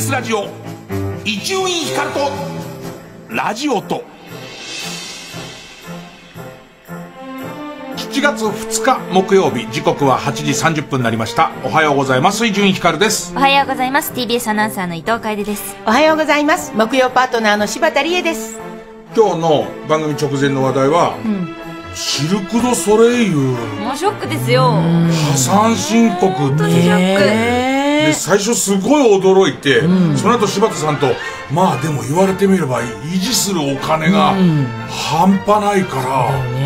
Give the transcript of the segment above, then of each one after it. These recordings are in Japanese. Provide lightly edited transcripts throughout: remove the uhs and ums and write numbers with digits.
TBS ラジオ伊集院光とラジオと7月2日木曜日、時刻は8時30分になりました。おはようございます。伊集院光です。 おはようございます。 TBS アナウンサーの伊藤楓です。 おはようございます。木曜パートナーの柴田理恵です。 今日の番組直前の話題は、シルク・ドゥ・ソレイユ、 もうショックですよ。 破産申告本当にショック、 で最初すごい驚いて、その後柴田さんと、まあでも言われてみれば維持するお金が半端ないから、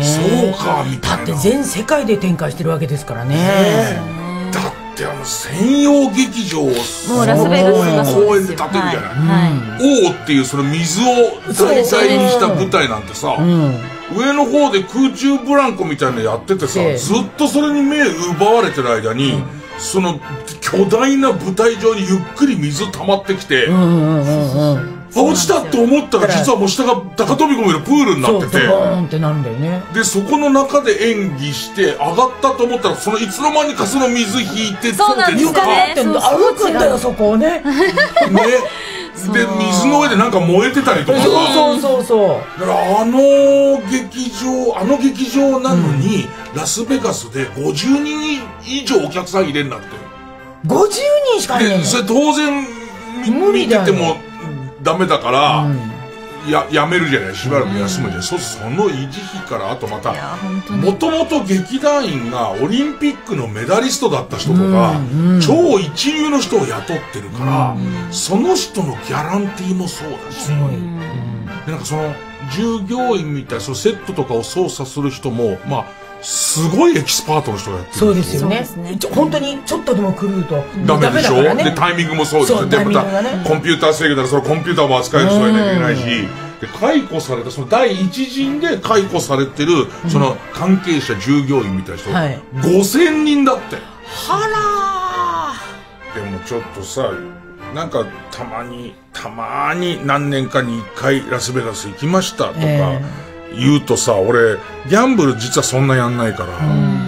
そうかみたいな。 だって全世界で展開してるわけですからね。 だって専用劇場をもうラスベガスが公園で建てるじゃない、王っていうその水を題材にした舞台なんてさ、上の方で空中ブランコみたいなのやっててさ、ずっとそれに目奪われてる間に、その巨大な舞台上にゆっくり水溜まってきて、落ちたと思ったら実はもう下が高飛び込みのプールになってて、 ボーンってなるんだよね。 でそこの中で演技して上がったと思ったら、そのいつの間にかその水引いて、 そうなんです床になってんだ、歩くんだよそこをね。 で水の上でなんか燃えてたりとか、そうだからあの劇場なのに、ラスベガスで50人以上お客さん入れんなって。 50人しかいないの。 それ当然見ててもダメだから、やめるじゃない、しばらく休むじゃない、その維持費からあとまた、もともと劇団員がオリンピックのメダリストだった人とか、超一流の人を雇ってるから、その人のギャランティーもそうだし、でなんかその従業員みたいなそのセットとかを操作する人も、まあすごいエキスパートの人がやってる。 そうですよね。本当にちょっとでも狂うとダメでしょ。でタイミングもそうですよ。でまたコンピューター制御だら、そのコンピューターも扱える人がいなきゃいけないし、で解雇されたその第一陣で解雇されてるその関係者従業員みたいな人、5000人だって。 はらー。でもちょっとさ、なんかたまに何年かに1回ラスベガス行きましたとか言うとさ、俺ギャンブル実はそんなやんないから、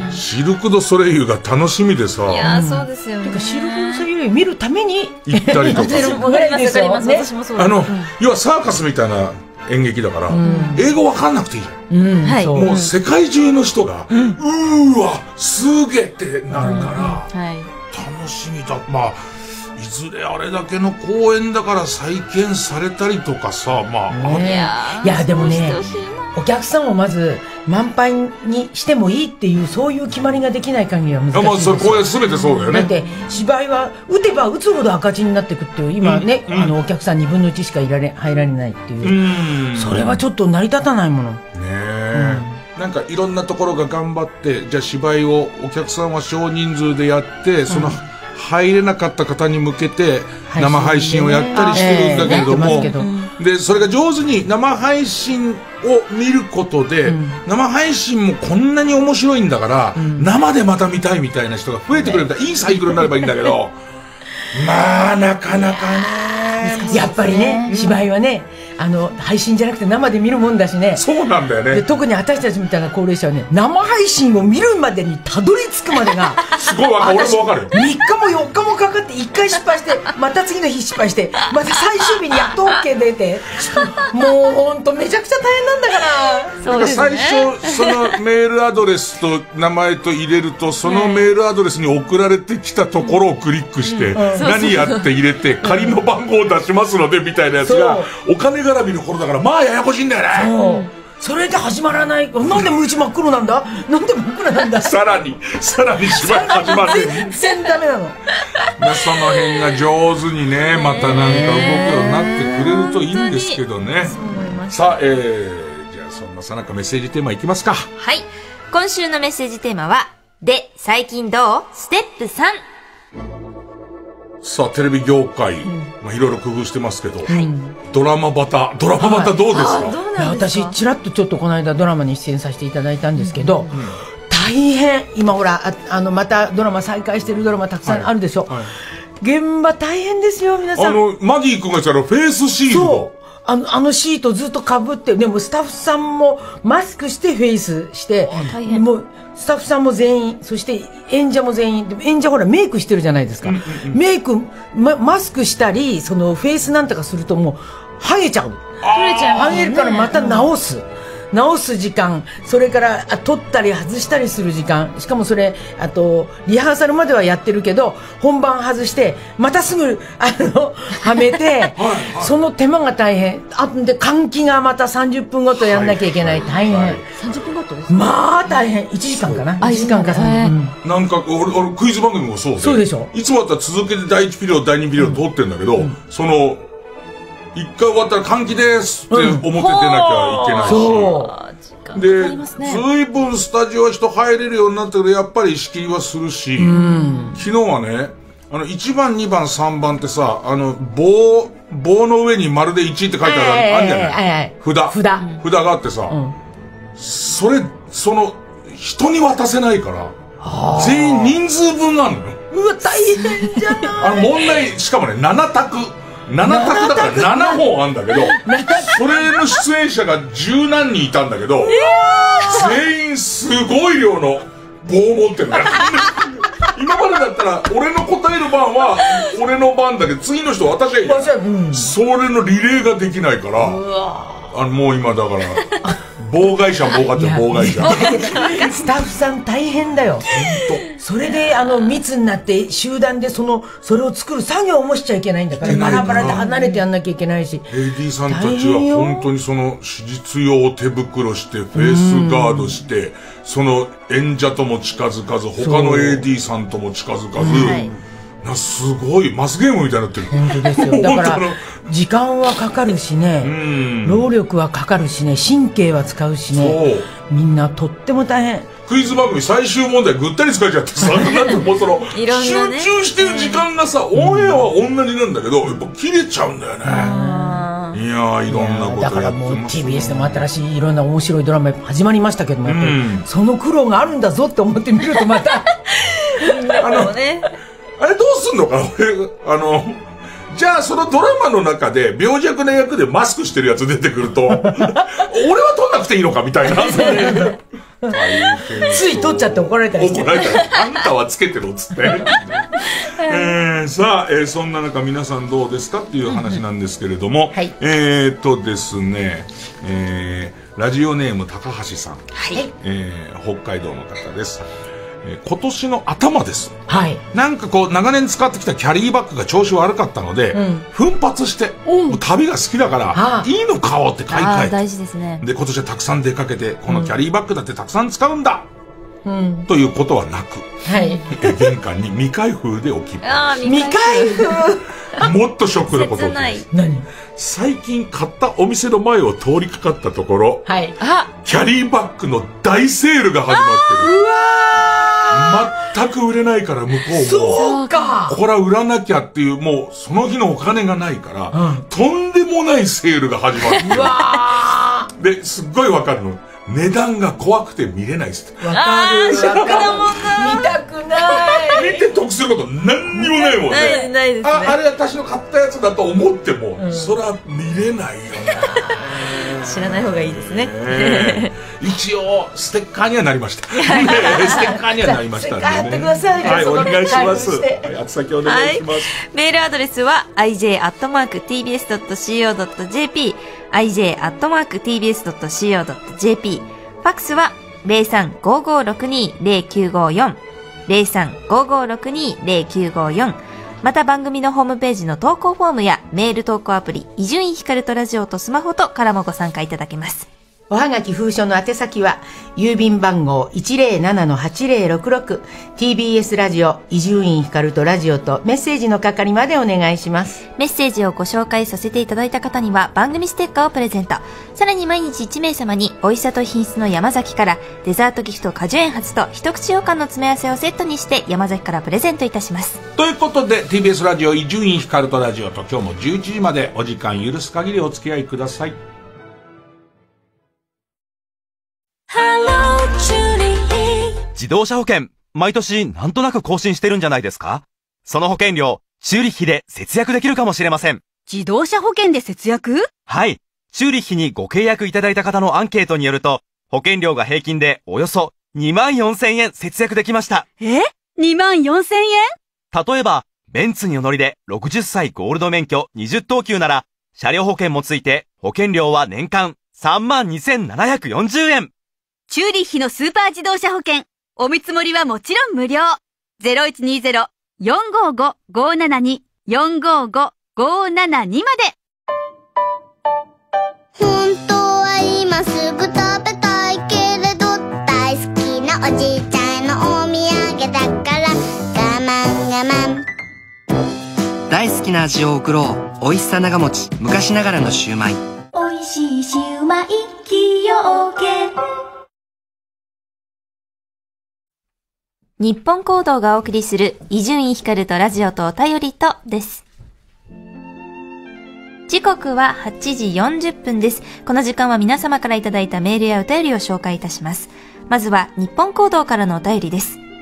シルク・ドゥ・ソレイユが楽しみでさ。 いやそうですよね。 てかシルク・ドゥ・ソレイユ見るために行ったりとかわかります私もそうです。 要はサーカスみたいな演劇だから、英語わかんなくていいじゃん、もう世界中の人が、うーわすげえってなるから、楽しみだ。まあいずれあれだけの公演だから再建されたりとかさ、まあ、 いやでもね、お客さんをまず満杯にしてもいいっていう、そういう決まりができない限りは難しいですよ。 まあそれ公演全てそうだよね。 だって芝居は打てば打つほど赤字になっていくっていう、今ね、お客さん2分の1しか入られないっていう、それはちょっと成り立たないものねえ、なんかいろんなところが頑張って、じゃあ芝居をお客さんは少人数でやって、その入れなかった方に向けて生配信をやったりしてるんだけれども、でそれが上手に生配信を見ることで、生配信もこんなに面白いんだから、生でまた見たいみたいな人が増えてくれたら、いいサイクルになればいいんだけど、まあなかなかね、 やっぱりね、芝居はね、配信じゃなくて生で見るもんだしね。 そうなんだよね。 で特に私たちみたいな高齢者はね、生配信を見るまでにたどり着くまでがすごい俺もわかるよ。 3日も4日もかかって、1回失敗してまた次の日失敗して、また最終日にやっと OK 出て、もうほんとめちゃくちゃ大変なんだから。 そうですね。 最初そのメールアドレスと名前と入れると、そのメールアドレスに送られてきたところをクリックして、何やって入れて仮の番号を出しますのでみたいなやつがお金絡みの頃だから、まあややこしいんだよね。 それで始まらない。なんでうち真っ黒なんだ、なんで真っ黒なんだ。 さらに芝居始まって、 全然ダメなの。 その辺が上手にね、またなんか動くようになってくれるといいんですけどね。さあ、じゃあそんなさなかメッセージテーマいきますか。 はい、今週のメッセージテーマは、で最近どうステップ3。 さあテレビ業界、いろいろ工夫してますけど、ドラマバタどうですか。 私ちらっとちょっとこの間ドラマに出演させていただいたんですけど、大変。今ほらまたドラマ再開してるドラマたくさんあるでしょ、現場大変ですよ皆さん。 マギー君が言ったらフェイスシールド、 あのシートずっと被って、でもスタッフさんもマスクしてフェイスして、もうスタッフさんも全員、そして演者も全員、でも演者ほらメイクしてるじゃないですか。メイク、マスクしたり、そのフェイスなんとかするともう、剥げちゃう。剥げるからまた直す。直す時間、それから取ったり外したりする時間、しかもそれあとリハーサルまではやってるけど本番外してまたすぐはめてその手間が大変。あで換気がまた30分ごとやんなきゃいけない、大変。 30分ごとですか？まあ大変。1時間かな、1時間か30分。 なんか俺クイズ番組もそうでしょ。 いつもだったら続けて第1ピリオド第2ピリオド通ってるんだけど、その一回終わったら換気ですって表出なきゃいけないし、そうで、随分スタジオは人入れるようになったけど、やっぱり仕切りはするし、昨日はね、1番、2番、3番ってさ、棒の上にまるで1って書いてあるじゃない、札があってさ、それ、人に渡せないから、全員人数分なのよ。 うわ、大変じゃない。 問題、しかもね、7択だから7本あんだけど、それの出演者が10何人いたんだけど、全員すごい量の棒を持ってるんだよ。今までだったら、俺の答える番は、俺の番だけど、次の人私はいい。それのリレーができないから、もう今だから、妨害者妨害者妨害者。 スタッフさん大変だよ。それで密になって集団でそれを作る作業もしちゃいけないんだから、バラバラで離れてやんなきゃいけないし。 AD さんたちは本当に手術用手袋してフェイスガードして、演者とも近づかず、他の AD さんとも近づかず、すごいマスゲームみたいになってる。 本当ですよ。だから時間はかかるしね、労力はかかるしね、神経は使うしね、みんなとっても大変。 クイズ番組最終問題ぐったり疲れちゃってさ、なんてもう集中してる時間がさ、オンエアは同じなんだけど、やっぱ切れちゃうんだよね。いやー、いろんなことやってます。だからもう TBS でも新しいいろんな面白いドラマ始まりましたけども、やっぱりその苦労があるんだぞって思ってみるとまたあれどうすんのかな、じゃあそのドラマの中で病弱な役でマスクしてるやつ出てくると、俺は撮んなくていいのかみたいな。 つい撮っちゃって怒られたりして。 あんたはつけてろっつって。さあ、そんな中皆さんどうですかっていう話なんですけれども、ですね、ラジオネーム高橋さん、北海道の方です。今年の頭です。なんか長年使ってきたキャリーバッグが調子悪かったので、奮発して、もう旅が好きだから、いいの買おうって買い替えて。 大事ですね。 で、今年はたくさん出かけて、このキャリーバッグだってたくさん使うんだ、ということはなく、玄関に未開封で置きっぱなし。 未開封もっとショックなことです。最近買ったお店の前を通りかかったところ、キャリーバッグの大セールが始まってる。全く売れないから向こうも、 そうか、 これは売らなきゃっていう、もうその日のお金がないから、とんでもないセールが始まってる。で、すっごいわかるの。値段が怖くて見れないっす。 わかる。見たくない。 見て得すること何にもないもんね。 ないですね。 あれ私の買ったやつだと思っても、それは見れないよね。 知らない方がいいですね。 一応ステッカーにはなりました。ステッカーにはなりましたんでね。 買ってください。 はい、お願いします。宛先お願いします。 メールアドレスは ij@tbs.co.jp、ij@tbs.co.jp、ファックスは 0355620954、0355620954。また番組のホームページの投稿フォームやメール投稿アプリ、伊集院光とラジオとスマホとからもご参加いただけます。 おはがき封書の宛先は郵便番号 107-8066 TBS ラジオ伊集院光とラジオとメッセージの係までお願いします。 メッセージをご紹介させていただいた方には番組ステッカーをプレゼント。さらに毎日1名様に美味しさと品質の山崎からデザートギフト果樹園初と一口羊羹の詰め合わせをセットにして山崎からプレゼントいたします。 ということで TBS ラジオ伊集院光とラジオと今日も11時までお時間許す限りお付き合いください。 自動車保険、毎年なんとなく更新してるんじゃないですか？その保険料、修理費で節約できるかもしれません。 自動車保険で節約？ はい。チューリッヒにご契約いただいた方のアンケートによると、保険料が平均でおよそ24,000円節約できました。 24,000円？ 例えば、ベンツにお乗りで60歳ゴールド免許20等級なら、車両保険もついて保険料は年間32,740円。 チューリッヒのスーパー自動車保険。お見積もりはもちろん無料。0120-455-572 455-572まで。 本当は今すぐ食べたいけれど、大好きなおじいちゃんのお土産だから我慢我慢。 大好きな味を送ろう。おいしさ長持ち昔ながらのシュウマイ。 おいしいシュウマイ崎陽軒。 日本行動がお送りする伊集院光とラジオとお便りとです。時刻は8時40分です。この時間は皆様からいただいたメールやお便りを紹介いたします。まずは日本行動からのお便りです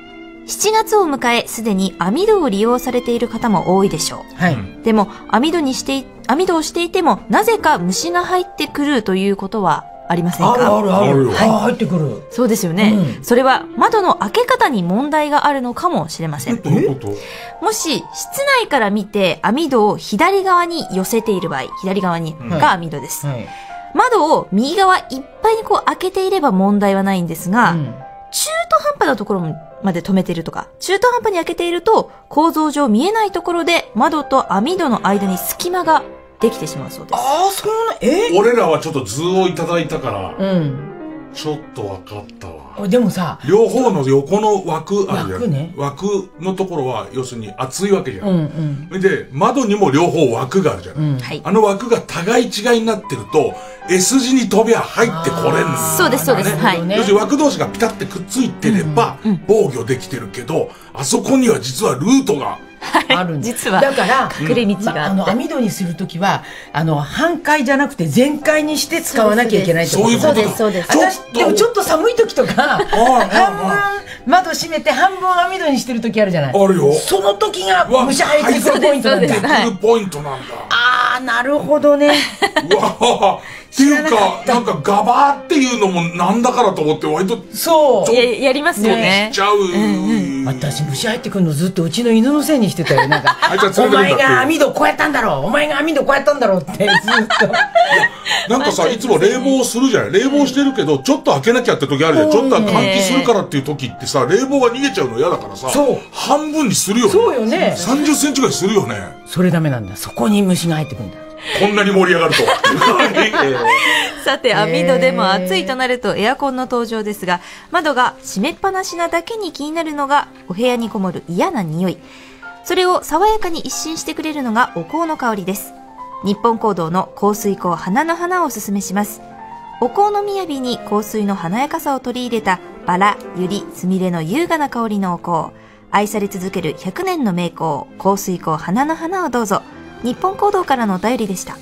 。7月を迎え、すでに網戸を利用されている方も多いでしょう。はい。でも網戸をしていてもなぜか虫が入ってくるということはありませんか？ ある。はい、入ってくる。 そうですよね、それは窓の開け方に問題があるのかもしれません。もし室内から見て網戸を左側に寄せている場合、左側にが網戸です、窓を右側いっぱいに開けていれば問題はないんですが、中途半端なところまで止めているとか、中途半端に開けていると構造上見えないところで窓と網戸の間に隙間ができてしまうそうです。 俺らはちょっと図をいただいたから、ちょっと分かったわ。 でもさ、両方の横の枠あるじゃん。枠のところは要するに厚いわけじゃん。で、窓にも両方枠があるじゃない。あの枠が互い違いになってると S 字に飛びゃ入ってこれんの。 そうですそうです。はい。 要するに枠同士がピタってくっついてれば防御できてるけど、あそこには実はルートがあるんです。 実はだから隠れ道があって、 網戸にするときは半階じゃなくて全階にして使わなきゃいけないってこと。 そういうことだ。 そうです。 でもちょっと寒い時とか半分窓閉めて半分網戸にしてる時あるじゃない。 あるよ。 その時が虫入ってくるポイントなんだ。 入ってくるポイントなんだ。 ああ、なるほどね。 うわっていうか、なんかガバーっていうのもなんだからと思って割とそうやりますよね。 しちゃう。 私虫入ってくるのずっとうちの犬のせいにしてたよ。なんかお前が網戸こうやったんだろう、お前が網戸こうやったんだろうってずっと。なんかさ、いつも冷房するじゃない。冷房してるけどちょっと開けなきゃって時あるじゃん。ちょっと換気するからっていう時ってさ、冷房が逃げちゃうの嫌だからさ、半分にするよね。 そうよね。 30センチぐらいするよね。 それダメなんだ。そこに虫が入ってくるんだ。 こんなに盛り上がると。 さて、網戸でも暑いとなるとエアコンの登場ですが、窓が閉めっぱなしなだけに気になるのがお部屋にこもる嫌な匂い。それを爽やかに一新してくれるのがお香の香りです。日本香堂の香水香花の花をおすすめします。お香の雅に香水の華やかさを取り入れたバラ、ユリ、スミレの優雅な香りのお香。愛され続ける100年の名香、香水香花の花をどうぞ。日本行動からのお便りでした。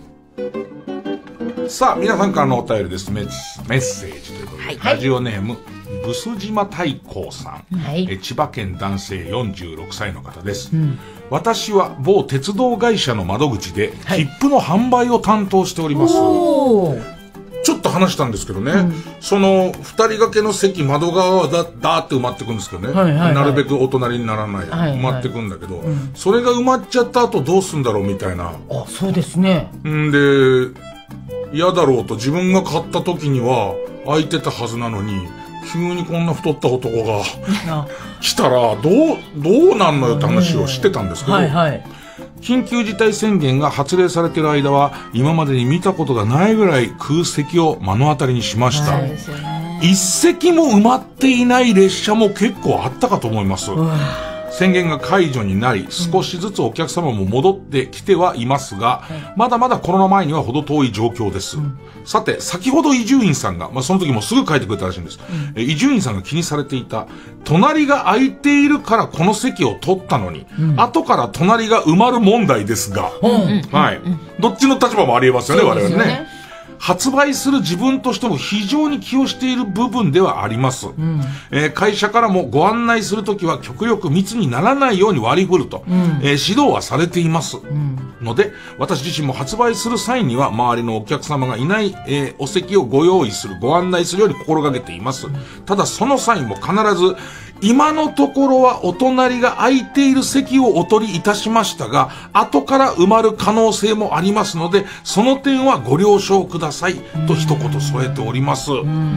さあ、皆さんからのお便りです。メッセージということで、ラジオネームブス島太閤さん、千葉県男性46歳の方です、私は某鉄道会社の窓口で切符の販売を担当しております。ちょっと話したんですけどね、その二人掛けの席、窓側はだーって埋まってくんですけどね、なるべくお隣にならない、埋まってくんだけど、それが埋まっちゃった後どうすんだろうみたいな。 あ、そうですね。 で、嫌だろうと自分が買った時には空いてたはずなのに、急にこんな太った男が来たらどうなんのよって話をしてたんですけど、緊急事態宣言が発令されている間は今までに見たことがないぐらい空席を目の当たりにしました、一席も埋まっていない列車も結構あったかと思います。宣言が解除になり少しずつお客様も戻ってきてはいますが、まだまだコロナ前には程遠い状況です、さて先ほど伊集院さんが、その時もすぐ書いてくれたらしいんです、伊集院さんが気にされていた隣が空いているからこの席を取ったのに、後から隣が埋まる問題ですが、どっちの立場もありえますよね、我々ね。 発売する自分としても非常に気をしている部分ではあります。会社からもご案内するときは極力密にならないように割り振ると、指導はされています。ので、私自身も発売する際には周りのお客様がいない、お席をご用意する、ご案内するように心がけています。ただその際も必ず、今のところはお隣が空いている席をお取りいたしましたが、後から埋まる可能性もありますので、その点はご了承くださいと一言添えております。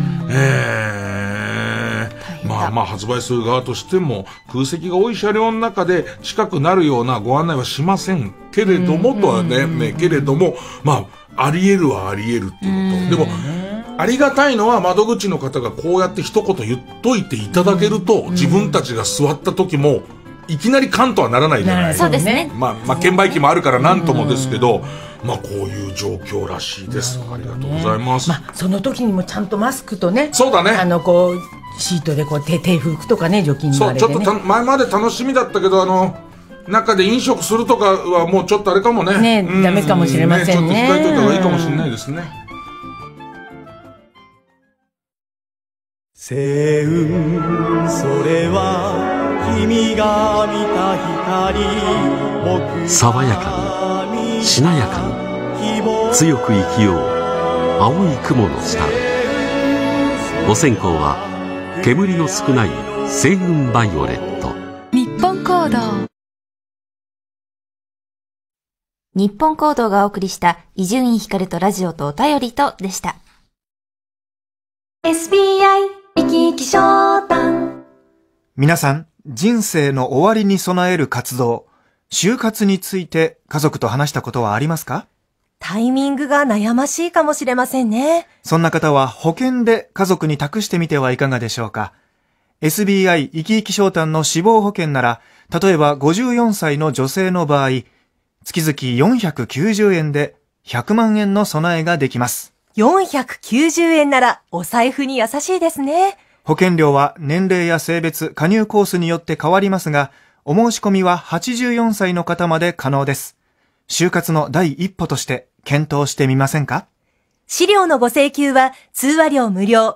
まあ発売する側としても空席が多い車両の中で近くなるようなご案内はしませんけれどもとはね、けれども、まああり得るはあり得るっていうこと。でもありがたいのは窓口の方がこうやって一言言っといていただけると、自分たちが座った時もいきなりカンとはならないじゃない。 そうですね。 まあ券売機もあるからなんともですけど、まあこういう状況らしいです。ありがとうございます。 まあその時にもちゃんとマスクとね。 そうだね。 こうシートでこう手拭くとかね、除菌のあれでね。 そう、ちょっと前まで楽しみだったけど中で飲食するとかはもうちょっとあれかもね。 ね、ダメかもしれませんね。 ちょっと控えといた方がいいかもしれないですね。 星雲、それは君が見た光。 爽やかにしなやかに強く生きよう、青い雲の下。ご選考は煙の少ない星雲バイオレット。 日本行動。日本行動がお送りした伊集院光とラジオとお便りとでした。 SBI生き生き商談。 皆さん、人生の終わりに備える活動、就活について家族と話したことはありますか？ タイミングが悩ましいかもしれませんね。 そんな方は保険で家族に託してみてはいかがでしょうか。SBI 生き生き商談の死亡保険なら、例えば54歳の女性の場合、月々490円で100万円の備えができます。 490円ならお財布に優しいですね。 保険料は年齢や性別、加入コースによって変わりますが、お申し込みは84歳の方まで可能です。就活の第一歩として検討してみませんか？ 資料のご請求は通話料無料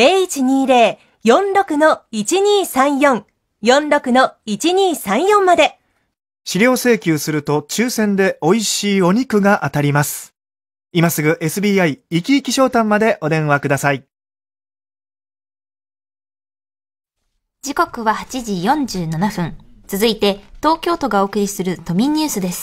0120-46-1234 46-1234 まで。 資料請求すると抽選で美味しいお肉が当たります。今すぐ SBI 生き生き商談までお電話ください。 時刻は8時47分。続いて東京都がお送りする都民ニュースです。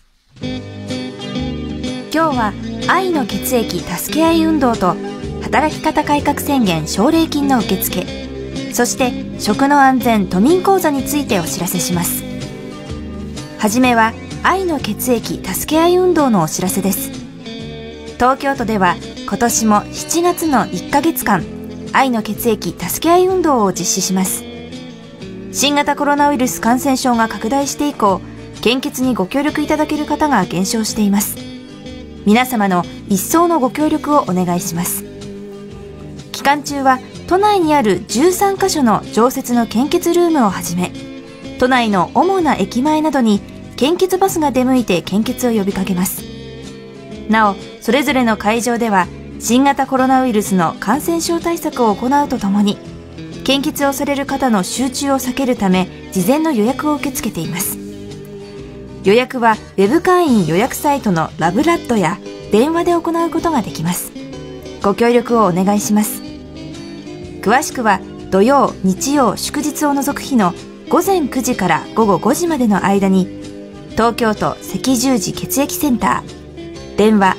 今日は愛の血液助け合い運動と働き方改革宣言奨励金の受付、そして食の安全都民講座についてお知らせします。はじめは愛の血液助け合い運動のお知らせです。東京都では今年も7月の1ヶ月間、愛の血液助け合い運動を実施します。新型コロナウイルス感染症が拡大して以降、献血にご協力いただける方が減少しています。皆様の一層のご協力をお願いします。期間中は都内にある13カ所の常設の献血ルームをはじめ、都内の主な駅前などに献血バスが出向いて献血を呼びかけます。なお、それぞれの会場では新型コロナウイルスの感染症対策を行うとともに、献血をされる方の集中を避けるため事前の予約を受け付けています。予約はウェブ会員予約サイトのラブラッドや電話で行うことができます。ご協力をお願いします。詳しくは土曜、日曜、祝日を除く日の午前9時から午後5時までの間に、東京都赤十字血液センター、電話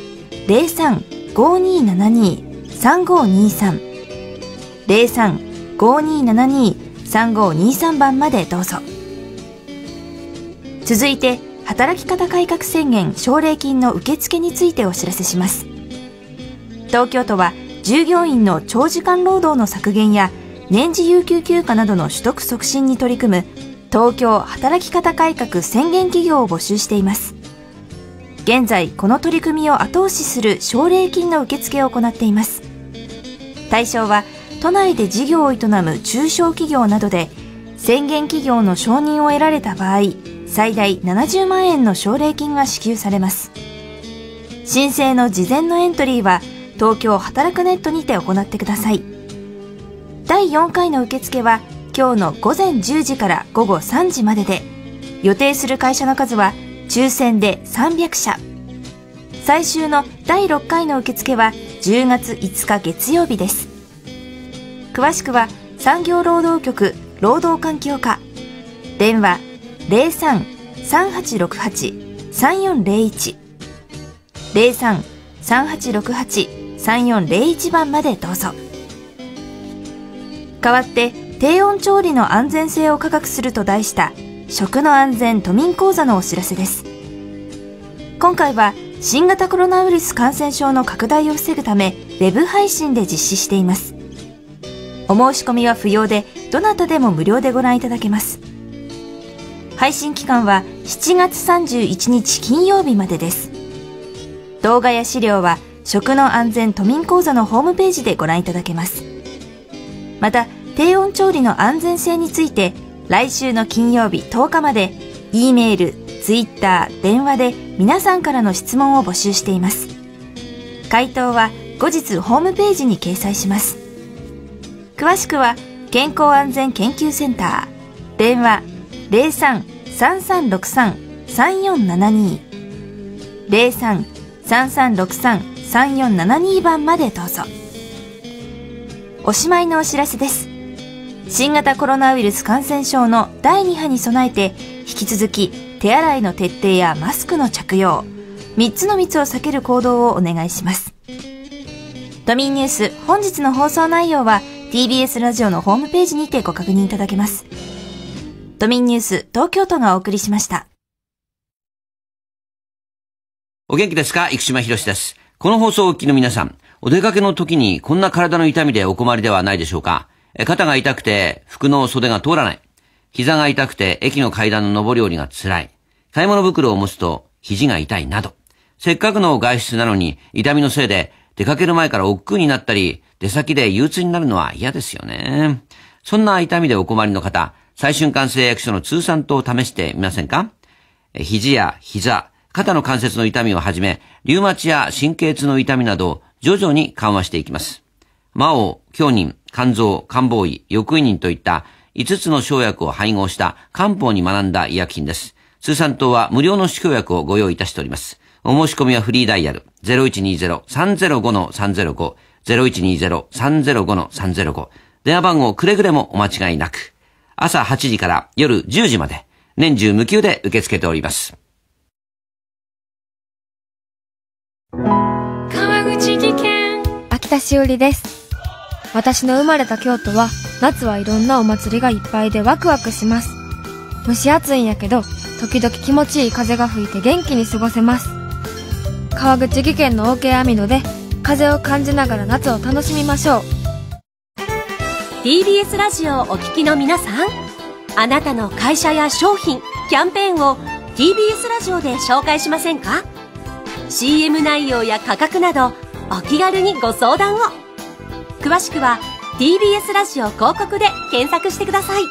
03-5272-3523 03-5272-3523 番までどうぞ。続いて働き方改革宣言奨励金の受付についてお知らせします。東京都は従業員の長時間労働の削減や年次有給休暇などの取得促進に取り組む東京働き方改革宣言企業を募集しています。現在この取り組みを後押しする奨励金の受付を行っています。対象は都内で事業を営む中小企業などで、宣言企業の承認を得られた場合、最大70万円の奨励金が支給されます。申請の事前のエントリーは東京働くネットにて行ってください。第4回の受付は今日の午前10時から午後3時までで、予定する会社の数は抽選で300社。最終の第6回の受付は10月5日月曜日です。詳しくは産業労働局労働環境課、電話 03-3868-3401 03-3868-3401番までどうぞ。代わって低温調理の安全性を科学すると題した食の安全都民講座のお知らせです。今回は新型コロナウイルス感染症の拡大を防ぐためウェブ配信で実施しています。お申し込みは不要で、どなたでも無料でご覧いただけます。配信期間は7月31日金曜日までです。動画や資料は食の安全都民講座のホームページでご覧いただけます。また低温調理の安全性について来週の金曜日10日まで E メール、ツイッター、電話で皆さんからの質問を募集しています。回答は後日ホームページに掲載します。詳しくは健康安全研究センター、電話 03-3363-3472 03-3363-3472番までどうぞ。おしまいのお知らせです。新型コロナウイルス感染症の第2波に備えて、引き続き手洗いの徹底やマスクの着用、3つの密を避ける行動をお願いします。都民ニュース本日の放送内容は TBS ラジオのホームページにてご確認いただけます。都民ニュース東京都がお送りしました。 お元気ですか？生島博史です。この放送をお聞きの皆さん、お出かけの時にこんな体の痛みでお困りではないでしょうか？肩が痛くて服の袖が通らない。膝が痛くて駅の階段の上り下りが辛い。買い物袋を持つと肘が痛いなど。せっかくの外出なのに痛みのせいで出かける前から億劫になったり、出先で憂鬱になるのは嫌ですよね。そんな痛みでお困りの方、最瞬間製薬所の通産糖を試してみませんか？肘や膝、肩の関節の痛みをはじめ、リウマチや神経痛の痛みなど徐々に緩和していきます。魔王、強忍、肝臓、漢方医、翼位忍といった5つの生薬を配合した漢方に学んだ医薬品です。通産糖は無料の試供薬をご用意いたしております。お申し込みはフリーダイヤル 0120-305-305 0120-305-305 電話番号くれぐれもお間違いなく。朝8時から夜10時まで年中無休で受け付けております。 川口技研秋田しおりです。私の生まれた京都は夏はいろんなお祭りがいっぱいでワクワクします。蒸し暑いんやけど時々気持ちいい風が吹いて元気に過ごせます。川口技研の OK 網戸で風を感じながら夏を楽しみましょう。 TBS ラジオをお聞きの皆さん、あなたの会社や商品、キャンペーンを TBS ラジオで紹介しませんか？ CM 内容や価格などお気軽にご相談を。詳しくは TBS ラジオ広告で検索してください。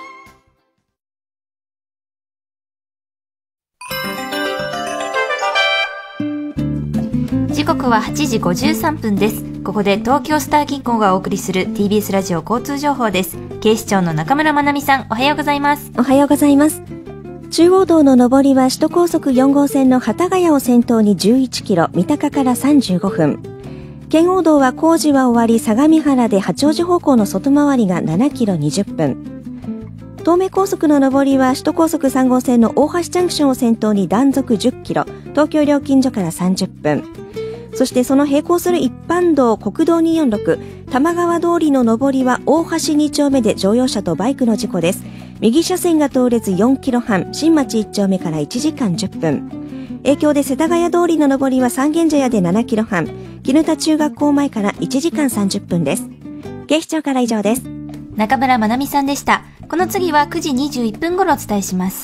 時刻は8時53分です。ここで東京スター銀行がお送りする TBS ラジオ交通情報です。警視庁の中村まなみさん、おはようございます。 おはようございます。中央道の上りは首都高速4号線の幡ヶ谷を先頭に11キロ、三鷹から35分。圏央道は工事は終わり、相模原で八王子方向の外回りが7キロ20分。東名高速の上りは首都高速3号線の大橋ジャンクションを先頭に断続10キロ、東京料金所から30分。そしてその並行する一般道国道246玉川通りの上りは大橋2丁目で乗用車とバイクの事故です。右車線が通れず4キロ半、新町1丁目から1時間10分。影響で世田谷通りの上りは三軒茶屋で7キロ半、絹田中学校前から1時間30分です。警視庁から以上です。 中村まなみさんでした。この次は9時21分頃お伝えします。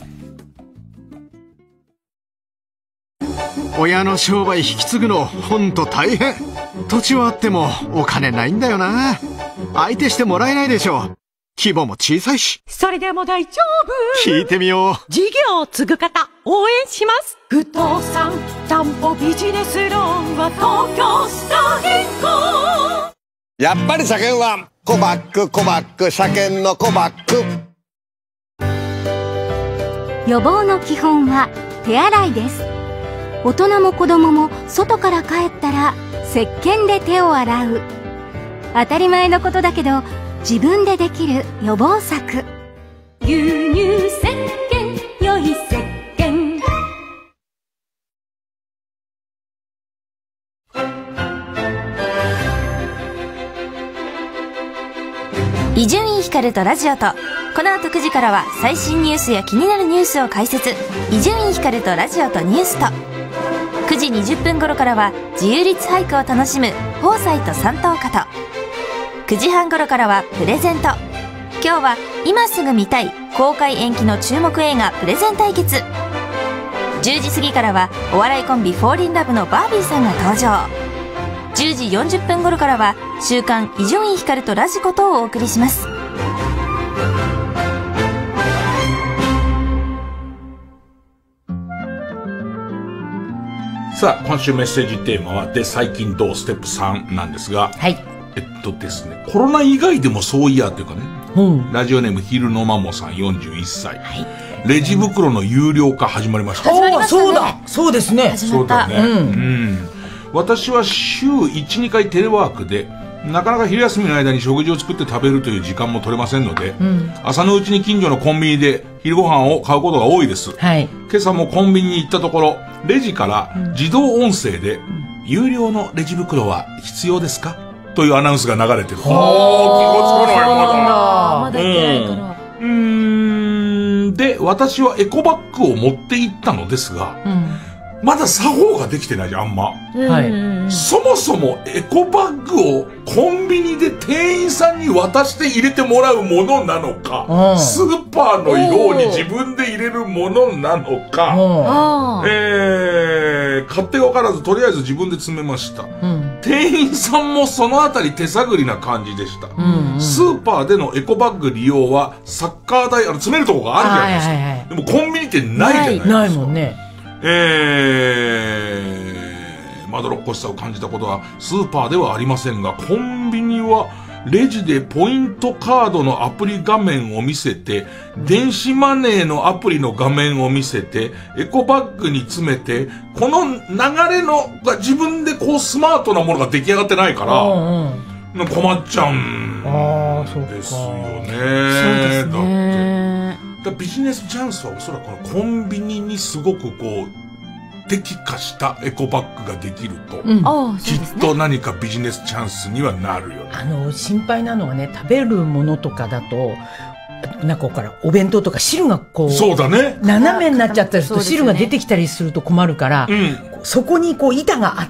親の商売引き継ぐのほんと大変。土地はあってもお金ないんだよな。相手してもらえないでしょ。 規模も小さいし。 それでも大丈夫。 聞いてみよう。 事業を継ぐ方、応援します。不動産、担保ビジネスローンは東京スター銀行。 やっぱり車検はコバック、車検のコバック。 予防の基本は手洗いです。大人も子供も外から帰ったら石鹸で手を洗う。当たり前のことだけど自分でできる予防策。牛乳石鹸、良い石鹸。 伊集院光とラジオと、この後9時からは最新ニュースや気になるニュースを解説。伊集院光とラジオとニュースと、9時20分頃からは自由律俳句を楽しむフォーサイト三等家と、9時半頃からはプレゼント。今日は今すぐ見たい公開延期の注目映画プレゼン対決。10時過ぎからはお笑いコンビフォーリンラブのバービーさんが登場。10時40分頃からは週刊伊集院光とラジコとをお送りします。 さあ、今週メッセージテーマはで最近どうステップ3なんですが、 はい。 ですね、コロナ以外でもそういやというかね、ラジオネーム昼のマモさん41歳、はい、レジ袋の有料化始まりました。 始まりましたね。そうだ、そうですね。 そうだね。私は週 1,2 回テレワークで、なかなか昼休みの間に食事を作って食べるという時間も取れませんので、朝のうちに近所のコンビニで昼ご飯を買うことが多いです。はい、今朝もコンビニに行ったところ、レジから自動音声で、有料のレジ袋は必要ですかというアナウンスが流れてる。気がつかない、まだ行ってないから。で、私はエコバッグを持って行ったのですが、まだ作法ができてないじゃん、あんま。はい。そもそもエコバッグをコンビニで店員さんに渡して入れてもらうものなのか、スーパーのように自分で入れるものなのか、勝手が分からずとりあえず自分で詰めました。店員さんもそのあたり手探りな感じでした。スーパーでのエコバッグ利用はサッカー台、詰めるとこがあるじゃないですか。でもコンビニってないじゃないですか。 ないもんね。 まどろっこしさを感じたことはスーパーではありませんが、コンビニはレジでポイントカードのアプリ画面を見せて、電子マネーのアプリの画面を見せて、エコバッグに詰めて、この流れのが自分でこうスマートなものが出来上がってないから、困っちゃうんですよね。そうですね。だってビジネスチャンスはおそらくこのコンビニにすごくこう適化したエコバッグができると、きっと何かビジネスチャンスにはなるよね。 心配なのはね、食べるものとかだと、なんかここからお弁当とか汁がこう、 そうだね。 斜めになっちゃったりすると汁が出てきたりすると困るから、そこにこう板があって、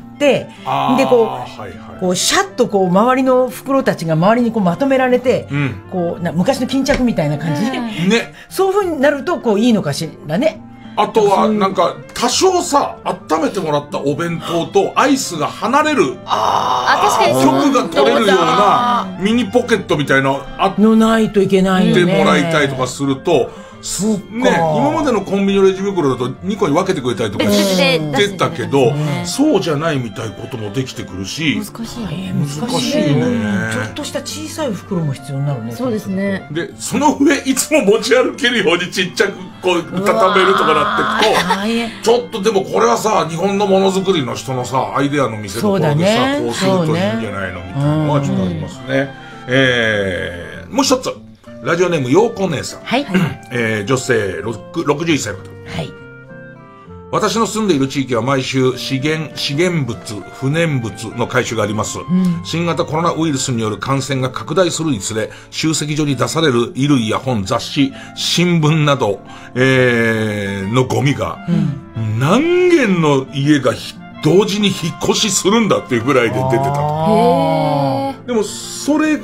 でこうシャッとこう周りの袋たちが周りにこうまとめられて、こう昔の巾着みたいな感じで、ね、そういう風になるとこういいのかしらね。 あとはなんか多少さ、温めてもらったお弁当とアイスが離れる、 確かに局が取れるようなミニポケットみたいなのないといけないよね。 でもらいたいとかすると、ね、今までのコンビニのレジ袋だと2個に分けてくれたりとかしてたけど、そうじゃないみたいなこともできてくるし、 難しいね。ちょっとした小さい袋も必要になるね。 そうですね。 で、その上いつも持ち歩けるようにちっちゃくこう畳めるとかなってくと、ちょっとでもこれはさ、日本のものづくりの人のさ、アイデアの見せ所でさ、こうするといいんじゃないのみたいなのはちょっとありますね。もう一つ。ラジオネーム、ようこ姉さん。はい。女性、61歳の方。はい。私の住んでいる地域は毎週資源物、不燃物の回収があります。新型コロナウイルスによる感染が拡大するにつれ、集積所に出される衣類や本、雑誌、新聞など、のゴミが、何軒の家が同時に引っ越しするんだっていうぐらいで出てたと。でも、それが、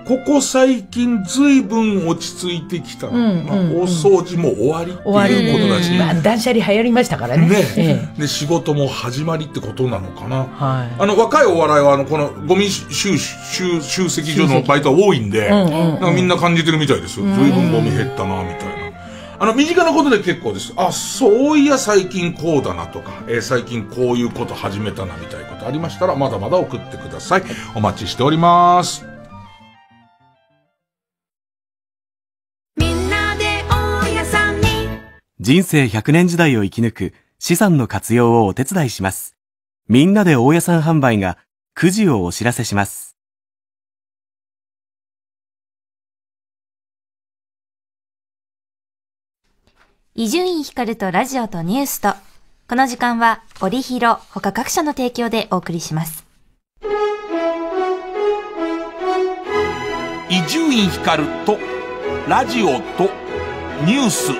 ここ最近随分落ち着いてきた。大掃除も終わりっていうことだし。 断捨離流行りましたからね。 で、仕事も始まりってことなのかな。若いお笑いはこのゴミ集積所のバイトは多いんで、みんな感じてるみたいですよ。随分ゴミ減ったな、みたいな。身近なことで結構です。そういや最近こうだなとか、最近こういうこと始めたなみたいなことありましたら、まだまだ送ってください。お待ちしております。 人生100年時代を生き抜く資産の活用をお手伝いします。みんなで大家さん販売が9時をお知らせします。 伊集院光とラジオとニュースと、この時間はオリヒロ他各社の提供でお送りします。 伊集院光とラジオとニュースと。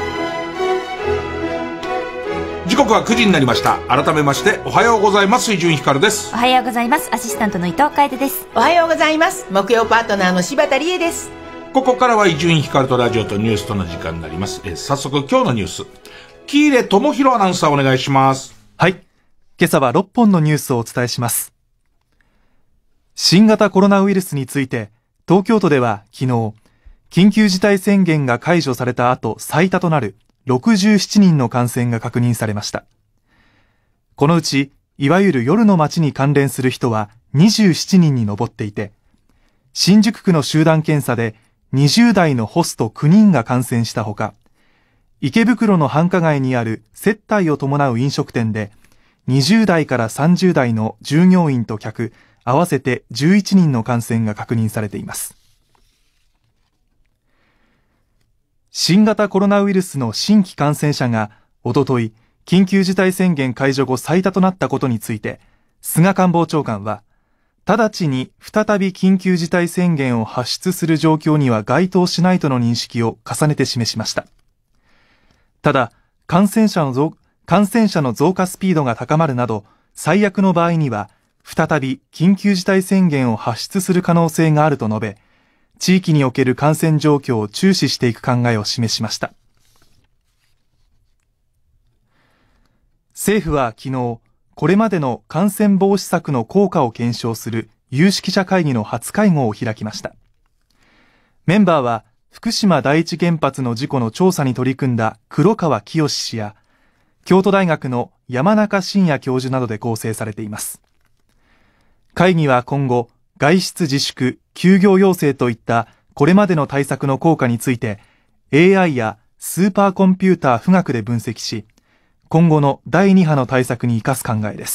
時刻は9時になりました。改めましておはようございます。伊集院光です。 おはようございます。アシスタントの伊藤楓です。 おはようございます。木曜パートナーの柴田理恵です。 ここからは伊集院光とラジオとニュースとの時間になります。早速今日のニュース、喜入智弘アナウンサーお願いします。 はい。今朝は6本のニュースをお伝えします。新型コロナウイルスについて、東京都では昨日、緊急事態宣言が解除された後最多となる67人の感染が確認されました。このうち、いわゆる夜の街に関連する人は27人に上っていて、新宿区の集団検査で20代のホスト9人が感染したほか、池袋の繁華街にある接待を伴う飲食店で、20代から30代の従業員と客、合わせて11人の感染が確認されています。新型コロナウイルスの新規感染者がおととい緊急事態宣言解除後最多となったことについて、菅官房長官は直ちに再び緊急事態宣言を発出する状況には該当しないとの認識を重ねて示しました。ただ、感染者の増加スピードが高まるなど最悪の場合には再び緊急事態宣言を発出する可能性があると述べ、地域における感染状況を注視していく考えを示しました。政府は昨日、これまでの感染防止策の効果を検証する有識者会議の初会合を開きました。メンバーは、福島第一原発の事故の調査に取り組んだ黒川清氏や、京都大学の山中伸也教授などで構成されています。会議は今後、外出自粛、休業要請といったこれまでの対策の効果について AI やスーパーコンピューター富岳で分析し、今後の第2波の対策に生かす考えです。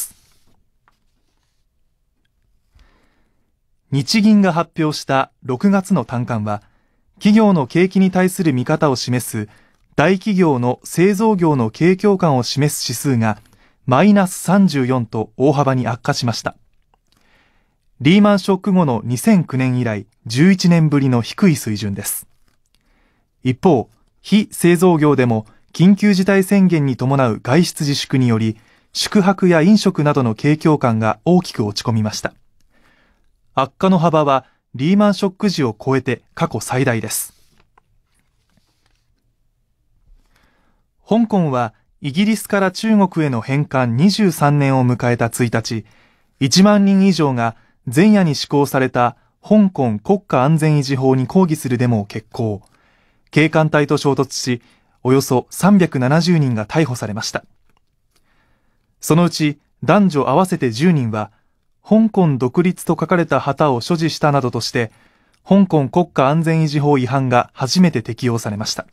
日銀が発表した6月の短観は、企業の景気に対する見方を示す大企業の製造業の景況感を示す指数がマイナス34と大幅に悪化しました。リーマンショック後の2009年以来11年ぶりの低い水準です。一方、非製造業でも緊急事態宣言に伴う外出自粛により、宿泊や飲食などの景況感が大きく落ち込みました。悪化の幅はリーマンショック時を超えて過去最大です。香港はイギリスから中国への返還23年を迎えた1日、1万人以上が前夜に施行された香港国家安全維持法に抗議するデモを決行。警官隊と衝突し、およそ370人が逮捕されました。そのうち男女合わせて10人は、香港独立と書かれた旗を所持したなどとして、香港国家安全維持法違反が初めて適用されました。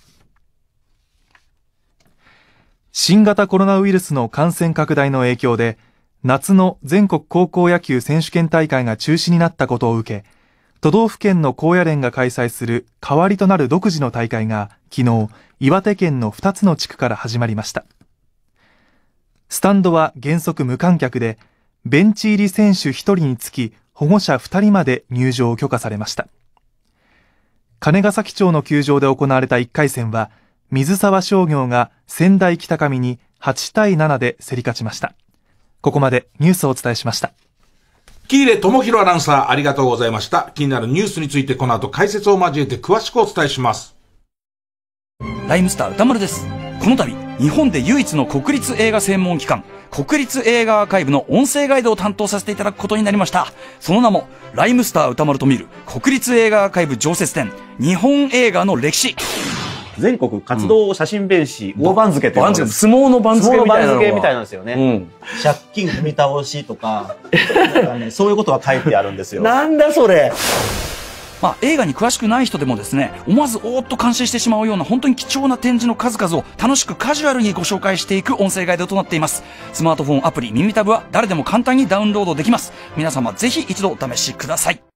新型コロナウイルスの感染拡大の影響で、夏の全国高校野球選手権大会が中止になったことを受け、都道府県の高野連が開催する代わりとなる独自の大会が昨日、岩手県の2つの地区から始まりました。スタンドは原則無観客で、ベンチ入り選手1人につき保護者2人まで入場を許可されました。金ヶ崎町の球場で行われた1回戦は、水沢商業が仙台北上に8対7で競り勝ちました。ここまでニュースをお伝えしました。 喜入智弘アナウンサー、ありがとうございました。気になるニュースについてこの後解説を交えて詳しくお伝えします。 ライムスター歌丸です。この度、日本で唯一の国立映画専門機関、国立映画アーカイブの音声ガイドを担当させていただくことになりました。その名も、ライムスター歌丸と見る国立映画アーカイブ常設展、日本映画の歴史。 全国活動写真弁士大番付っていうのが相撲の番付みたいなんですよね。借金踏み倒しとか、そういうことが書いてあるんですよ。 なんだそれ。映画に詳しくない人でもですね、思わずおーっと感心してしまうような本当に貴重な展示の数々を楽しくカジュアルにご紹介していく音声ガイドとなっています。スマートフォンアプリ耳タブは誰でも簡単にダウンロードできます。皆様ぜひ一度お試しください。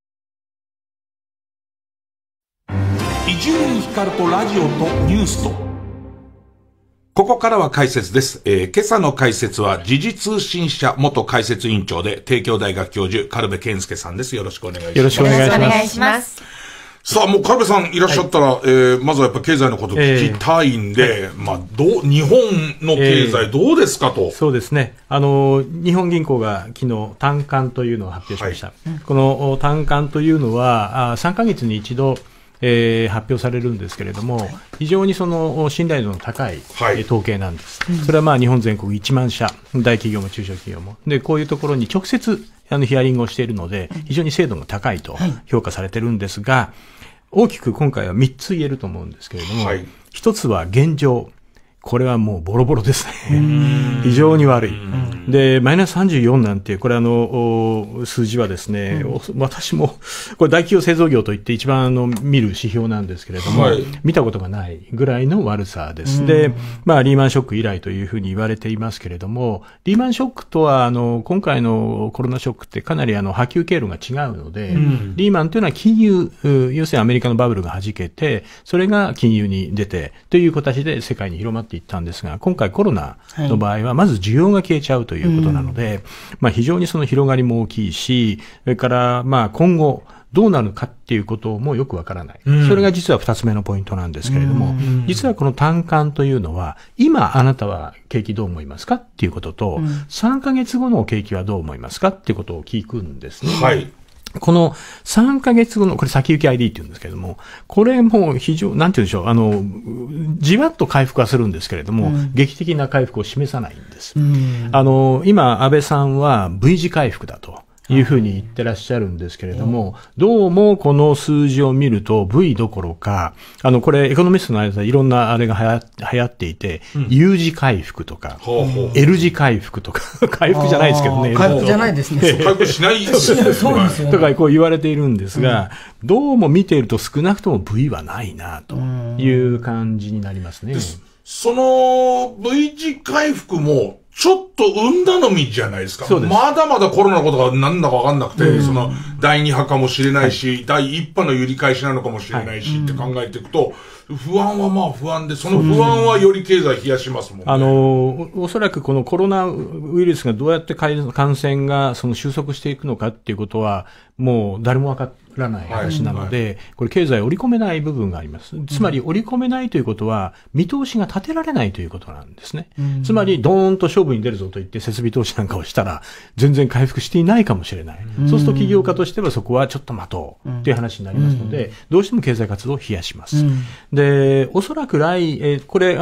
伊集院光とラジオとニュースと。ここからは解説です。今朝の解説は時事通信社元解説委員長で帝京大学教授軽部健介さんです。よろしくお願いします。 よろしくお願いします。 さあ、もう軽部さんいらっしゃったら、まずはやっぱ経済のこと聞きたいんで、日本の経済どうですかと。 そうですね。日本銀行が昨日短観というのを発表しました。この短観というのは3ヶ月に一度発表されるんですけれども、非常にその信頼度の高い、統計なんです。それは日本全国1万社、大企業も中小企業も。で、こういうところに直接ヒアリングをしているので、非常に精度が高いと評価されてるんですが、大きく今回は3つ言えると思うんですけれども、1つは現状。これはもうボロボロですね。非常に悪い。で、マイナス34なんて、これ数字はですね、私も、これ大企業製造業といって一番見る指標なんですけれども、見たことがないぐらいの悪さです。で、リーマンショック以来というふうに言われていますけれども、リーマンショックとは、今回のコロナショックってかなり波及経路が違うので、リーマンというのは金融、要するにアメリカのバブルが弾けて、それが金融に出て、という形で世界に広まっていったんですが、今回コロナの場合はまず需要が消えちゃうということなので、非常にその広がりも大きいし、それから今後どうなるかっていうこともよくわからない。それが実は2つ目のポイントなんですけれども、実はこの短観というのは、今あなたは景気どう思いますかっていうことと、3ヶ月後の景気はどう思いますかっていうことを聞くんですね。この3ヶ月後の、これ先行き ID って言うんですけれども、これも非常、なんて言うんでしょう、じわっと回復はするんですけれども、劇的な回復を示さないんです。今、安倍さんは V 字回復だというふうに言ってらっしゃるんですけれども、どうもこの数字を見ると V どころか、これエコノミストの間でいろんなあれが流行っていて、U 字回復とか、L 字回復とか、回復じゃないですけどね。 回復じゃないですね。 回復しないですね。 そうですよね。とかこう言われているんですが、どうも見ていると少なくとも V はないなという感じになりますね。 その V 字回復も、ちょっと運頼みじゃないですか。まだまだコロナのことが何だか分かんなくて、第2波かもしれないし、第1波の揺り返しなのかもしれないしって考えていくと、不安は不安で、その不安はより経済冷やしますもんね。 おそらくこのコロナウイルスがどうやって感染が収束していくのかっていうことは、もう誰も分からない話なので、これ経済を織り込めない部分があります。つまり織り込めないということは、見通しが立てられないということなんですね。つまり、ドーンと勝負に出るぞと言って設備投資なんかをしたら、全然回復していないかもしれない。そうすると企業家としてはそこはちょっと待とうっていう話になりますので、どうしても経済活動を冷やします。で、おそらくこれ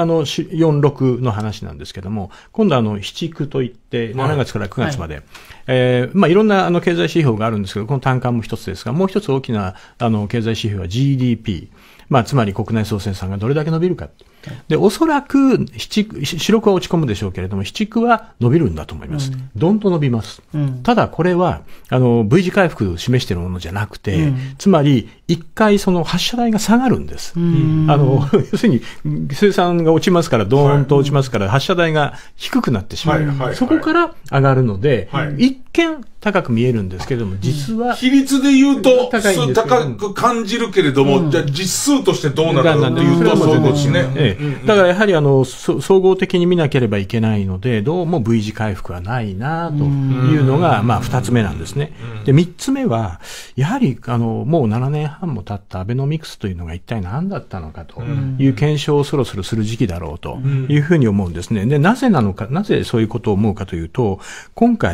46の話なんですけども、今度7区といって、7月から9月まで、いろんな経済指標があるんですけど、この単価も一つですが、もう一つ大きな経済指標は GDP。つまり国内総生産がどれだけ伸びるか。で、おそらく、四六は落ち込むでしょうけれども、七区は伸びるんだと思います。どんと伸びます。ただ、これは、V 字回復を示しているものじゃなくて、つまり、一回発射台が下がるんです。要するに、生産が落ちますから、ドーンと落ちますから、発射台が低くなってしまう。そこから上がるので、一見高く見えるんですけれども、実は。 比率で言うと、高く感じるけれども、じゃあ実数としてどうなるかというと、そうですね。 だからやはり総合的に見なければいけないので、どうも V 字回復はないなというのが、二つ目なんですね。で、三つ目は、やはり、もう7年半も経ったアベノミクスというのが一体何だったのかという検証をそろそろする時期だろうというふうに思うんですね。で、なぜなのか、なぜそういうことを思うかというと、今回、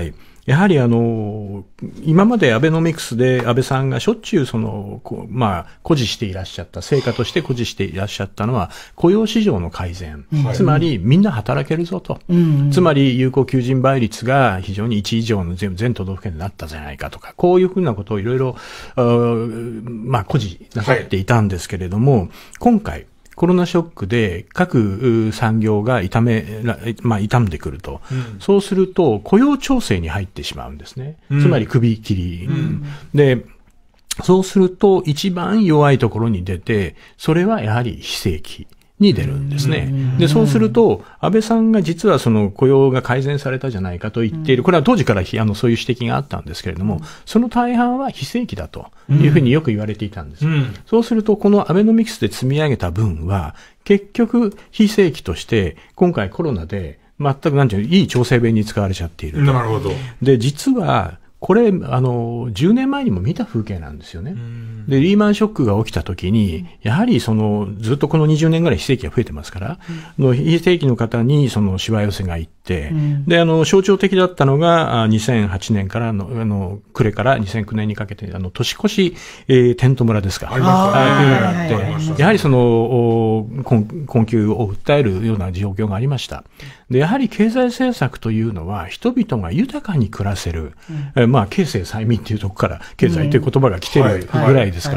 やはり今までアベノミクスで安倍さんがしょっちゅう誇示していらっしゃった、成果として誇示していらっしゃったのは、雇用市場の改善。つまり、みんな働けるぞと。つまり、有効求人倍率が非常に1以上の全都道府県になったじゃないかとか、こういうふうなことをいろいろ、誇示なさっていたんですけれども、今回、コロナショックで各産業が傷んでくると、そうすると雇用調整に入ってしまうんですね。つまり首切り。で、そうすると一番弱いところに出て、それはやはり非正規に出るんですね。で、そうすると、安倍さんが実はその雇用が改善されたじゃないかと言っている、これは当時からそういう指摘があったんですけれども、その大半は非正規だというふうによく言われていたんです。そうすると、このアベノミクスで積み上げた分は、結局非正規として、今回コロナで全くいい調整弁に使われちゃっている。 なるほど。 で、実は、これ、10年前にも見た風景なんですよね。で、リーマンショックが起きた時に、やはりずっとこの20年ぐらい非正規が増えてますから、非正規の方にしわ寄せが行って、で、象徴的だったのが、2008年から暮れから2009年にかけて、年越し、テント村ですか。っていうのがあって、やはり困窮を訴えるような状況がありました。で、やはり経済政策というのは、人々が豊かに暮らせる、経世済民っていうところから経済という言葉が来てるぐらいですから、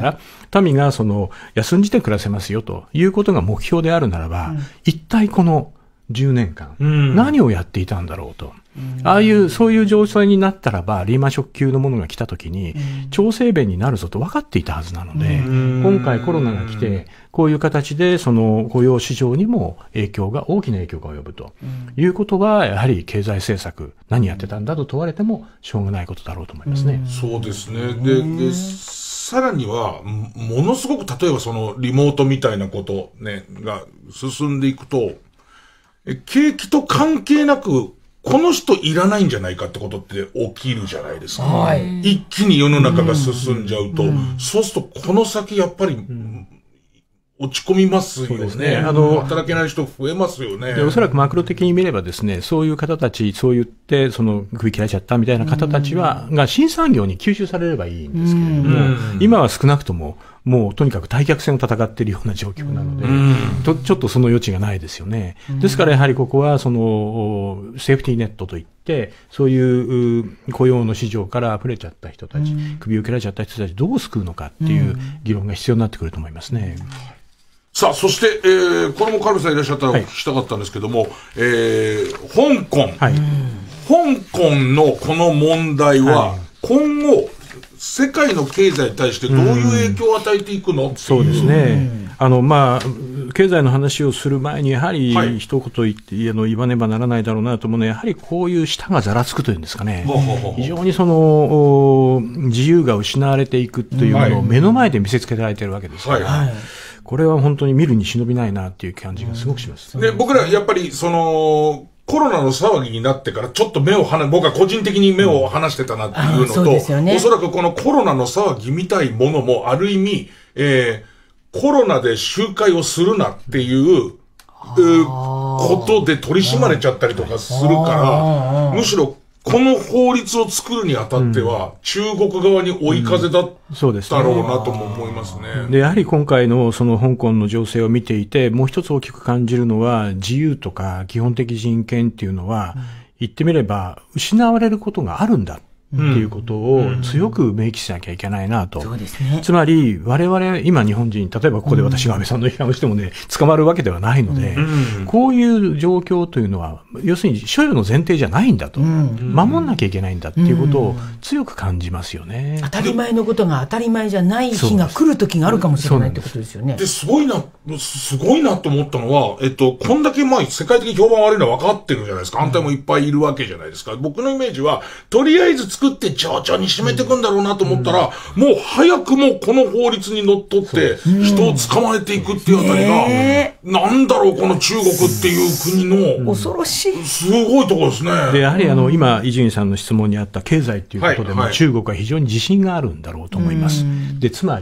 民が休んじて暮らせますよということが目標であるならば、一体この10年間、何をやっていたんだろうと。そういう状態になったらば、リーマンショック級のものが来たときに、調整弁になるぞと分かっていたはずなので、今回コロナが来て、こういう形で雇用市場にも大きな影響が及ぶということは、やはり経済政策、何やってたんだと問われてもしょうがないことだろうと思いますね。 そうですね。で、さらには、ものすごく例えばリモートみたいなことね、が進んでいくと、景気と関係なく、この人いらないんじゃないかってことって起きるじゃないですか。一気に世の中が進んじゃうと、そうするとこの先やっぱり、落ち込みますよね。そうですね。働けない人増えますよね。 で、おそらくマクロ的に見ればですね、そういう方たち、そう言って、首切られちゃったみたいな方たちが新産業に吸収されればいいんですけれども、今は少なくとも、もうとにかく退却戦を戦っているような状況なので、ちょっとその余地がないですよね。ですからやはりここはセーフティーネットといって、そういう雇用の市場から溢れちゃった人たち、首を切られちゃった人たちどう救うのかっていう議論が必要になってくると思いますね。 さあ、そして、これもカルビさんいらっしゃったらお聞きしたかったんですけども、香港。香港のこの問題は、今後、世界の経済に対してどういう影響を与えていくの？ そうですね。経済の話をする前に、やはり一言言って、言わねばならないだろうなと思うのは、やはりこういう舌がざらつくというんですかね。非常に自由が失われていくというものを目の前で見せつけられているわけですから。これは本当に見るに忍びないなっていう感じがすごくします。 で、僕らやっぱりコロナの騒ぎになってからちょっと僕は個人的に目を離してたなっていうのと、おそらくこのコロナの騒ぎみたいものもある意味、コロナで集会をするなっていうことで取り締まれちゃったりとかするから、むしろこの法律を作るにあたっては、中国側に追い風だったろうなとも思いますね。 で、やはり今回の香港の情勢を見ていて、もう一つ大きく感じるのは、自由とか基本的人権っていうのは、言ってみれば失われることがあるんだ。っていうことを強く明記しなきゃいけないなと。 そうですね。 つまり、我々、今日本人、例えばここで私が安倍さんの批判をしてもね、捕まるわけではないので、こういう状況というのは、要するに所有の前提じゃないんだと。守んなきゃいけないんだっていうことを強く感じますよね。 当たり前のことが当たり前じゃない日が来る時があるかもしれないってことですよね。 で、すごいなと思ったのは、こんだけ世界的に評判悪いのは分かってるじゃないですか。反対もいっぱいいるわけじゃないですか。僕のイメージは、とりあえず作って徐々に締めていくんだろうなと思ったら、もう早くもこの法律にのっとって人を捕まえていくっていうあたりが、なんだろうこの中国っていう国の恐ろしいすごいところですね。 で、やはり今伊集院さんの質問にあった経済っていうことでも、中国は非常に自信があるんだろうと思います。で、つまり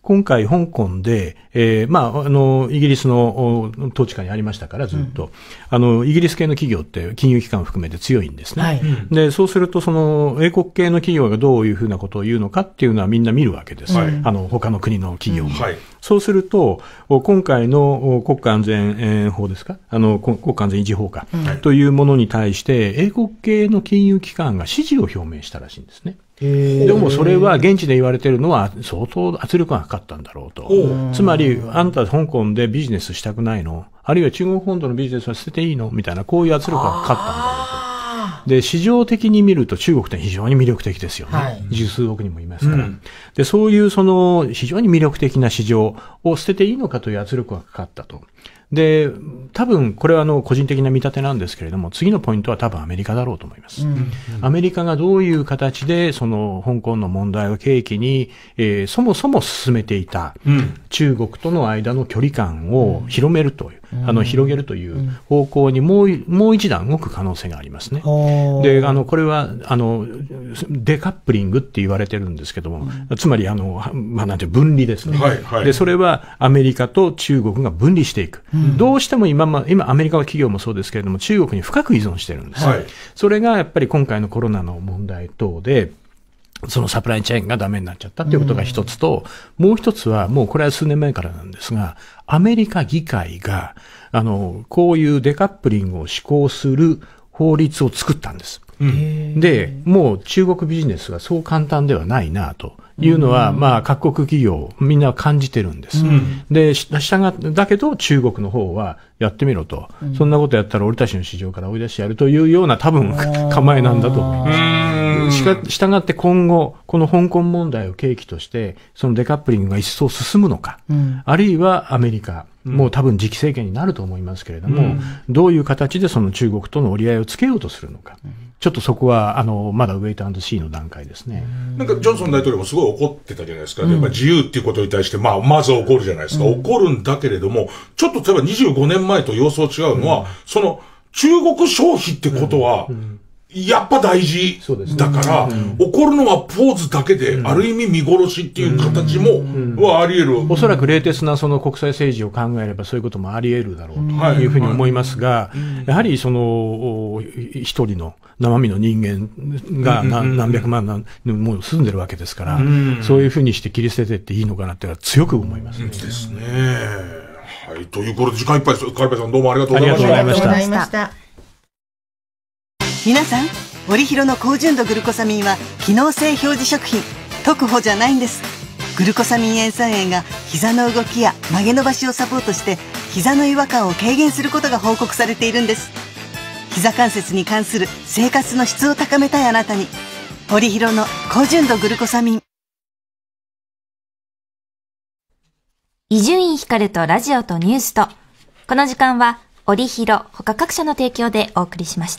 今回香港で、イギリスの統治下にありましたからずっと、イギリス系の企業って金融機関を含めて強いんですね。はい、で、そうするとその英国系の企業がどういうふうなことを言うのかっていうのはみんな見るわけです。はい、他の国の企業も。はい、そうすると、今回の国家安全法ですか、国家安全維持法か、というものに対して、英国系の金融機関が支持を表明したらしいんですね。でもそれは現地で言われているのは相当圧力がかかったんだろうと。つまり、あんた香港でビジネスしたくないの？あるいは中国本土のビジネスは捨てていいの？みたいな、こういう圧力がかかったんだろうと。で、市場的に見ると中国って非常に魅力的ですよね。はい、十数億人もいますから。で、そういうその非常に魅力的な市場を捨てていいのかという圧力がかかったと。で、多分これは個人的な見立てなんですけれども、次のポイントは多分アメリカだろうと思います。アメリカがどういう形でその香港の問題を契機に、そもそも進めていた中国との間の距離感を広めるという、広げるという方向にもう一段動く可能性がありますね。で、これはデカップリングって言われてるんですけども、つまりなんて分離ですね。で、それはアメリカと中国が分離していく。どうしても今アメリカの企業もそうですけれども、中国に深く依存してるんです。はい、それがやっぱり今回のコロナの問題等で、そのサプライチェーンがダメになっちゃったということが一つと、もう一つは、もうこれは数年前からなんですが、アメリカ議会が、こういうデカップリングを施行する法律を作ったんです。で、もう中国ビジネスがそう簡単ではないなというのは、各国企業みんな感じてるんです。で、だけど中国の方はやってみろと、そんなことやったら俺たちの市場から追い出してやるというような多分構えなんだと思います。したがって今後、この香港問題を契機として、そのデカップリングが一層進むのか、あるいはアメリカ、もう多分次期政権になると思いますけれども、どういう形でその中国との折り合いをつけようとするのか。ちょっとそこは、まだウェイト&シーの段階ですね。 なんか、ジョンソン大統領もすごい怒ってたじゃないですか。やっぱ自由っていうことに対して、まず怒るじゃないですか。怒るんだけれども、ちょっと例えば25年前と様相違うのは、その、中国消費ってことは、やっぱ大事だから、怒るのはポーズだけで、ある意味見殺しっていう形も、はあり得る。 おそらく冷徹なその国際政治を考えればそういうこともあり得るだろうというふうに思いますが、やはりその、一人の生身の人間が何百万もう住んでるわけですから、そういうふうにして切り捨ててっていいのかなって強く思いますね。 ですね。はい。ということで時間いっぱいです。カルペさんどうもありがとうございました。 ありがとうございました。 皆さん、オリヒロの高純度グルコサミンは機能性表示食品、特保じゃないんです。グルコサミン塩酸塩が膝の動きや曲げ伸ばしをサポートして膝の違和感を軽減することが報告されているんです。膝関節に関する生活の質を高めたいあなたに、オリヒロの高純度グルコサミン。 伊集院光とラジオとニュースと、この時間はオリヒロ他各社の提供でお送りしました。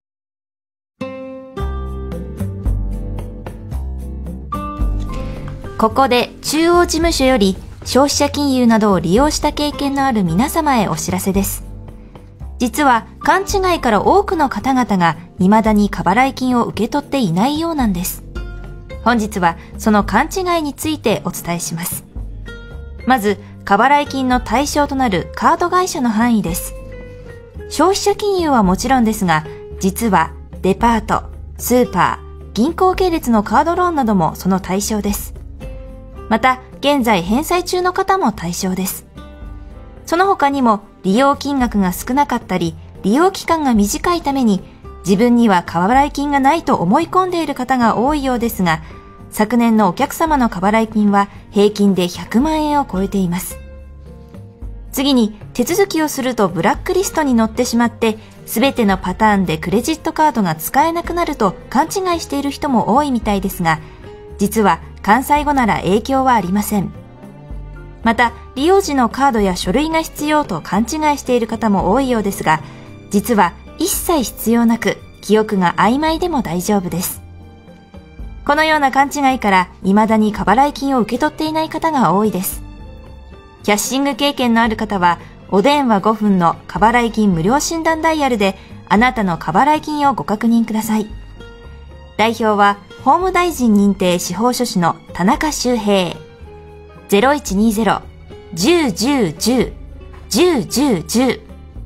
ここで中央事務所より消費者金融などを利用した経験のある皆様へお知らせです。実は勘違いから多くの方々が未だに過払い金を受け取っていないようなんです。本日はその勘違いについてお伝えします。まず、過払い金の対象となるカード会社の範囲です。消費者金融はもちろんですが、実はデパート、スーパー、銀行系列のカードローンなどもその対象です。また、現在返済中の方も対象です。その他にも、利用金額が少なかったり、利用期間が短いために、自分には過払い金がないと思い込んでいる方が多いようですが、昨年のお客様の過払い金は平均で100万円を超えています。次に、手続きをするとブラックリストに載ってしまって、すべてのパターンでクレジットカードが使えなくなると勘違いしている人も多いみたいですが、実は完済後なら影響はありません。また、利用時のカードや書類が必要と勘違いしている方も多いようですが、実は一切必要なく、記憶が曖昧でも大丈夫です。このような勘違いから未だに過払い金を受け取っていない方が多いです。キャッシング経験のある方は、お電話5分の過払い金無料診断ダイヤルであなたの過払い金をご確認ください。代表は法務大臣認定司法書士の田中修平。 0120-10-10-10-10-10-10。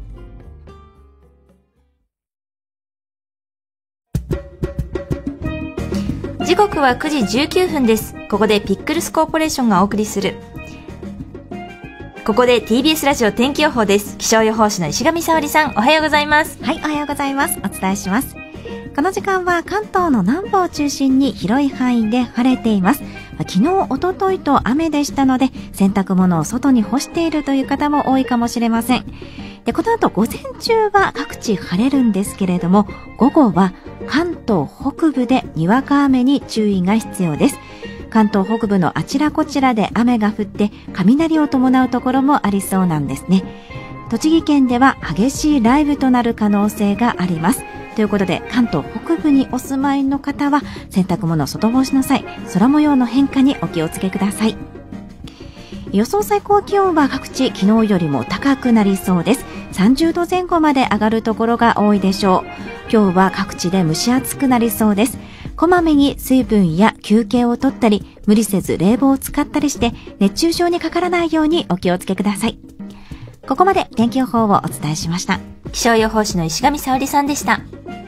時刻は9時19分です。ここでピックルスコーポレーションがお送りする。ここで TBS ラジオ天気予報です。気象予報士の石上沙織さん、おはようございます。 はい、おはようございます。お伝えします。この時間は関東の南部を中心に広い範囲で晴れています。昨日、おとといと雨でしたので、洗濯物を外に干しているという方も多いかもしれません。で、この後午前中は各地晴れるんですけれども、午後は関東北部でにわか雨に注意が必要です。関東北部のあちらこちらで雨が降って雷を伴うところもありそうなんですね。栃木県では激しい雷雨となる可能性があります。ということで、関東北部にお住まいの方は洗濯物を外干しの際、空模様の変化にお気をつけください。予想最高気温は各地昨日よりも高くなりそうです。30度前後まで上がるところが多いでしょう。今日は各地で蒸し暑くなりそうです。こまめに水分や休憩をとったり、無理せず冷房を使ったりして熱中症にかからないようにお気をつけください。ここまで天気予報をお伝えしました。 気象予報士の石上沙織さんでした。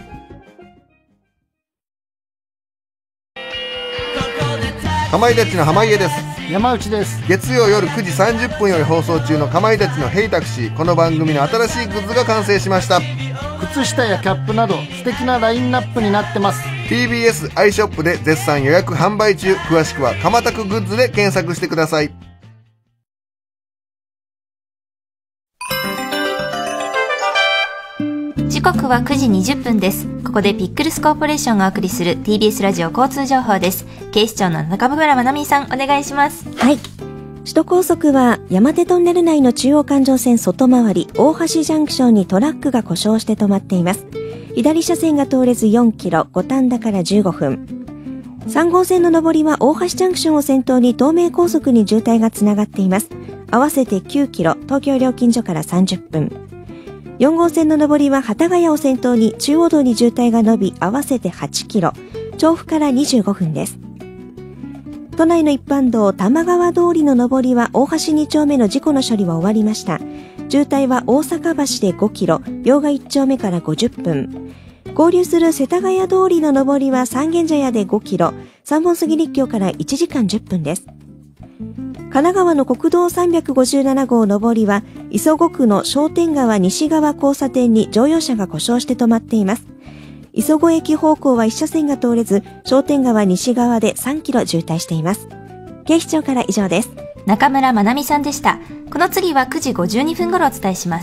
かまいたちの濱家です。 山内です。 月曜夜9時30分より放送中のかまいたちのヘイタクシー。この番組の新しいグッズが完成しました。 靴下やキャップなど素敵なラインナップになってます。 TBS アイショップで絶賛予約販売中。詳しくはかまたくグッズで検索してください。 時刻は9時20分です。ここでピックルスコーポレーションがお送りする TBS ラジオ交通情報です。警視庁の中村まなみさん、お願いします。 はい。首都高速は山手トンネル内の中央環状線外回り大橋ジャンクションにトラックが故障して止まっています。左車線が通れず4キロ、五反田から15分。3号線の上りは大橋ジャンクションを先頭に東名高速に渋滞がつながっています。合わせて9キロ、東京料金所から30分。4号線の上りは幡ヶ谷を先頭に中央道に渋滞が伸び合わせて8キロ、調布から25分です。都内の一般道玉川通りの上りは大橋2丁目の事故の処理は終わりました。渋滞は大阪橋で5キロ、両替1丁目から50分。合流する世田谷通りの上りは三軒茶屋で5キロ、三本杉立橋から1時間10分です。神奈川の国道357号上りは磯子区の商店川西側交差点に乗用車が故障して止まっています。磯子駅方向は1車線が通れず、商店川西側で3キロ渋滞しています。警視庁から以上です。 中村まなみさんでした。この次は9時52分頃お伝えします。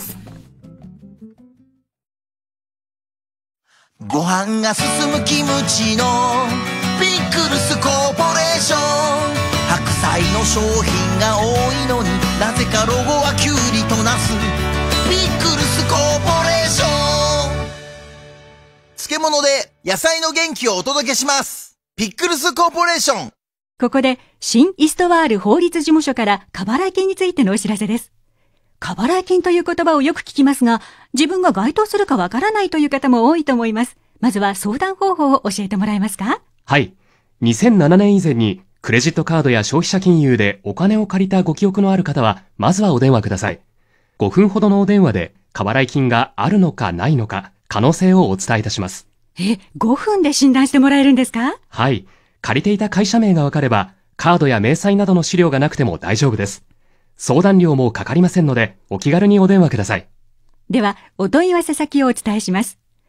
ご飯が進むキムチのピックルスコーポレーション。白菜の商品が多いのになぜかロゴはキュウリとナス。ピックルスコーポレーション。漬物で野菜の元気をお届けします。ピックルスコーポレーション。 ここで新イストワール法律事務所から過払い金についてのお知らせです。過払い金という言葉をよく聞きますが、自分が該当するかわからないという方も多いと思います。まずは相談方法を教えてもらえますか？ はい。2007年以前にクレジットカードや消費者金融でお金を借りたご記憶のある方は、まずはお電話ください。5分ほどのお電話で過払い金があるのかないのか、可能性をお伝えいたします。 5分で診断してもらえるんですか？ はい。借りていた会社名がわかれば、カードや明細などの資料がなくても大丈夫です。相談料もかかりませんので、お気軽にお電話ください。 では、お問い合わせ先をお伝えします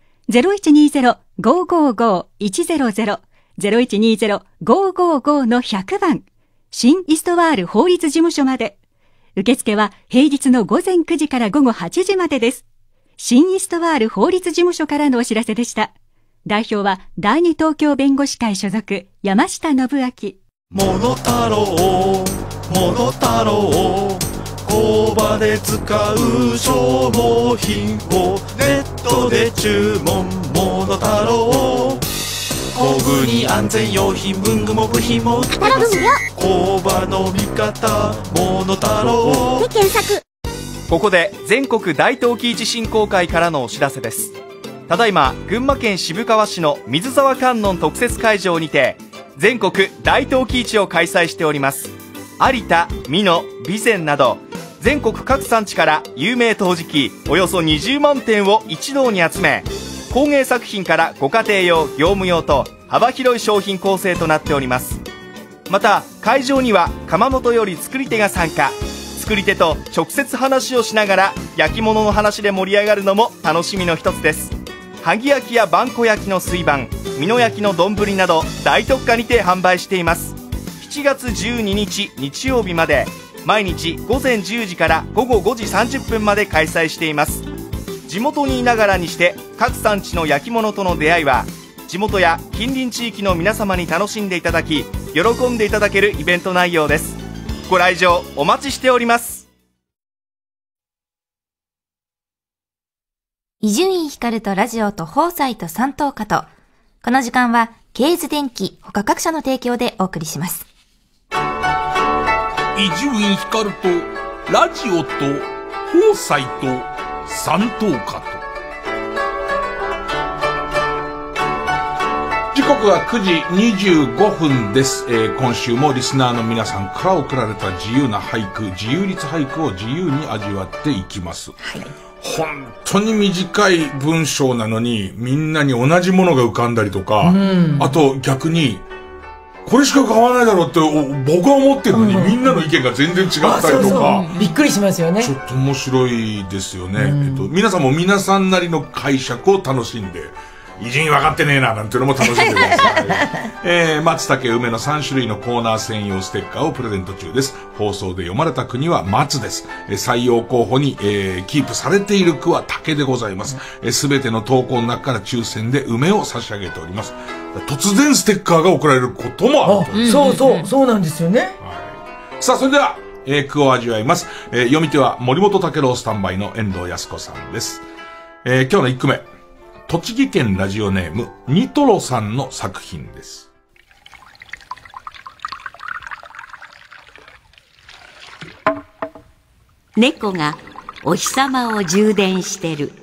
。0120-555-100、0120-555-100番、新イストワール法律事務所まで。受付は平日の午前9時から午後8時までです。新イストワール法律事務所からのお知らせでした。代表は第二東京弁護士会所属山下信明。 モノタロウ工場で使う消耗品をネットで注文。モノタロウ工具に安全用品文具も部品も売ってますよ。工場の味方モノタロウで検索。 ここで全国大東期地震公会からのお知らせです。ただいま群馬県渋川市の水沢観音特設会場にて全国大東期市を開催しております。 有田、美濃、備前など全国各産地から有名陶磁器およそ20万点を一堂に集め、工芸作品からご家庭用、業務用と幅広い商品構成となっております。また会場には窯元より作り手が参加、作り手と直接話をしながら焼き物の話で盛り上がるのも楽しみの一つです。萩焼きや萬古焼きの水盤、美濃焼きの丼など大特価にて販売しています。7月12日日曜日まで毎日午前10時から午後5時30分まで開催しています。地元にいながらにして各産地の焼き物との出会いは地元や近隣地域の皆様に楽しんでいただき喜んでいただけるイベント内容です。ご来場お待ちしております。 伊集院光とラジオと放送と三等価と、この時間はケーズ電機他各社の提供でお送りします。 伊集院光とラジオと放送と三等価と。時刻は9時25分です。今週もリスナーの皆さんから送られた自由な俳句、自由律俳句を自由に味わっていきます。はい、本当に短い文章なのにみんなに同じものが浮かんだりとか、あと逆にこれしか浮かばないだろうって僕は思ってるのに、みんなの意見が全然違ったりとか、 びっくりしますよね。 ちょっと面白いですよね。皆さんも皆さんなりの解釈を楽しんで、偉人分かってねえななんていうのも楽しんでください。松茸梅の3種類のコーナー専用ステッカーをプレゼント中です。放送で読まれた句には松です。採用候補に、キープされている句は竹でございます。すべての投稿の中から抽選で梅を差し上げております。突然ステッカーが送られることもあると。 そうなんですよね。 さあ、それでは、句を味わいます。読み手は森本武郎スタンバイの遠藤康子さんです。今日の1句目。栃木県ラジオネームニトロさんの作品です。 猫がお日様を充電してる。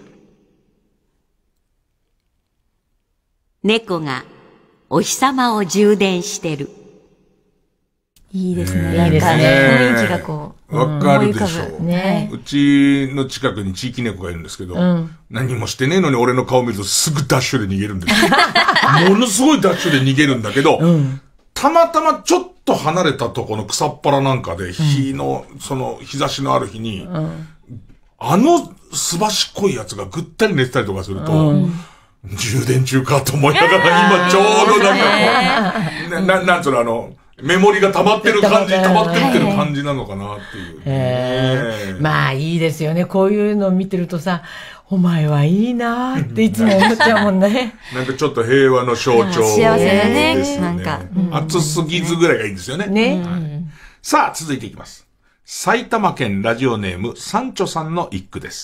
猫がお日様を充電してる。 いいですね。いいですね。雰囲気がこう。 わかるでしょう。ね。うちの近くに地域猫がいるんですけど、何もしてねえのに俺の顔見るとすぐダッシュで逃げるんですよ。ものすごいダッシュで逃げるんだけど、たまたまちょっと離れたとこの草っぱらなんかで、その日差しのある日に、すばしっこいやつがぐったり寝てたりとかすると、充電中かと思いながら、今ちょうどなんつうのメモリが溜まってる感じ、溜まってる感じなのかなっていう。 まあいいですよね。こういうのを見てるとさ、お前はいいなーっていつも思っちゃうもんね。 なんかちょっと平和の象徴ですよね。 幸せだね。なんか。 暑すぎずぐらいがいいんですよね。ね。さあ、続いていきます。埼玉県ラジオネームサンチョさんの一句です。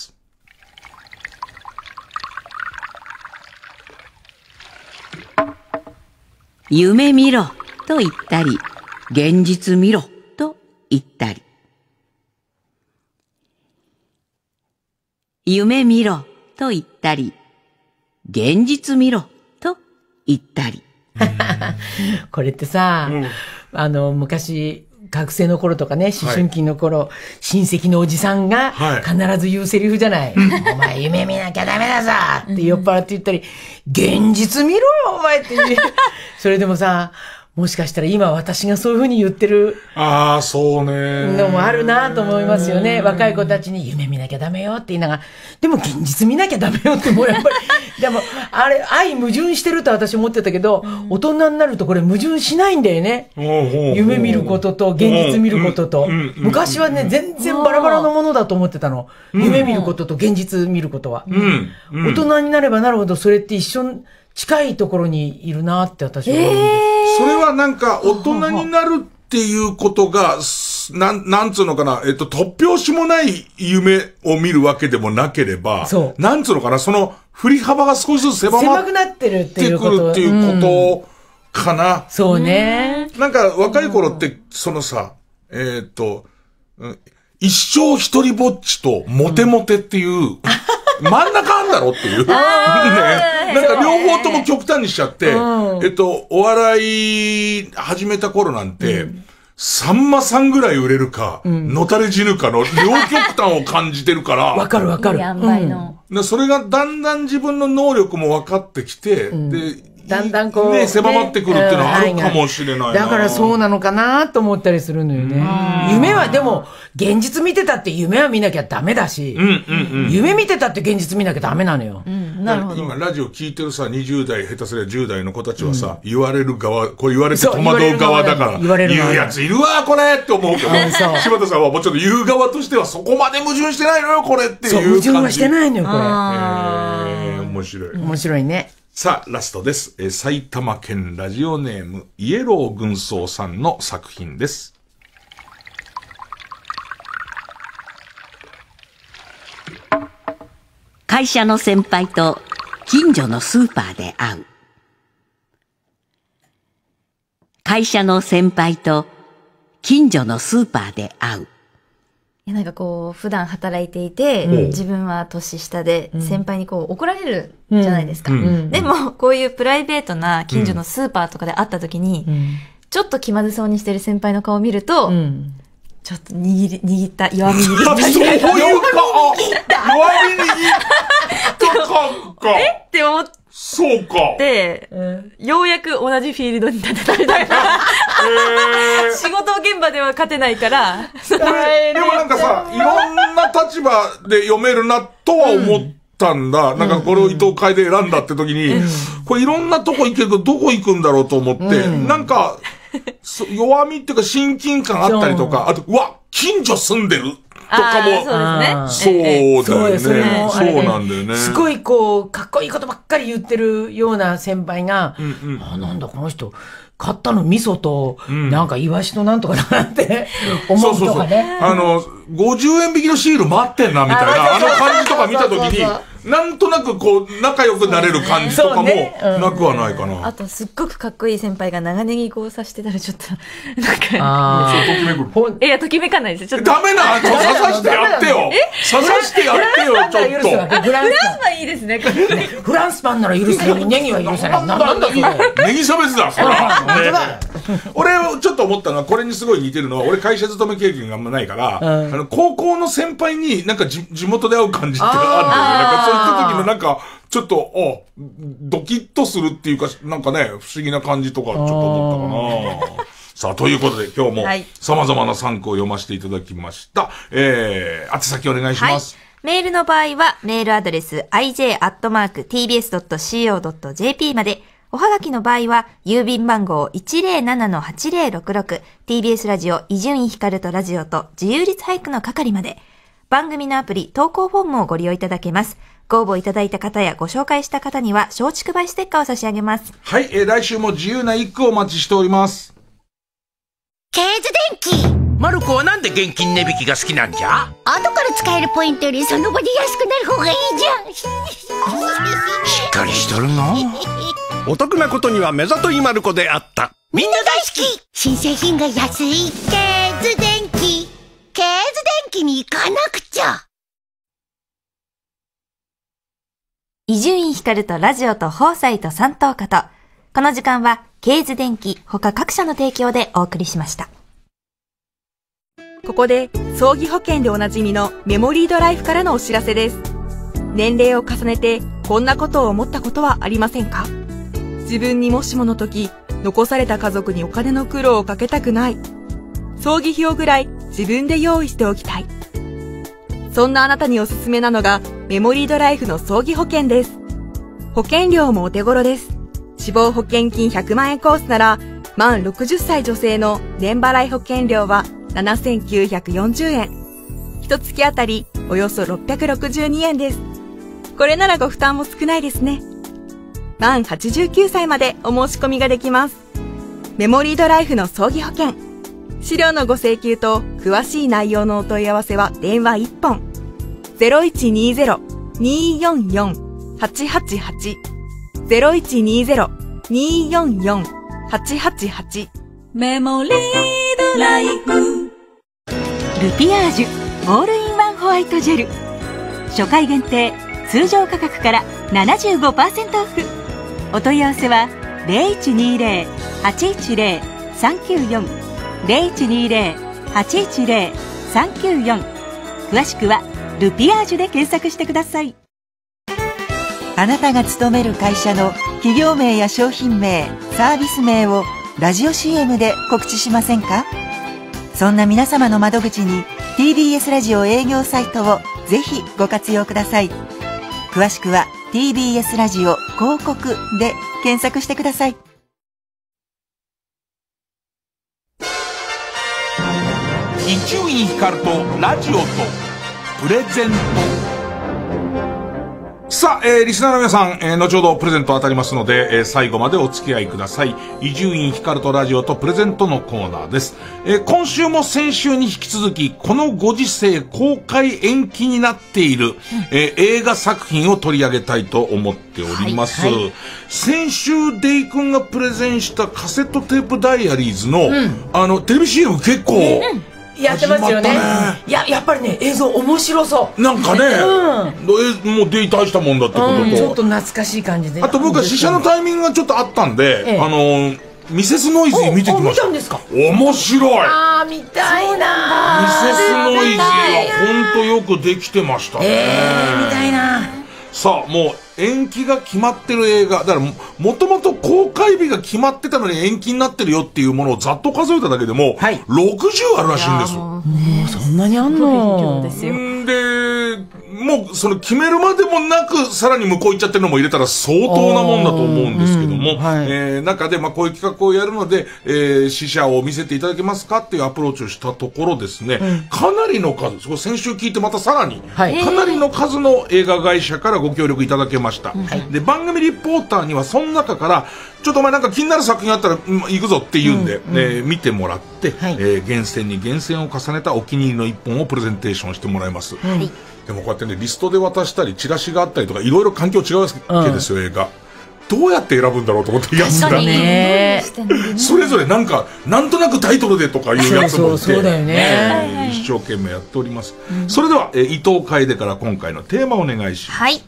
夢見ろと言ったり、現実見ろと言ったり。夢見ろと言ったり、現実見ろと言ったり。 これってさ、昔、学生の頃とかね、思春期の頃、親戚のおじさんが必ず言うセリフじゃない。お前夢見なきゃダメだぞって酔っ払って言ったり、現実見ろよお前って言う。それでもさ、もしかしたら今私がそういう風に言ってるそうねのもあるなと思いますよね。若い子たちに夢見なきゃダメよって言いながら、でも現実見なきゃダメよってもうやっぱり、でもあれ相矛盾してると私思ってたけど、大人になるとこれ矛盾しないんだよね。夢見ることと現実見ることと。昔はね、全然バラバラのものだと思ってたの。夢見ることと現実見ることは。大人になればなるほどそれって一緒近いところにいるなって私は思うんです。 それはなんか大人になるっていうことが、なんつうのかな、突拍子もない夢を見るわけでもなければ、なんつうのかな、その振り幅が少しずつ狭くなってるっていうこと。っていうことかな。 そうね。 なんか若い頃って、そのさ、一生一人ぼっちとモテモテっていう、真ん中あんだろっていう。なんか両方とも極端にしちゃって、お笑い始めた頃なんて、 さんまさんぐらい売れるか、のたれ死ぬかの両極端を感じてるから。 わかるわかる。 それがだんだん自分の能力も分かってきて、で、 だんだんこう。 ね、狭まってくるっていうのはあるかもしれないな。 だからそうなのかなと思ったりするのよね。夢はでも、現実見てたって夢は見なきゃダメだし、夢見てたって現実見なきゃダメなのよ。 なるほど。今ラジオ聞いてるさ、20代、下手すりゃ10代の子たちはさ、言われる側、こう言われて戸惑う側だから、言うやついるわ、これって思うけど、柴田さんはもうちょっと言う側としてはそこまで矛盾してないのよ、これっていう感じ。 矛盾はしてないのよ、これ。面白い。 面白いね。 さあ、ラストです。埼玉県ラジオネーム、イエロー軍曹さんの作品です。 会社の先輩と近所のスーパーで会う。会社の先輩と近所のスーパーで会う。 なんかこう、普段働いていて、自分は年下で、先輩にこう怒られるじゃないですか。でも、こういうプライベートな近所のスーパーとかで会った時に、ちょっと気まずそうにしてる先輩の顔を見ると、ちょっと握った、弱み握った。 そういうか、弱み握ったか。 って思って、 そうか。 で、ようやく同じフィールドに立てたみたいな。仕事現場では勝てないから。 でもなんかさ、いろんな立場で読めるなとは思ったんだ。なんかこれを伊藤楓で選んだって時に、これいろんなとこ行けるけどどこ行くんだろうと思って、なんか、弱みっていうか親近感あったりとか、あと、うわ、近所住んでるとかも、そうだよね。そうなんだよね。 すごいこう、かっこいいことばっかり言ってるような先輩が、なんだこの人、買ったの味噌と、なんかイワシとなんとかだなって思うとかね。 50円引きのシール待ってんなみたいな、あの感じとか見たときに、なんとなくこう、仲良くなれる感じとかも、なくはないかな。 あと、すっごくかっこいい先輩が長ネギこうさしてたらちょっと、なんか、 ときめく。 いや、ときめかないです。ちょっと。 ダメな、刺さしてやってよ。刺さしてやってよ、ちょっと。 フランスパンいいですね。 フランスパンなら許すのにネギは許せない。なんだそれ。 ネギ差別だ、それ。俺、ちょっと思ったのは、これにすごい似てるのは、俺会社勤め経験があんまないから、高校の先輩になんか地元で会う感じってあるんだよね。なんかそういった時のなんか、ちょっと、ドキッとするっていうか、なんかね、不思議な感じとかちょっと思ったかな。さあ、ということで今日も様々な参考を読ませていただきました。宛先お願いします。 メールの場合は、メールアドレス ij@tbs.co.jp まで、おはがきの場合は、郵便番号 107-8066、TBS ラジオ、伊集院光とラジオと自由律俳句の係まで、番組のアプリ、投稿フォームをご利用いただけます。ご応募いただいた方やご紹介した方には、松竹梅ステッカーを差し上げます。 はい、来週も自由な一句をお待ちしております。 ケーズ電気。 マルコはなんで現金値引きが好きなんじゃ？ 後から使えるポイントよりその場で安くなる方がいいじゃん。 しっかりしとるの。お得なことには目ざといマルコであった。 みんな大好き。新製品が安いケーズ電気。ケーズ電気に行かなくちゃ。 伊集院光とラジオと放送と三等家と、この時間はケーズ電気他各社の提供でお送りしました。 ここで葬儀保険でおなじみのメモリードライフからのお知らせです。年齢を重ねてこんなことを思ったことはありませんか？自分にもしもの時、残された家族にお金の苦労をかけたくない。葬儀費用ぐらい自分で用意しておきたい。そんなあなたにおすすめなのがメモリードライフの葬儀保険です。保険料もお手頃です。死亡保険金100万円コースなら満60歳女性の年払い保険料は7940円。一月あたりおよそ662円です。これならご負担も少ないですね。満89歳までお申し込みができます。メモリードライフの葬儀保険。資料のご請求と詳しい内容のお問い合わせは電話1本。0120-244-888 0120-244-888 メモリードライフルピアージュオールインワンホワイトジェル初回限定通常価格から 75% オフお問い合わせは 0120-810-394 0120-810-394。詳しくはルピアージュで検索してください。 あなたが勤める会社の企業名や商品名、サービス名をラジオ CM で告知しませんか？そんな皆様の窓口に TBS ラジオ営業サイトをぜひご活用ください。詳しくは TBS ラジオ広告で検索してください。 伊集院光とラジオとプレゼント。さあ、リスナーの皆さん、後ほどプレゼント当たりますので、最後までお付き合いください。伊集院光とラジオとプレゼントのコーナーです。今週も先週に引き続き、このご時世公開延期になっている、映画作品を取り上げたいと思っております。はいはい、先週デイ君がプレゼンしたカセットテープダイアリーズの、テレビ CM 結構、 やってますよね。やっぱりね、映像面白そう。 なんかね、もうデータしたもんだってことと、 ちょっと懐かしい感じで。 あと僕は試写のタイミングがちょっとあったんで、ミセスノイズ見てきました。 見たんですか？ 面白い。 見たいな。 ミセスノイズは本当よくできてましたね。 見たいな。 さあ、もう延期が決まってる映画、だからもともと公開日が決まってたのに延期になってるよっていうものをざっと数えただけでも、60あるらしいんです。 もうそんなにあんの？ で、もうその決めるまでもなくさらに向こう行っちゃってるのも入れたら相当なもんだと思うんですけども、中でこういう企画をやるので、試写を見せていただけますかっていうアプローチをしたところですね、かなりの数、先週聞いてまたさらに、かなりの数の映画会社からご協力いただけました。で、番組リポーターにはその中から、ちょっとお前なんか気になる作品あったら行くぞって言うんで、見てもらって、厳選に厳選を重ねたお気に入りの一本をプレゼンテーションしてもらいます。でもこうやってね、リストで渡したり、チラシがあったりとか、いろいろ環境違うわけですよ、映画。どうやって選ぶんだろうと思って、やつが。それぞれなんか、なんとなくタイトルでとかいうやつもいて、 そうだよね。 一生懸命やっております。それでは、伊藤楓から今回のテーマをお願いします。 はい。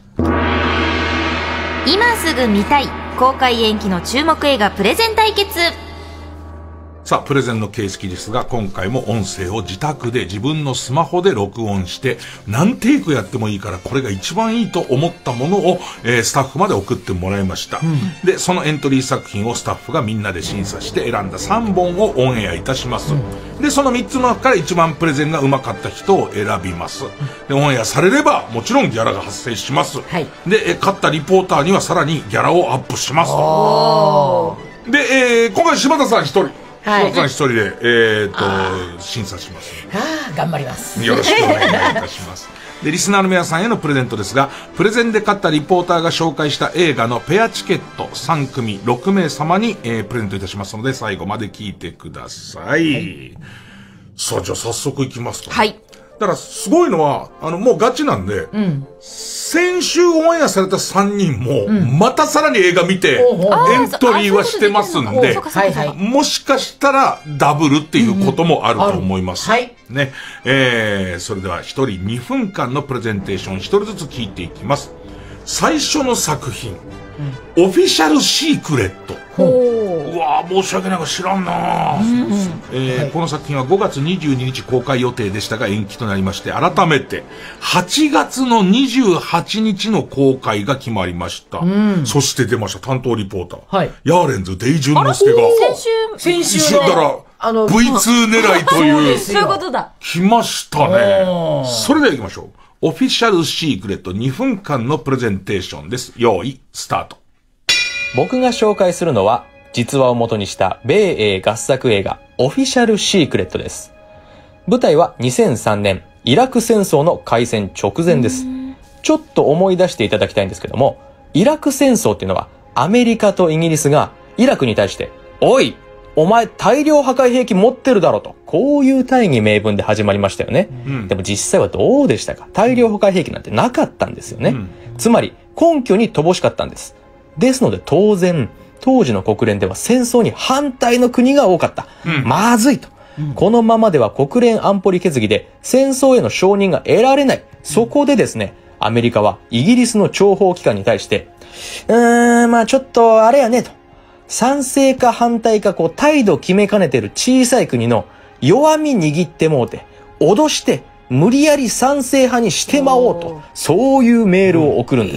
今すぐ見たい公開延期の注目映画プレゼン対決。 さあ、プレゼンの形式ですが、今回も音声を自宅で自分のスマホで録音して、何テイクやってもいいから、これが一番いいと思ったものを、スタッフまで送ってもらいました。で、そのエントリー作品をスタッフがみんなで審査して選んだ3本をオンエアいたします。で、その3つの中から一番プレゼンが上手かった人を選びます。で、オンエアされれば、もちろんギャラが発生します。で、勝ったリポーターにはさらにギャラをアップしますと。で、今回柴田さん一人。柴田さん一人で、審査します。 頑張ります。 よろしくお願いいたします。で、リスナーの皆さんへのプレゼントですが、プレゼンで勝ったリポーターが紹介した映画のペアチケット3組6名様に、プレゼントいたしますので、最後まで聞いてください。さあ、じゃあ早速いきますか。だからすごいのは、もうガチなんで、先週オンエアされた3人も、またさらに映画見て、エントリーはしてますんで、もしかしたらダブルっていうこともあると思います。ね。それでは1人2分間のプレゼンテーション1人ずつ聞いていきます。最初の作品、オフィシャルシークレット。うわぁ、申し訳ないが知らんなぁ。この作品は5月22日公開予定でしたが延期となりまして、改めて8月の28日の公開が決まりました。そして出ました、担当リポーター。ヤーレンズデイジュンの助が。 先週の。 だから、V2 狙いという。 そういうことだ。 来ましたね。それでは行きましょう。オフィシャルシークレット2分間のプレゼンテーションです。用意、スタート。 僕が紹介するのは、実話を元にした米英合作映画、オフィシャルシークレットです。舞台は2003年、イラク戦争の開戦直前です。ちょっと思い出していただきたいんですけども、イラク戦争っていうのは、アメリカとイギリスがイラクに対して、おいお前大量破壊兵器持ってるだろと、こういう大義名分で始まりましたよね。でも実際はどうでしたか？大量破壊兵器なんてなかったんですよね。つまり根拠に乏しかったんです。ですので当然、当時の国連では戦争に反対の国が多かった。まずいと。このままでは国連安保理決議で戦争への承認が得られない。そこでですね、アメリカはイギリスの諜報機関に対して、まあちょっとあれやねと。 賛成か反対か態度決めかねてる小さい国の弱み握ってもうて、脅して、無理やり賛成派にしてまおうと、そういうメールを送るんです。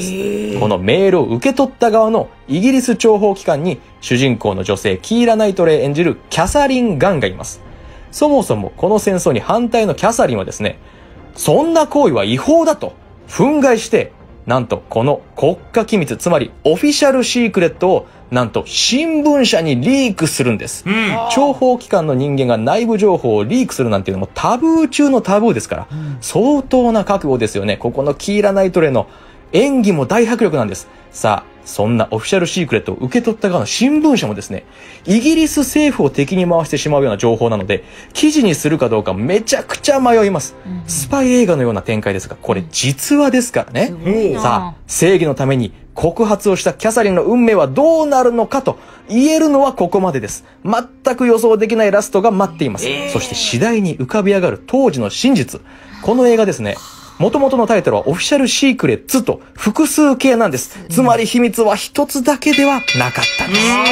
このメールを受け取った側のイギリス諜報機関に主人公の女性キーラ・ナイトレイ演じるキャサリン・ガンがいます。そもそもこの戦争に反対のキャサリンはですね、そんな行為は違法だと憤慨して、なんとこの国家機密、つまりオフィシャルシークレットをなんと新聞社にリークするんです。諜報機関の人間が内部情報をリークするなんていうのもタブー中のタブーですから、相当な覚悟ですよね。ここのキーラ・ナイトレイの演技も大迫力なんです。さあ、そんなオフィシャルシークレットを受け取った側の新聞社もですね、イギリス政府を敵に回してしまうような情報なので、記事にするかどうかめちゃくちゃ迷います。スパイ映画のような展開ですが、これ実話ですからね。さあ、正義のために告発をしたキャサリンの運命はどうなるのかと言えるのはここまでです。全く予想できないラストが待っています。そして次第に浮かび上がる当時の真実。この映画ですね、元々のタイトルはオフィシャルシークレッツと複数形なんです。つまり秘密は一つだけではなかったんです。 乗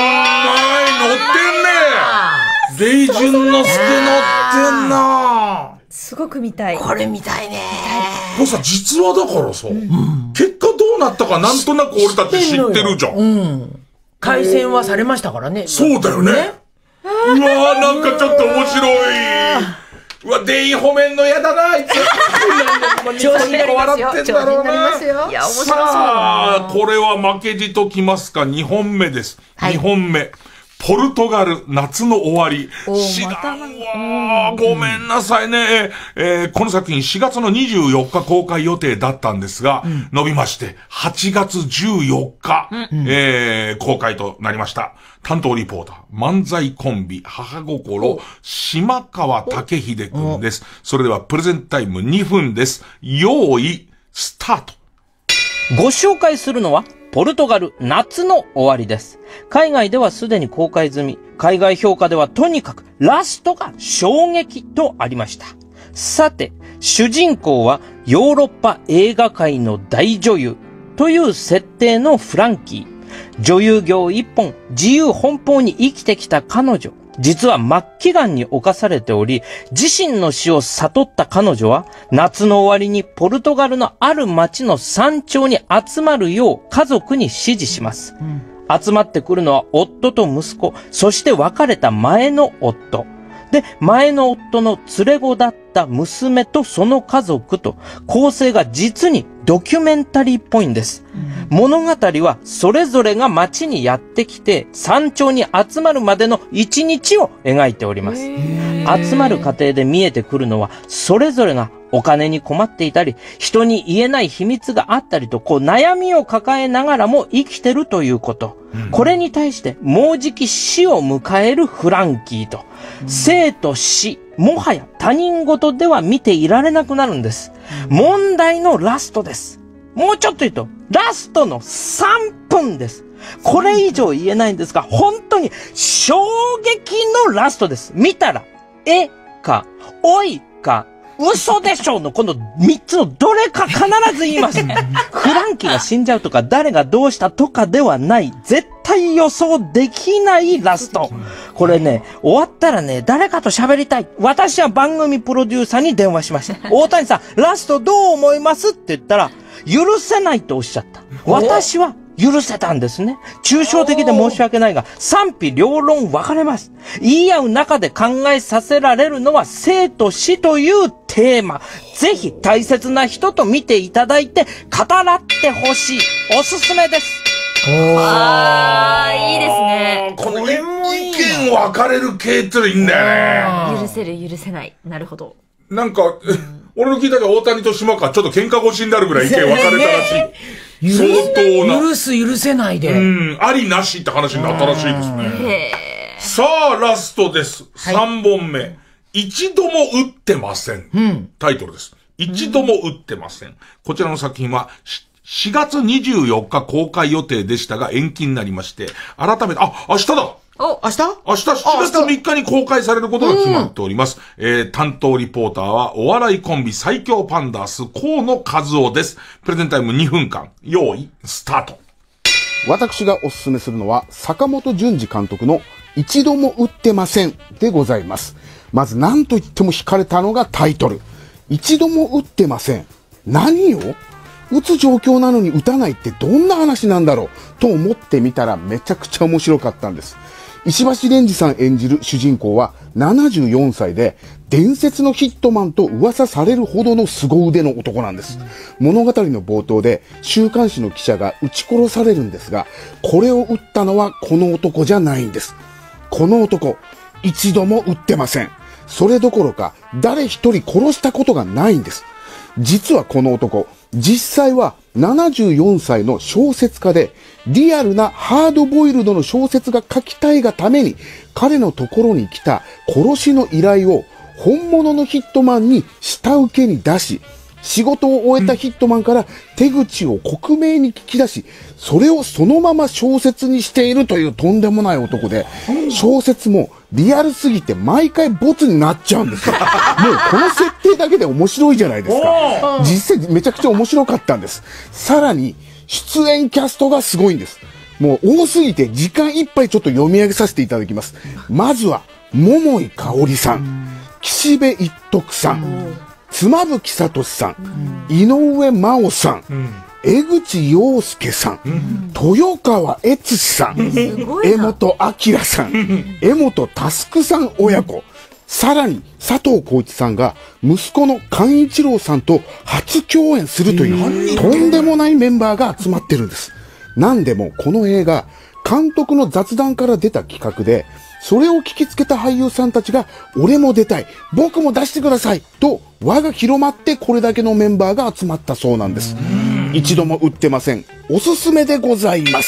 ってんね。レイジュンのスケ乗ってんな。 すごく見たい。 これ見たいね。 これさ、実話だからさ、結果どうなったかなんとなく俺たち知ってるじゃん。 改戦はされましたからね。 そうだよね。うわー、なんかちょっと面白い。うわ、全員褒めんの嫌だな、あいつ。 調子になりますよ。 笑ってんだろうな。 いや、面白そう。さあ、これは負けじときますか、2本目です。2本目。ポルトガル、夏の終わり。知らんわ。ごめんなさいね。この作品4月の24日公開予定だったんですが、伸びまして、8月14日、公開となりました。担当リポーター、漫才コンビ、母心、島川武秀くんです。それではプレゼンタイム2分です。用意、スタート。 ご紹介するのは、ポルトガル夏の終わりです。海外ではすでに公開済み、海外評価ではとにかくラストが衝撃とありました。さて、主人公はヨーロッパ映画界の大女優という設定のフランキー。女優業一本、自由奔放に生きてきた彼女。実は末期癌に侵されており、自身の死を悟った彼女は、夏の終わりにポルトガルのある町の山頂に集まるよう家族に指示します。集まってくるのは夫と息子、そして別れた前の夫。で、前の夫の連れ子だった娘とその家族と、構成が実にドキュメンタリーっぽいんです。物語はそれぞれが町にやってきて山頂に集まるまでの一日を描いております。集まる過程で見えてくるのはそれぞれがお金に困っていたり人に言えない秘密があったりと悩みを抱えながらも生きてるということ。これに対してもうじき死を迎えるフランキーと生と死、もはや他人事では見ていられなくなるんです。問題のラストです。もうちょっと言うと、ラストの3分です。これ以上言えないんですが、本当に衝撃のラストです。見たら、か、おいか、嘘でしょうのこの3つのどれか必ず言います。フランキーが死んじゃうとか、誰がどうしたとかではない、絶対予想できないラスト。これね、終わったらね、誰かと喋りたい。私は番組プロデューサーに電話しました。大谷さん、ラストどう思いますって言ったら、許せないとおっしゃった。私は許せたんですね。抽象的で申し訳ないが、賛否両論分かれます。言い合う中で考えさせられるのは生と死というテーマ。ぜひ大切な人と見ていただいて語らってほしい。おすすめです。 あー、いいですね。 この意見分かれる系っていいんだよね。 許せる許せない。なるほど。 なんか、俺の聞いたけど大谷と島川ちょっと喧嘩腰になるぐらい意見分かれたらしい。相当な。 許す許せないで。 ありなしって話になったらしいですね。さあ、ラストです。3本目。一度も打ってません。タイトルです。一度も打ってません。こちらの作品は、4月24日公開予定でしたが延期になりまして、改めて、明日だ明日 7月3日に公開されることが決まっております。担当リポーターはお笑いコンビ最強パンダース河野和夫です。プレゼンタイム2分間。用意、スタート。 私がおすすめするのは坂本淳二監督の一度も打ってませんでございます。まず何と言っても惹かれたのがタイトル。一度も打ってません。何を打つ状況なのに打たないってどんな話なんだろうと思ってみたらめちゃくちゃ面白かったんです。石橋蓮司さん演じる主人公は74歳で伝説のヒットマンと噂されるほどの凄腕の男なんです。物語の冒頭で週刊誌の記者が撃ち殺されるんですが、これを撃ったのはこの男じゃないんです。この男、一度も撃ってません。それどころか誰一人殺したことがないんです。実はこの男、実際は74歳の小説家で、リアルなハードボイルドの小説が書きたいがために、彼のところに来た殺しの依頼を本物のヒットマンに下請けに出し、仕事を終えたヒットマンから手口を克明に聞き出し、それをそのまま小説にしているというとんでもない男で、小説もリアルすぎて毎回ボツになっちゃうんですよ。もうこの設定だけで面白いじゃないですか。実際めちゃくちゃ面白かったんです。さらに出演キャストがすごいんです。もう多すぎて時間いっぱいちょっと読み上げさせていただきます。まずは桃井かおりさん、岸辺一徳さん、妻夫木聡さん、井上真央さん、江口洋介さん、豊川悦司さん、江本明さん、江本佑さん親子、さらに佐藤浩市さんが息子の寛一郎さんと初共演するというとんでもないメンバーが集まってるんです。なんでもこの映画、監督の雑談から出た企画で、それを聞きつけた俳優さんたちが、俺も出たい、僕も出してくださいと輪が広まってこれだけのメンバーが集まったそうなんです。一度も打ってません。おすすめでございます。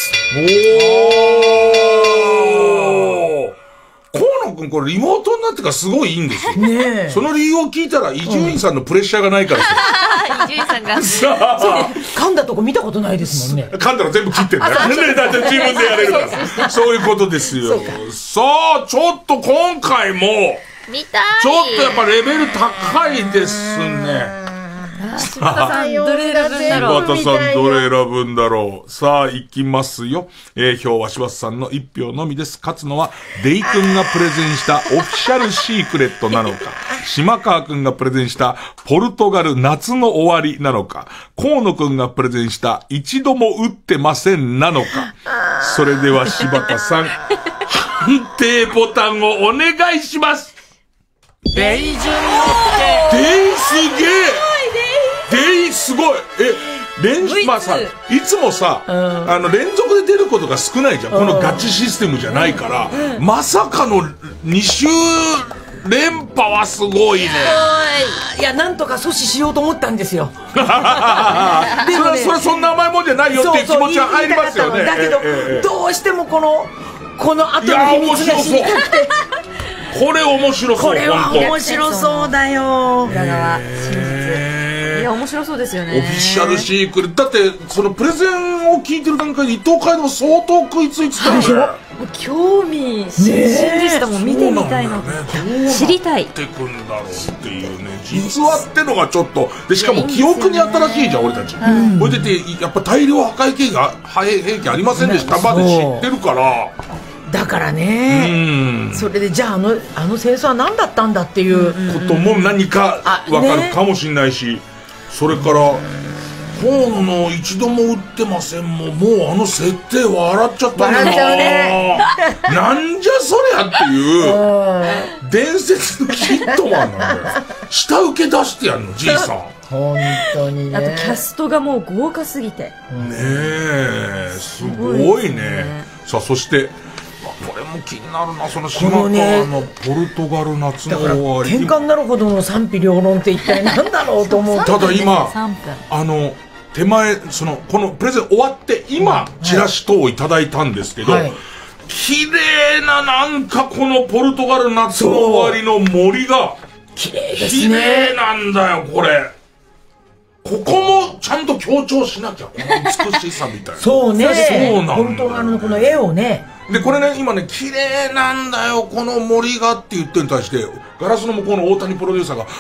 河野くんこれリモートになってからすごいいいんですよ。ね、その理由を聞いたら伊集院さんのプレッシャーがないから伊集院さんが噛んだとこ見たことないですもんね。 噛んだら全部切ってんだよ。だって自分でやれるから。そういうことですよ。さあ、ちょっと今回も見たい。 ちょっとやっぱレベル高いですね。 柴田さんどれ選ぶんだろう。 柴田さんどれ選ぶんだろう。さあ行きますよ。票は柴田さんの1票のみです。勝つのはデイ君がプレゼンしたオフィシャルシークレットなのか、島川君がプレゼンしたポルトガル夏の終わりなのか、河野君がプレゼンした一度も打ってませんなのか。それでは柴田さん判定ボタンをお願いします。 デイ順に乗ってデイすげえ、デイすごい。まあさ、いつもさ、連続で出ることが少ないじゃん。このガチシステムじゃないから、まさかの2週連覇はすごいね。 いや、なんとか阻止しようと思ったんですよ。 でもね、そんな甘いもんじゃないよっていう気持ちは入りますよね。 だけど、どうしてもこの後の秘密が知りたくて。 これ面白そう。 これは面白そうだよ。 裏側真実。いや面白そうですよね。 オフィシャルシークレット。だってそのプレゼンを聞いてる段階で伊藤楓も相当食いついてたでしょ。 興味津々でしたもん。見てみたいの。知りたい。 ってくんだろうっていうね。実話ってのがちょっとで、しかも記憶に新しいじゃん俺たち。これでやっぱ大量破壊兵器ありませんでしたまで知ってるから。 だからね、それでじゃああの戦争は何だったんだっていうことも何か分かるかもしれないし、それから河野の一度も打ってませんもうあの設定笑っちゃったんだよ。笑っちゃうね。なんじゃそりゃっていう伝説のヒットマンなんだよ。下請け出してやんのじいさん。 本当にね。 あとキャストがもう豪華すぎてねえ、すごいね。さあそしてこれも気になるな、その島川のポルトガル夏の終わり。 喧嘩になるほどの賛否両論って一体何だろうと思う。 ただ今手前このプレゼン終わって今チラシ等をいただいたんですけど、綺麗ななんかこのポルトガル夏の終わりの森が綺麗ですね。 綺麗なんだよこれ。ここもちゃんと強調しなきゃ、この美しさみたいな。 そうね。 そうなんだ。 ポルトガルのこの絵をね。 でこれね今ね綺麗なんだよこの森がって言ってるに対してガラスの向こうの大谷プロデューサーが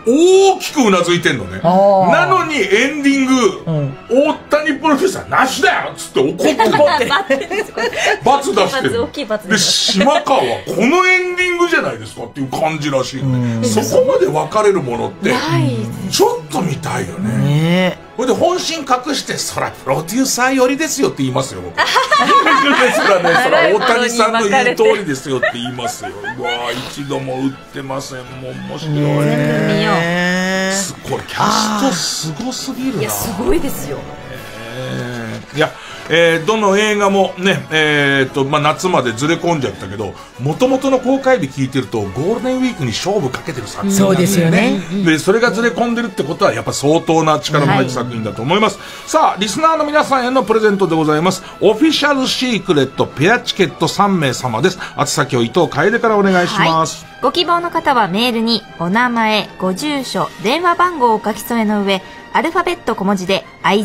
大きくうなずいてんのね。なのにエンディング、大谷プロデューサーなしだよっつって怒って罰出してる。で、島川はこのエンディングじゃないですかっていう感じらしいよね。そこまで分かれるものってちょっと見たいよね。これで本心隠して、そらプロデューサー寄りですよって言いますよ、僕。そら大谷さんの言う通りですよって言いますよ。うわぁ、一度も打ってません。もう面白い。全部見よう。これキャストすごすぎるな。 いや、すごいですよ。 いや、どの映画もね、夏までずれ込んじゃったけど、元々の公開日聞いてると、ゴールデンウィークに勝負かけてる作品なんですよね。で、それがずれ込んでるってことは、やっぱ相当な力の入った作品だと思います。さあ、リスナーの皆さんへのプレゼントでございます。オフィシャルシークレットペアチケット3名様です。宛先を伊藤楓からお願いします。 ご希望の方はメールに、お名前、ご住所、電話番号を書き添えの上、アルファベット小文字で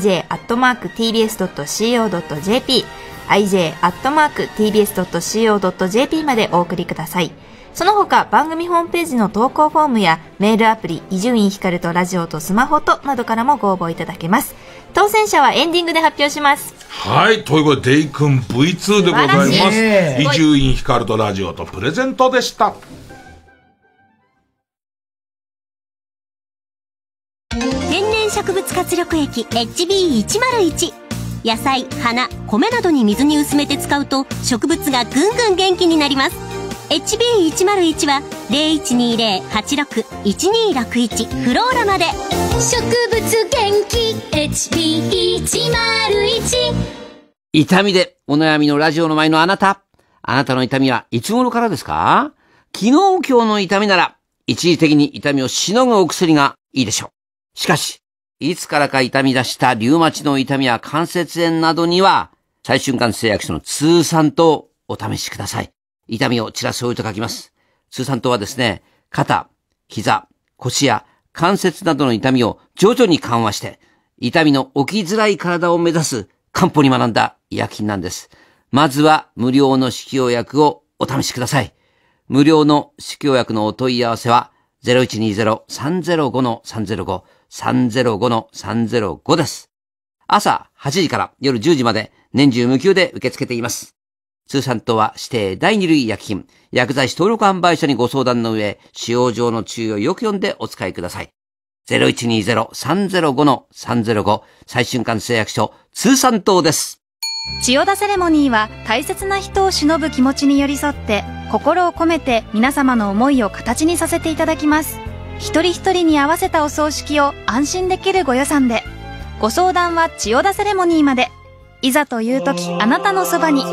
ij@tbs.co.jp ij@tbs.co.jp までお送りください。その他番組ホームページの投稿フォームやメールアプリ伊集院光とラジオとスマホとなどからもご応募いただけます。当選者はエンディングで発表します。 はい、ということでデイくん V2 でございます。伊集院光とラジオとプレゼントでした。 天然植物活力液 HB101。 野菜、花、米などに水に薄めて使うと植物がぐんぐん元気になります。 HB101 は 0120-86-1261 フローラまで。 植物元気 HB101。 痛みでお悩みのラジオの前のあなたの痛みはいつ頃からですか？昨日今日の痛みなら一時的に痛みをしのぐお薬がいいでしょう。しかし、いつからか痛み出したリウマチの痛みや関節炎などには、最瞬間製薬所の通産糖をお試しください。痛みを散らすお湯と書きます。通産糖はですね、肩、膝、腰や関節などの痛みを徐々に緩和して、痛みの起きづらい体を目指す漢方に学んだ医薬品なんです。まずは無料の試用薬をお試しください。無料の試用薬のお問い合わせは、0120-305-305 305-305 です。朝8時から夜10時まで年中無休で受け付けています。通産糖は指定第2類医薬品、薬剤師登録販売者にご相談の上、使用上の注意をよく読んでお使いください。0120-305-305 最瞬間製薬所通産糖です。 千代田セレモニーは大切な人を偲ぶ気持ちに寄り添って心を込めて皆様の思いを形にさせていただきます。一人一人に合わせたお葬式を安心できるご予算で。ご相談は千代田セレモニーまで。いざという時あなたのそばに。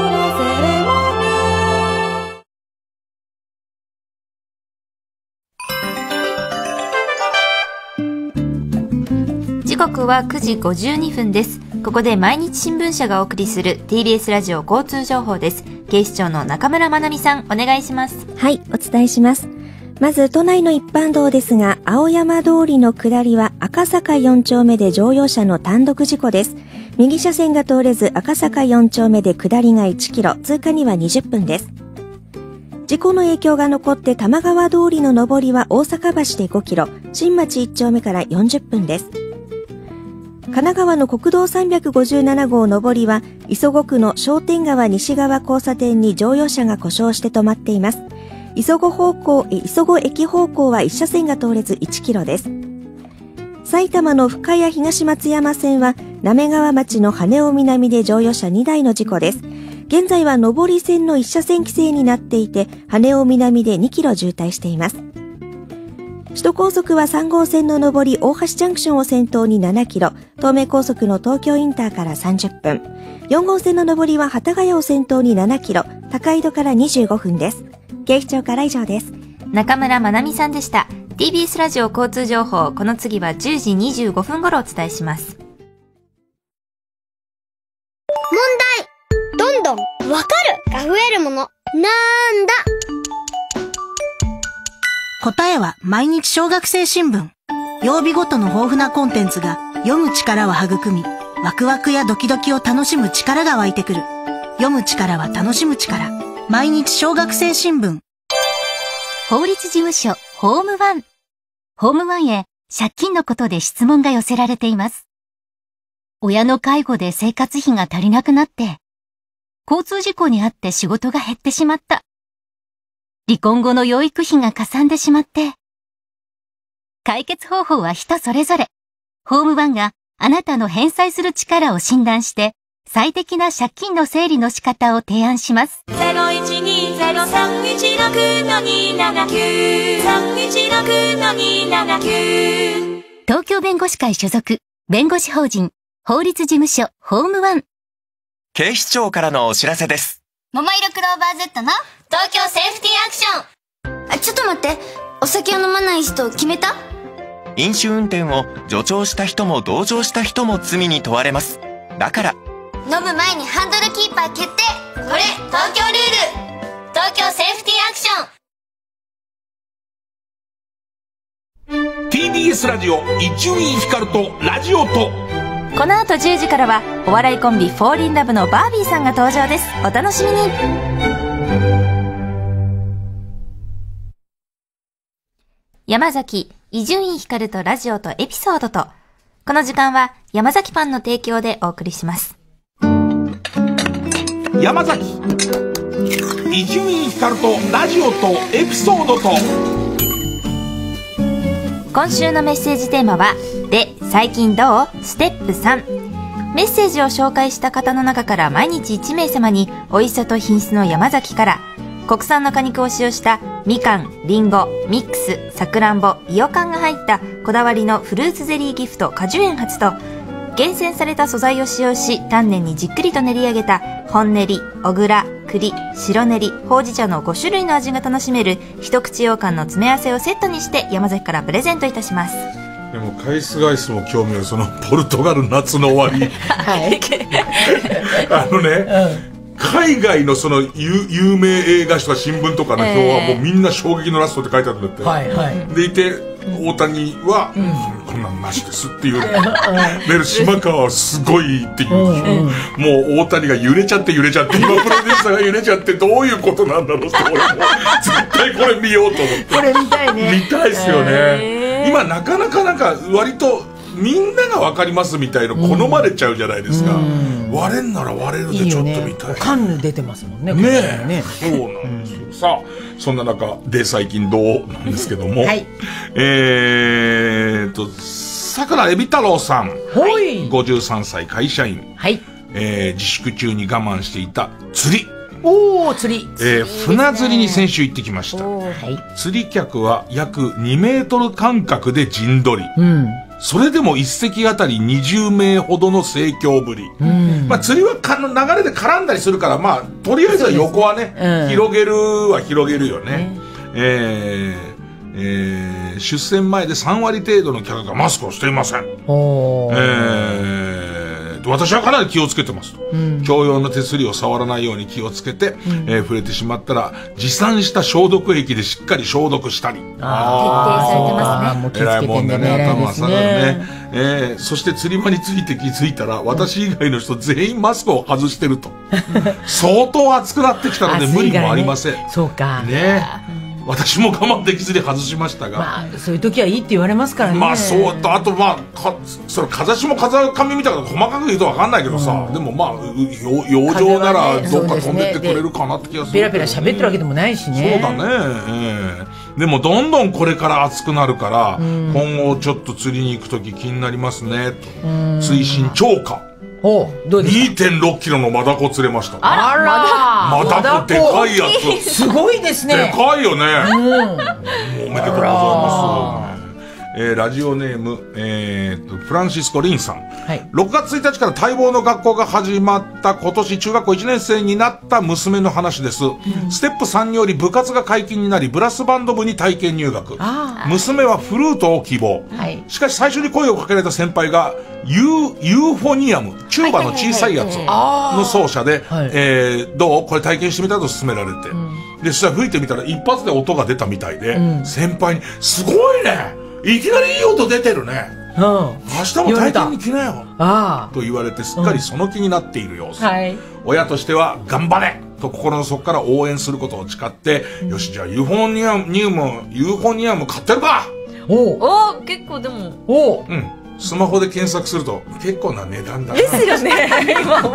時刻は9時52分です。ここで毎日新聞社がお送りする TBS ラジオ交通情報です。警視庁の中村まなみさん、お願いします。 はい、お伝えします。まず都内の一般道ですが、青山通りの下りは赤坂4丁目で乗用車の単独事故です。右車線が通れず赤坂4丁目で下りが1キロ、通過には20分です。事故の影響が残って玉川通りの上りは大阪橋で5キロ、新町1丁目から40分です。神奈川の国道357号上りは磯子区の商店川西側交差点に乗用車が故障して止まっています。磯子駅方向は1車線が通れず1キロです。埼玉の深谷東松山線は滑川町の羽尾南で乗用車2台の事故です。現在は上り線の1車線規制になっていて、羽尾南で2キロ渋滞しています。首都高速は3号線の上り大橋ジャンクションを先頭に7キロ、東名高速の東京インターから30分、4号線の上りは幡ヶ谷を先頭に7キロ、高井戸から25分です。警視庁から以上です。 中村まなみさんでした。 TBS ラジオ交通情報、この次は10時25分頃お伝えします。 問題。どんどんわかるが増えるものなんだ？ 答えは毎日小学生新聞。曜日ごとの豊富なコンテンツが読む力を育み、ワクワクやドキドキを楽しむ力が湧いてくる。読む力は楽しむ力。毎日小学生新聞。 法律事務所ホームワン。 ホームワンへ借金のことで質問が寄せられています。親の介護で生活費が足りなくなって、交通事故に遭って仕事が減ってしまった。離婚後の養育費がかさんでしまって。解決方法は人それぞれ。ホームワンがあなたの返済する力を診断して、最適な借金の整理の仕方を提案します。0120-316-279 東京弁護士会所属、弁護士法人、法律事務所、ホームワン。 警視庁からのお知らせです。 桃色クローバー Z の東京セーフティーアクション。ちょっと待って、お酒を飲まない人決めた？ 飲酒運転を助長した人も同乗した人も罪に問われます。だから飲む前にハンドルキーパー決定。これ東京ルール。東京セーフティーアクション。 TBS ラジオ伊集院光とラジオと。 この後10時からはお笑いコンビフォーリンラブのバービーさんが登場です。お楽しみに。山崎伊集院光とラジオとエピソードと。この時間は山崎パンの提供でお送りします。 山崎伊集院光とラジオとエピソードと。 今週のメッセージテーマはで最近どう？ステップ3。メッセージを紹介した方の中から毎日1名様に美味しさと品質の山崎から国産の果肉を使用したみかん、りんご、ミックス、さくらんぼ、いよかんが入ったこだわりのフルーツゼリーギフト果樹園初と厳選された素材を使用し丹念にじっくりと練り上げた本練り、小倉、栗、白練り、ほうじ茶の5種類の味が楽しめる一口羊羹の詰め合わせをセットにして山崎からプレゼントいたします。 でもカイスガイスも興味あるそのポルトガル夏の終わりはい海外のその有名映画誌とか新聞とかの表はもうみんな衝撃のラストって書いてあるんだって、はいはい、でいて大谷は、こんなんなしですっていうで島川はすごいっていう、もう大谷が揺れちゃって今プロデューサーが揺れちゃってどういうことなんだろうって俺も絶対これ見ようと思ってこれ見たいね。 見たいっすよね、今なかなか割とみんなが分かりますみたいの好まれちゃうじゃないですか、割れんなら割れるでちょっと見たい。 カンヌ出てますもんね。 ねえ、そうなんですよ。さあ、そんな中で最近どうなんですけども、はい、桜エビ太郎さん、53歳会社員、はい、自粛中に我慢していた釣り。 釣り。 船釣りに先週行ってきました。はい、釣り客は約2メートル間隔で陣取り。それでも一隻あたり20名ほどの盛況ぶり。まあ釣りは流れで絡んだりするから、まあとりあえずは横はね、広げるよね。出船前で3割程度の客がマスクをしていません。私はかなり気をつけてますと。共用の手すりを触らないように気をつけて、触れてしまったら持参した消毒液でしっかり消毒したり。徹底されてますね。 偉いもんだね、頭は下がるね。そして釣り場について気づいたら、私以外の人全員マスクを外してると。相当暑くなってきたので無理もありません。 そうか。 ね。私も我慢できずに外しましたが、 まあそういう時はいいって言われますからね。 まあそうと、あとまあそれ風下も風上みたいな細かく言うと分かんないけどさ、でもまあ養生ならどっか飛んでってくれるかなって気がする。 ペラペラ喋ってるわけでもないしね。 そうだね。でもどんどんこれから暑くなるから、今後ちょっと釣りに行く時気になりますねと。水深超過。 どうですか？ 2.6 キロのマダコ釣れました。 あら、 マダコでかいやつ。 すごいですね。 でかいよね。おめでとうございます。ラジオネーム、フランシスコ・リンさん、はい、6月1日から待望の学校が始まった今年中学校1年生になった娘の話です、ステップ3により部活が解禁になりブラスバンド部に体験入学。娘はフルートを希望、はい、しかし最初に声をかけられた先輩がユーフォニアム、チューバの小さいやつの奏者で、どうこれ体験してみたいと勧められて、でそしたら吹いてみたら一発で音が出たみたいで、先輩にすごいね、いきなりいい音出てるね、明日も体験に来なよと言われてすっかりその気になっている様子、親としては頑張れと心の底から応援することを誓って、よしじゃあユーフォニアム買ってるかお結構でも。 うん。スマホで検索すると結構な値段だな。 ですよね。今思った。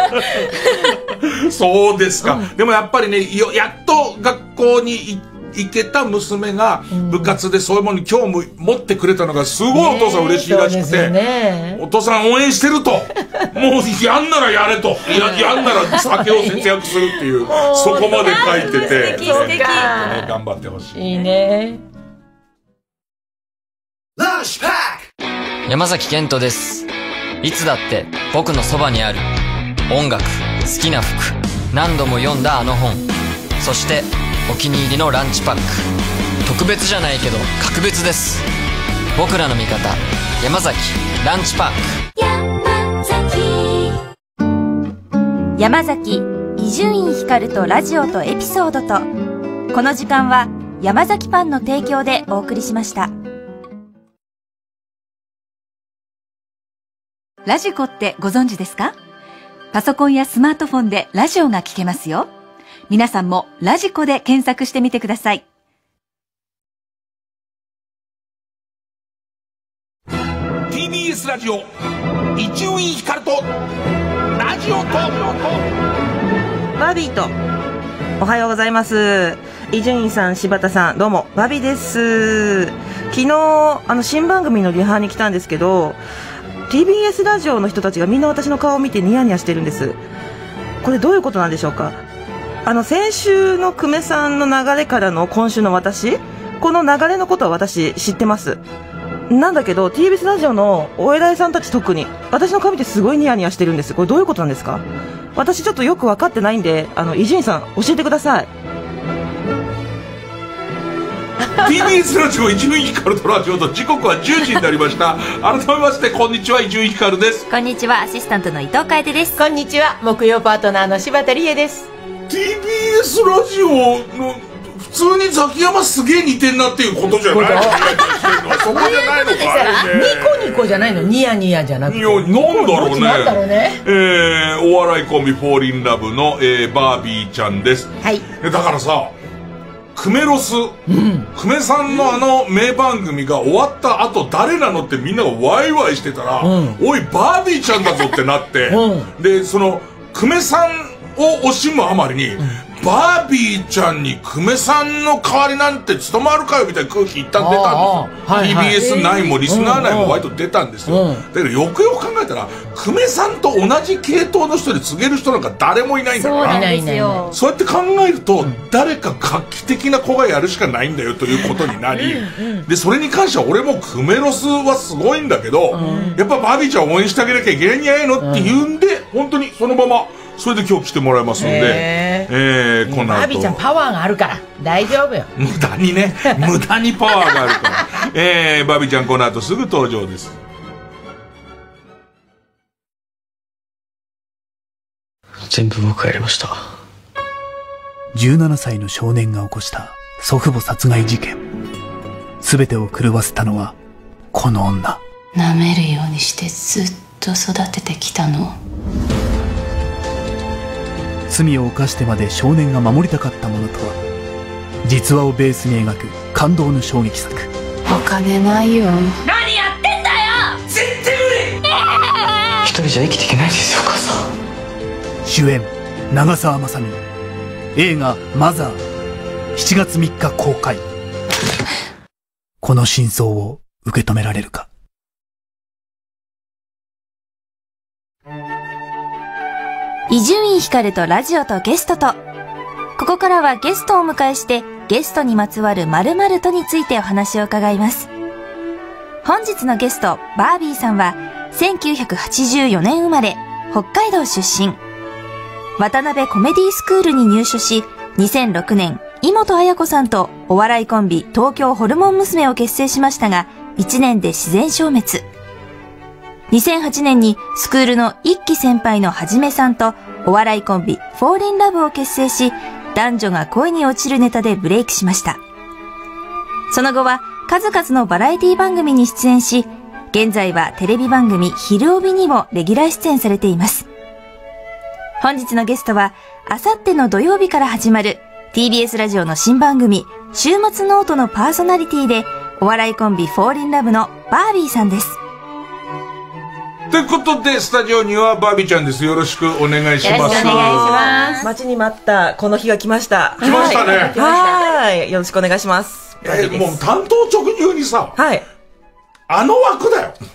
そうですか。でもやっぱりね、やっと学校に行けた娘が部活でそういうものに興味持ってくれたのがすごいお父さん嬉しいらしくて、お父さん応援してると、もうやんならやれと、やんなら酒を節約するっていう、そこまで書いてて、 素敵頑張ってほしい。 いいね。 ランチパック山崎賢人です。いつだって僕のそばにある音楽、好きな服、何度も読んだあの本、そしてお気に入りのランチパック。特別じゃないけど格別です。僕らの味方、山崎ランチパック。 山崎伊集院光とラジオとエピソードと、この時間は山崎パンの提供でお送りしました。 ラジコってご存知ですか？パソコンやスマートフォンでラジオが聞けますよ。皆さんもラジコで検索してみてください。 TBS ラジオ伊集院光とラジオとバービーとおはようございます。伊集院さん、柴田さん、どうもバービーです。昨日新番組のリハに来たんですけど、TBS ラジオの人たちがみんな私の顔を見てニヤニヤしてるんです。これどういうことなんでしょうか。先週の久米さんの流れからの今週の私、この流れのことは私知ってます。なんだけど TBS ラジオのお偉いさんたち、特に私の顔見てすごいニヤニヤしてるんです。これどういうことなんですか。私ちょっとよく分かってないんで、伊集院さん教えてください。 TBS ラジオ伊集院光とラジオと、時刻は10時になりました。改めましてこんにちは、伊集院光です。 こんにちは、アシスタントの伊藤楓です。 こんにちは、木曜パートナーの柴田理恵です。 TBS ラジオの普通にザキヤマすげえ似てんなっていうことじゃないの？そこじゃないのか。 ニコニコじゃないの、ニヤニヤじゃなくて。 なんだろうね。 なんだろうね。 お笑いコンビフォーリンラブの、バービーちゃんです。 はい。 だからさ、クメロス、久米さんの名番組が終わった後誰なのってみんながワイワイしてたら、おいバービーちゃんだぞってなって、でその久米さんを惜しむあまりに、バービーちゃんに久米さんの代わりなんて務まるかよみたいな空気一旦出たんですよ。TBS 内もリスナー内も割と出たんですよ。だけどよくよく考えたら、久米さんと同じ系統の人で告げる人なんか誰もいないんだから、 そうなんですよ。 そうやって考えると、誰か画期的な子がやるしかないんだよということになり、でそれに関しては俺もクメロスはすごいんだけど、やっぱバービーちゃんを応援してあげなきゃいけないんじゃないのって言うんで、本当にそのままそれで今日来てもらいますので、この後バービーちゃんパワーがあるから大丈夫よ。 無駄にね、無駄にパワーがあるからバービーちゃんこの後すぐ登場です。 全部僕がやりました。 17歳の少年が起こした祖父母殺害事件。全てを狂わせたのはこの女。 舐めるようにしてずっと育ててきたの。 罪を犯してまで少年が守りたかったものとは。実話をベースに描く感動の衝撃作。 お金ないよ。 何やってんだよ。絶対無理。 一人じゃ生きていけないですよ、お母さん。 主演長澤まさみ。映画マザー7月3日公開。この真相を受け止められるか。 伊集院光とラジオとゲストと、ここからはゲストをお迎えしてゲストにまつわる〇〇とについてお話を伺います。本日のゲストバービーさんは1984年生まれ、北海道出身。渡辺コメディスクールに入所し、2006年井本彩子さんとお笑いコンビ東京ホルモン娘を結成しましたが、1年で自然消滅。2008年にスクールの一期先輩のはじめさんとお笑いコンビフォーリンラブを結成し、男女が恋に落ちるネタでブレイクしました。その後は数々のバラエティ番組に出演し、現在はテレビ番組昼帯にもレギュラー出演されています。本日のゲストは、あさっての土曜日から始まる TBS ラジオの新番組週末ノートのパーソナリティで、 お笑いコンビフォーリンラブのバービーさんです。 ということで、スタジオにはバービーちゃんです。よろしくお願いします。よろしくお願いします。待ちに待ったこの日が来ました。 来ましたね。 はい。よろしくお願いします。 もう担当直入にさ、 はい。 あの枠だよ。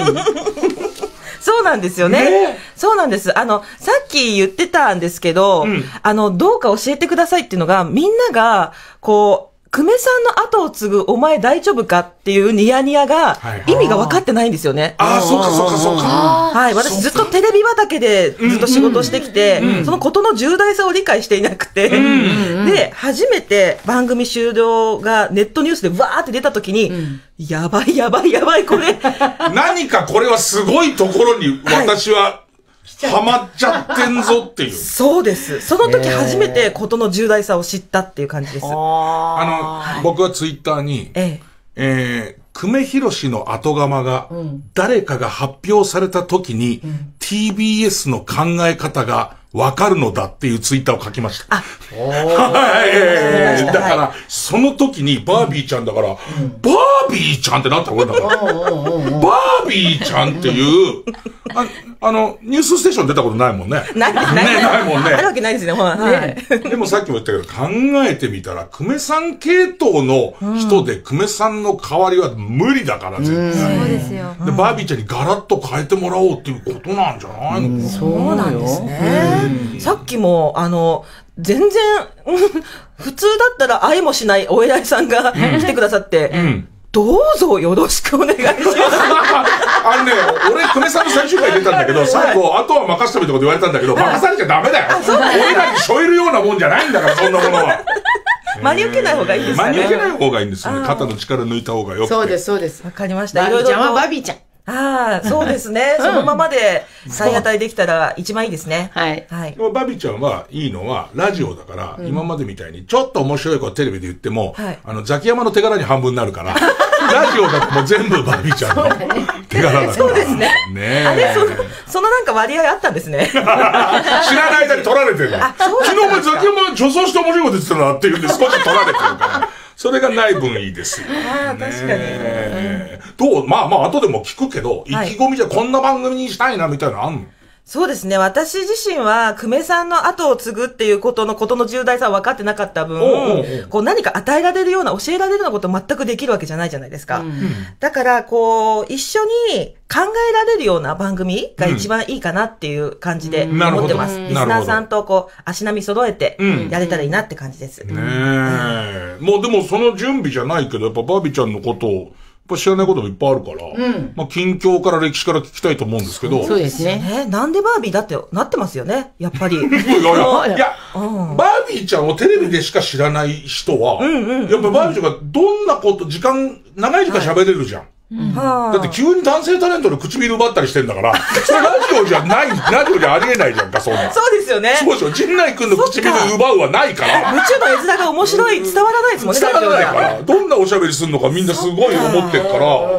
そうなんですよね。そうなんです。さっき言ってたんですけど、どうか教えてくださいっていうのが、みんなが、こう、久米さんの後を継ぐお前大丈夫かっていうニヤニヤが意味が分かってないんですよね。 ああ、そうかそうかそうか。 はい。私ずっとテレビ畑でずっと仕事をしてきて、そのことの重大さを理解していなくて、で、初めて番組終了がネットニュースでわーって出た時に、やばいやばいやばいこれ。 何かこれはすごいところに私は、ハマっちゃってんぞっていう。 そうです。その時初めてことの重大さを知ったっていう感じです。 僕はツイッターに、久米宏の後釜が、誰かが発表された時に、TBS の考え方がわかるのだっていうツイッターを書きました。はい。だから、その時にバービーちゃんだから、バービーちゃんってなったら俺だから、バービーちゃんっていう、ニュースステーション出たことないもんね。 ないもんね。 あるわけないですね、はい。 でもさっきも言ったけど、考えてみたら、久米さん系統の人で久米さんの代わりは無理だから、絶対。 そうですよ。 で、バービーちゃんにガラッと変えてもらおうっていうことなんじゃないの？ そうなんですね。さっきも、全然、普通だったら会いもしないお偉いさんが来てくださって、どうぞよろしくお願いします。 俺、久米さんの最終回出たんだけど、最後、あとは任せてみってこと言われたんだけど、任されちゃダメだよ。俺らに背負えるようなもんじゃないんだから、そんなものは。 真に受けない方がいいですかね。 真に受けない方がいいんですよね。肩の力抜いた方がよくて。 そうです、そうです。 わかりました。 バービーちゃんはバービーちゃん。 ああ、そうですね。そのままで再当たりできたら一番いいですね。 はい。 はい。 バビちゃんはいいのは、ラジオだから、今までみたいに、ちょっと面白いことテレビで言っても、ザキヤマの手柄に半分になるから、ラジオだともう全部バビちゃんの手柄だから。 そうですね。 ねあれ、そのなんか割合あったんですね。知らない間に取られてるの。昨日もザキヤマ女装して面白いこと言ってたなっていうんで少し取られてるから。それがない分いいですよ。 ああ、確かに。 どうまあ、後でも聞くけど、意気込みじゃこんな番組にしたいなみたいなのあんの？ そうですね。私自身は、久米さんの後を継ぐっていうことの重大さは分かってなかった分、こう何か与えられるような、教えられるようなこと全くできるわけじゃないじゃないですか。だから、こう、一緒に考えられるような番組が一番いいかなっていう感じで思ってます。リスナーさんとこう、足並み揃えてやれたらいいなって感じです。 ねえ。もうでもその準備じゃないけど、やっぱバービーちゃんのことを、知らないこともいっぱいあるから、まあ近況から歴史から聞きたいと思うんですけど。 そうですね。 なんでバービーだってなってますよね、やっぱり。いや、 バービーちゃんをテレビでしか知らない人は、やっぱバービーちゃんがどんなこと、長い時間喋れるじゃん。だって急に男性タレントの唇奪ったりしてんだから、それラジオじゃない、ラジオじゃありえないじゃんか、そんな。 そうですよね。 そうでしょ、陣内くんの唇奪うはないから。 宇宙の絵面が面白い、伝わらないですもんね、 伝わらないから。どんなおしゃべりするのかみんなすごい思ってるから。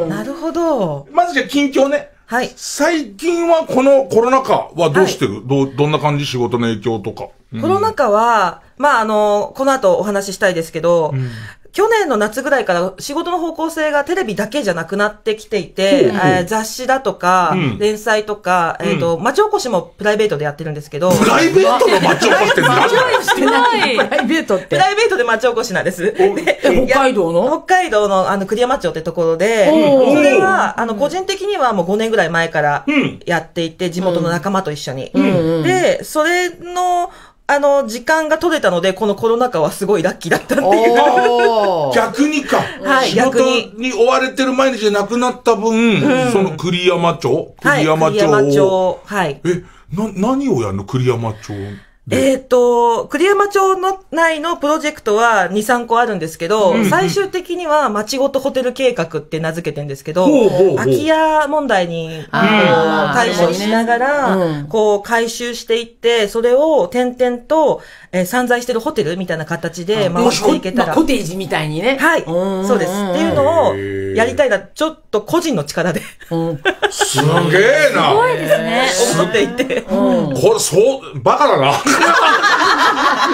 なるほど。 まずじゃあ近況ね。 はい。 最近はこのコロナ禍はどうしてる？どんな感じ？仕事の影響とか。 コロナ禍は、まあこの後お話ししたいですけど、去年の夏ぐらいから仕事の方向性がテレビだけじゃなくなってきていて、雑誌だとか、連載とか、町おこしもプライベートでやってるんですけど。 プライベートの町おこしって何？ してない。プライベートって。 プライベートで町おこしなんです。 北海道の栗山町ってところで、それは、個人的にはもう5年ぐらい前からやっていて、地元の仲間と一緒に。で、それの、時間が取れたので、このコロナ禍はすごいラッキーだったっていう。 逆にか。 はい、 仕事に追われてる毎日でなくなった分、その栗山町栗山町。はい。 何をやるの栗山町？ 栗山町の内のプロジェクトは2、3個あるんですけど、最終的には町ごとホテル計画って名付けてるんですけど、空き家問題に対処しながら、こう回収していって、それを点々と散在してるホテルみたいな形で回していけたら。 コテージみたいにね。 はい。そうです。っていうのをやりたいな、ちょっと個人の力で。 すげえな。 すごいですね。 思っていて。 これ、バカだな。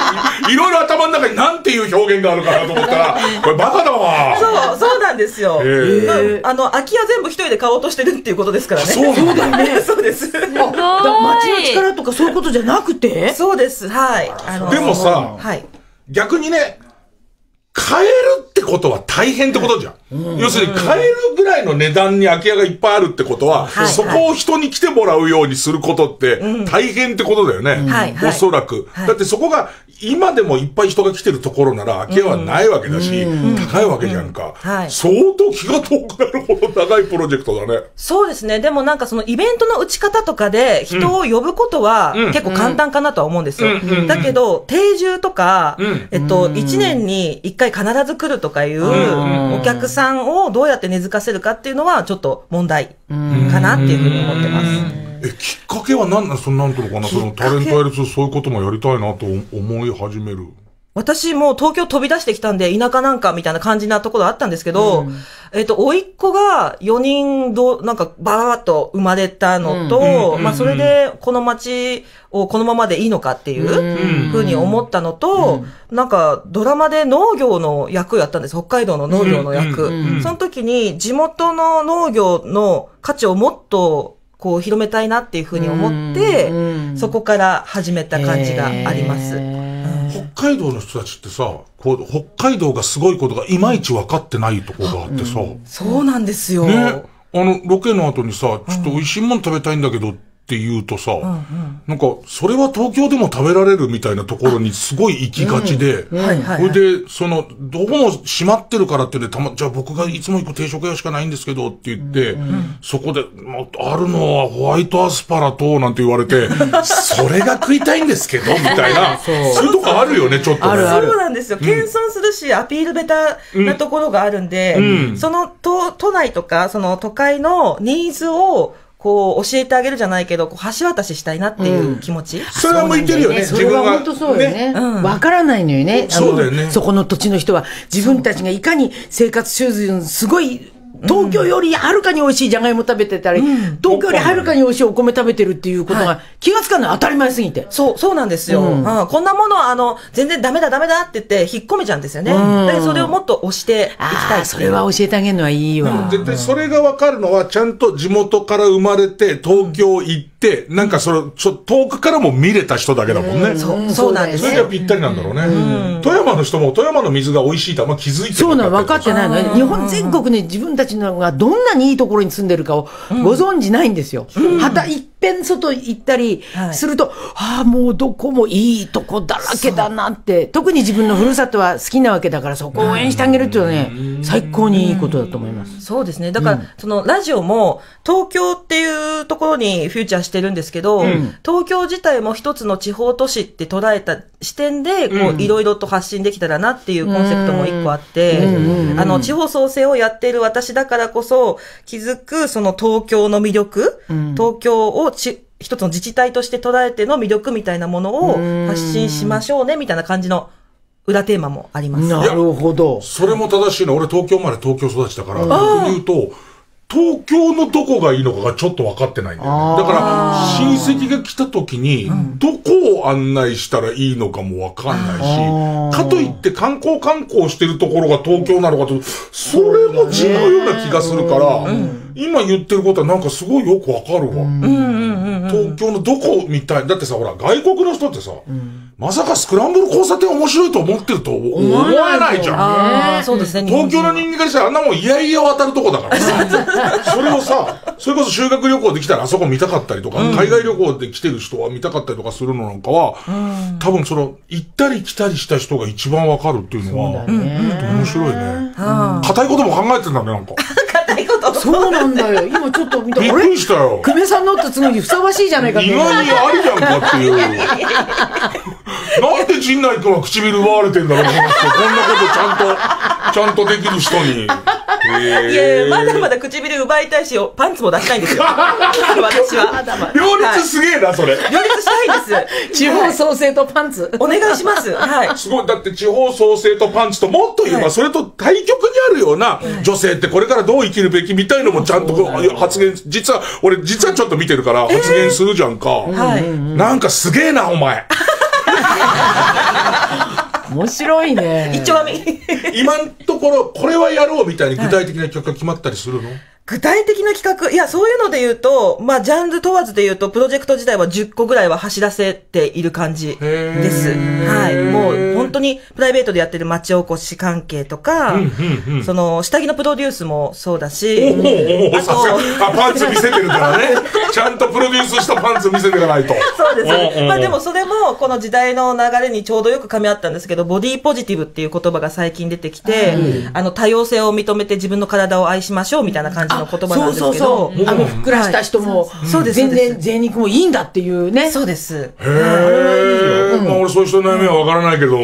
いろいろ頭の中になんていう表現があるかなと思ったら、これバカだわ。 そうなんですよ。空き家全部一人で買おうとしてるっていうことですからね。 そうだよね。 そうです。 街の力とかそういうことじゃなくて？ そうです。はい。 でもさ、逆にね、買えるってことは大変ってことじゃん。要するに買えるぐらいの値段に空き家がいっぱいあるってことは、そこを人に来てもらうようにすることって大変ってことだよね。おそらく。だってそこが今でもいっぱい人が来てるところなら空き家はないわけだし、高いわけじゃんか。相当気が遠くなるほど長いプロジェクトだね。 そうですね。でもなんかそのイベントの打ち方とかで人を呼ぶことは結構簡単かなとは思うんですよ。だけど、定住とか、1年に1回必ず来るとかいうお客さんをどうやって根付かせるかっていうのはちょっと問題かなっていうふうに思ってます。 きっかけはなんていうのかな、そのタレントやるとそういうこともやりたいなと思い始める。 私も東京飛び出してきたんで、田舎なんかみたいな感じなところあったんですけど、甥っ子が4人なんかバーッと生まれたのと、まあそれでこの町をこのままでいいのかっていうふうに思ったのと、なんかドラマで農業の役をやったんです。北海道の農業の役。その時に地元の農業の価値をもっとこう広めたいなっていうふうに思って、そこから始めた感じがあります。 北海道の人たちってさ、北海道がすごいことがいまいち分かってないとこがあってさ。 そうなんですよ。 ね。ロケの後にさ、ちょっと美味しいもの食べたいんだけどって言うとさ、なんか、それは東京でも食べられるみたいなところにすごい行きがちで、それで、どこも閉まってるからって言ってじゃあ僕がいつも行く定食屋しかないんですけどって言って、そこで、あるのはホワイトアスパラと、なんて言われて、それが食いたいんですけど、みたいな、そういうとこあるよね、ちょっとね。 そうなんですよ。謙遜するし、アピールベタなところがあるんで、その都内とか、その都会のニーズを、こう、教えてあげるじゃないけど、橋渡ししたいなっていう気持ち。 それは向いてるよね、 それは本当そうよね。わからないのよね。 そうだよね。 そこの土地の人は、自分たちがいかに生活習慣すごい、東京よりはるかに美味しいじゃがいも食べてたり、東京よりはるかに美味しいお米食べてるっていうことが気がつかない当たり前すぎて。 そうなんですよ。こんなものは全然ダメだって言って引っ込めちゃうんですよね。で、それをもっと押していきたい。 それは教えてあげるのはいいわ。 絶対それがわかるのは、ちゃんと地元から生まれて、東京行って、なんか遠くからも見れた人だけだもんね。 そうなんですね。 それがぴったりなんだろうね。富山の人も富山の水が美味しいってあんま気づいてない。 そうなの、分かってないのね。日本全国に自分たちのがどんなにいいところに住んでるかをご存知ないんですよ。いっぺん外行ったりすると、もうどこもいいとこだらけだなって、特に自分のふるさとは好きなわけだから、そこを応援してあげるっていうのはね、最高にいいことだと思います。 そうですね。だから、そのラジオも東京っていうところにフューチャーしてるんですけど、東京自体も一つの地方都市って捉えた視点で、こういろいろと発信できたらなっていうコンセプトも一個あって、地方創生をやっている私だからこそ気づくその東京の魅力、東京を一つの自治体として捉えての魅力みたいなものを発信しましょうねみたいな感じの裏テーマもあります。 なるほど。 それも正しいの。俺東京生まれ東京育ちだから、逆に言うと、東京のどこがいいのかがちょっと分かってないんだよね。だから、親戚が来た時に、どこを案内したらいいのかも分かんないし、かといって観光してるところが東京なのかと、それも違うような気がするから、今言ってることはなんかすごいよく分かるわ。東京のどこみたい。だってさ、ほら、外国の人ってさ、まさかスクランブル交差点面白いと思ってると思わないじゃん。 そうですね。 東京の人間からしたらあんなもんいやいや渡るとこだからさ。それをさ、それこそ修学旅行で来たらあそこ見たかったりとか、海外旅行で来てる人は見たかったりとかするのなんかは、多分行ったり来たりした人が一番わかるっていうのは、面白いね。硬いことも考えてんだね、なんか。 硬いこと。 そうなんだよ。今ちょっと見た。 びっくりしたよ。 久米さんのって次にふさわしいじゃないかと。 意外にありじゃんかっていう。なんで陣内くんは唇奪われてんだろう、こんなことちゃんとできる人に。 いやいや、まだまだ唇奪いたいし、パンツも出したいんですよ。私は。 両立すげえな、それ。 両立したいんです。 地方創生とパンツ。 お願いします。はい。 すごい。だって地方創生とパンツともっと言えば、それと対極にあるような、女性ってこれからどう生きるべきみたいのもちゃんと発言、実はちょっと見てるから発言するじゃんか。なんかすげえな、お前。 面白いね。 一丁紙。 今のところ、これはやろうみたいに具体的な企画が決まったりするの？ 具体的な企画、いや、そういうので言うと、まあ、ジャンル問わずで言うと、プロジェクト自体は10個ぐらいは走らせている感じです。はい。もう、本当に、プライベートでやってる町おこし関係とか、その、下着のプロデュースもそうだし、 あと、パンツ見せてるからね。ちゃんとプロデュースしたパンツ見せていかないと。 そうです。まあ、でもそれも、この時代の流れにちょうどよく噛み合ったんですけど、ボディポジティブっていう言葉が最近出てきて、多様性を認めて自分の体を愛しましょうみたいな感じの言葉なんですけど、 そう。ふっくらした人も、全然贅肉もいいんだっていうね。 そうです。 へぇまあ俺そういう人の悩みはわからないけども。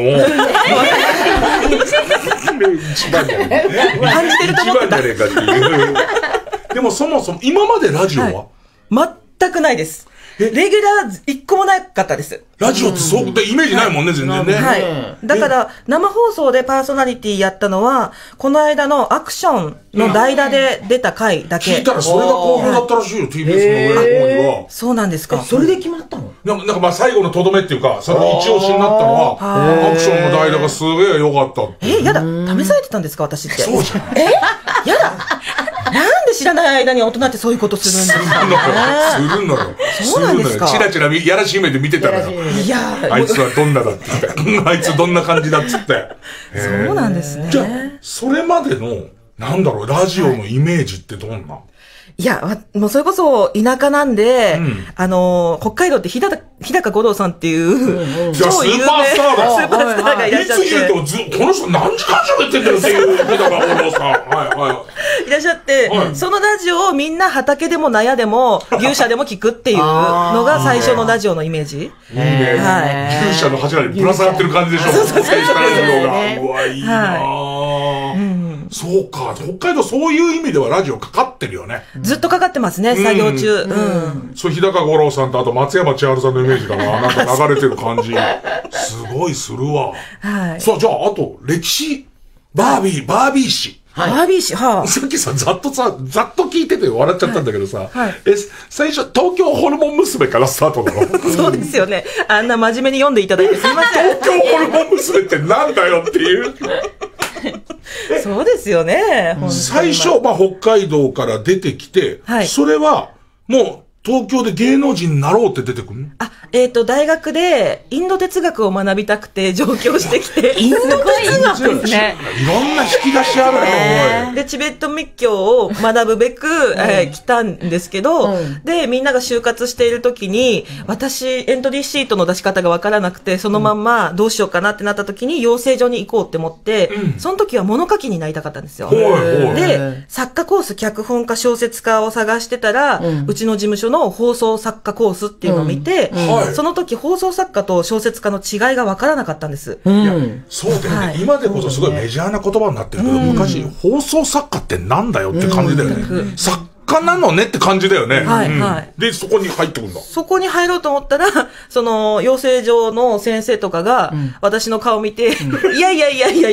一番じゃねえ。 感じてると思ってた。 一番じゃねえかっていう。でもそもそも、今までラジオは全くないです。レギュラー一個もなかったです。 ラジオってそう、イメージないもんね、全然ね。 はい。だから、生放送でパーソナリティやったのは、この間のアクションの代打で出た回だけ。 聞いたらそれが好評だったらしいよ、TBS の上の方には。 そうなんですか。 それで決まったの？ なんかまあ最後のとどめっていうか、その一押しになったのは、アクションの代打がすげえ良かったって。 やだ、試されてたんですか、私って。 そうじゃん。 やだ。なんで知らない間に大人ってそういうことするんですか？ するのよ。 そうなんですか。 チラチラやらしい目で見てたのよ。 いやあいつはどんなだって言って。あいつどんな感じだっつって。 そうなんですね。 じゃあ、それまでの、なんだろう、ラジオのイメージってどんな？ いや、もうそれこそ田舎なんで、北海道って日高五郎さんっていう、超有名スーパースターがいらっしゃって。いつ言うと、この人何時間喋ってんだよっていう日高五郎さん。 いらっしゃって、そのラジオをみんな畑でも納屋でも牛舎でも聞くっていうのが最初のラジオのイメージ。 いいね。牛舎の柱にぶら下がってる感じでしょ。最初のラジオが。うわ、いいなぁ。そうか、北海道そういう意味ではラジオかかってるよね。 ずっとかかってますね、作業中。 そう、日高五郎さんとあと松山千春さんのイメージだな。なんか流れてる感じ。すごいするわ。 はい。 さあ、じゃあ、あと、歴史、バービー史。 バービー史、はあ。さっきさ、ざっと聞いてて笑っちゃったんだけどさ。最初、東京ホルモン娘からスタートなの？ そうですよね。あんな真面目に読んでいただいてすいません。 東京ホルモン娘ってなんだよっていう。 そうですよね。 最初、まあ、北海道から出てきて、それは、もう、東京で芸能人になろうって出てくるの？ 大学でインド哲学を学びたくて上京してきて。 インド哲学ですね。 いろんな引き出しあるよ、 で、チベット密教を学ぶべく、来たんですけど、で、みんなが就活している時に、私、エントリーシートの出し方がわからなくて、そのまんまどうしようかなってなった時に養成所に行こうって思って、その時は物書きになりたかったんですよ。で、作家コース、脚本家、小説家を探してたら、うちの事務所の放送作家コースっていうのを見て、その時放送作家と小説家の違いが分からなかったんです。 いや、そうだよね。今でこそすごいメジャーな言葉になってるけど、昔、放送作家ってなんだよって感じだよね。作家なのねって感じだよね。で、そこに入ってくるんだ。 そこに入ろうと思ったら、その、養成所の先生とかが、私の顔見て、いや、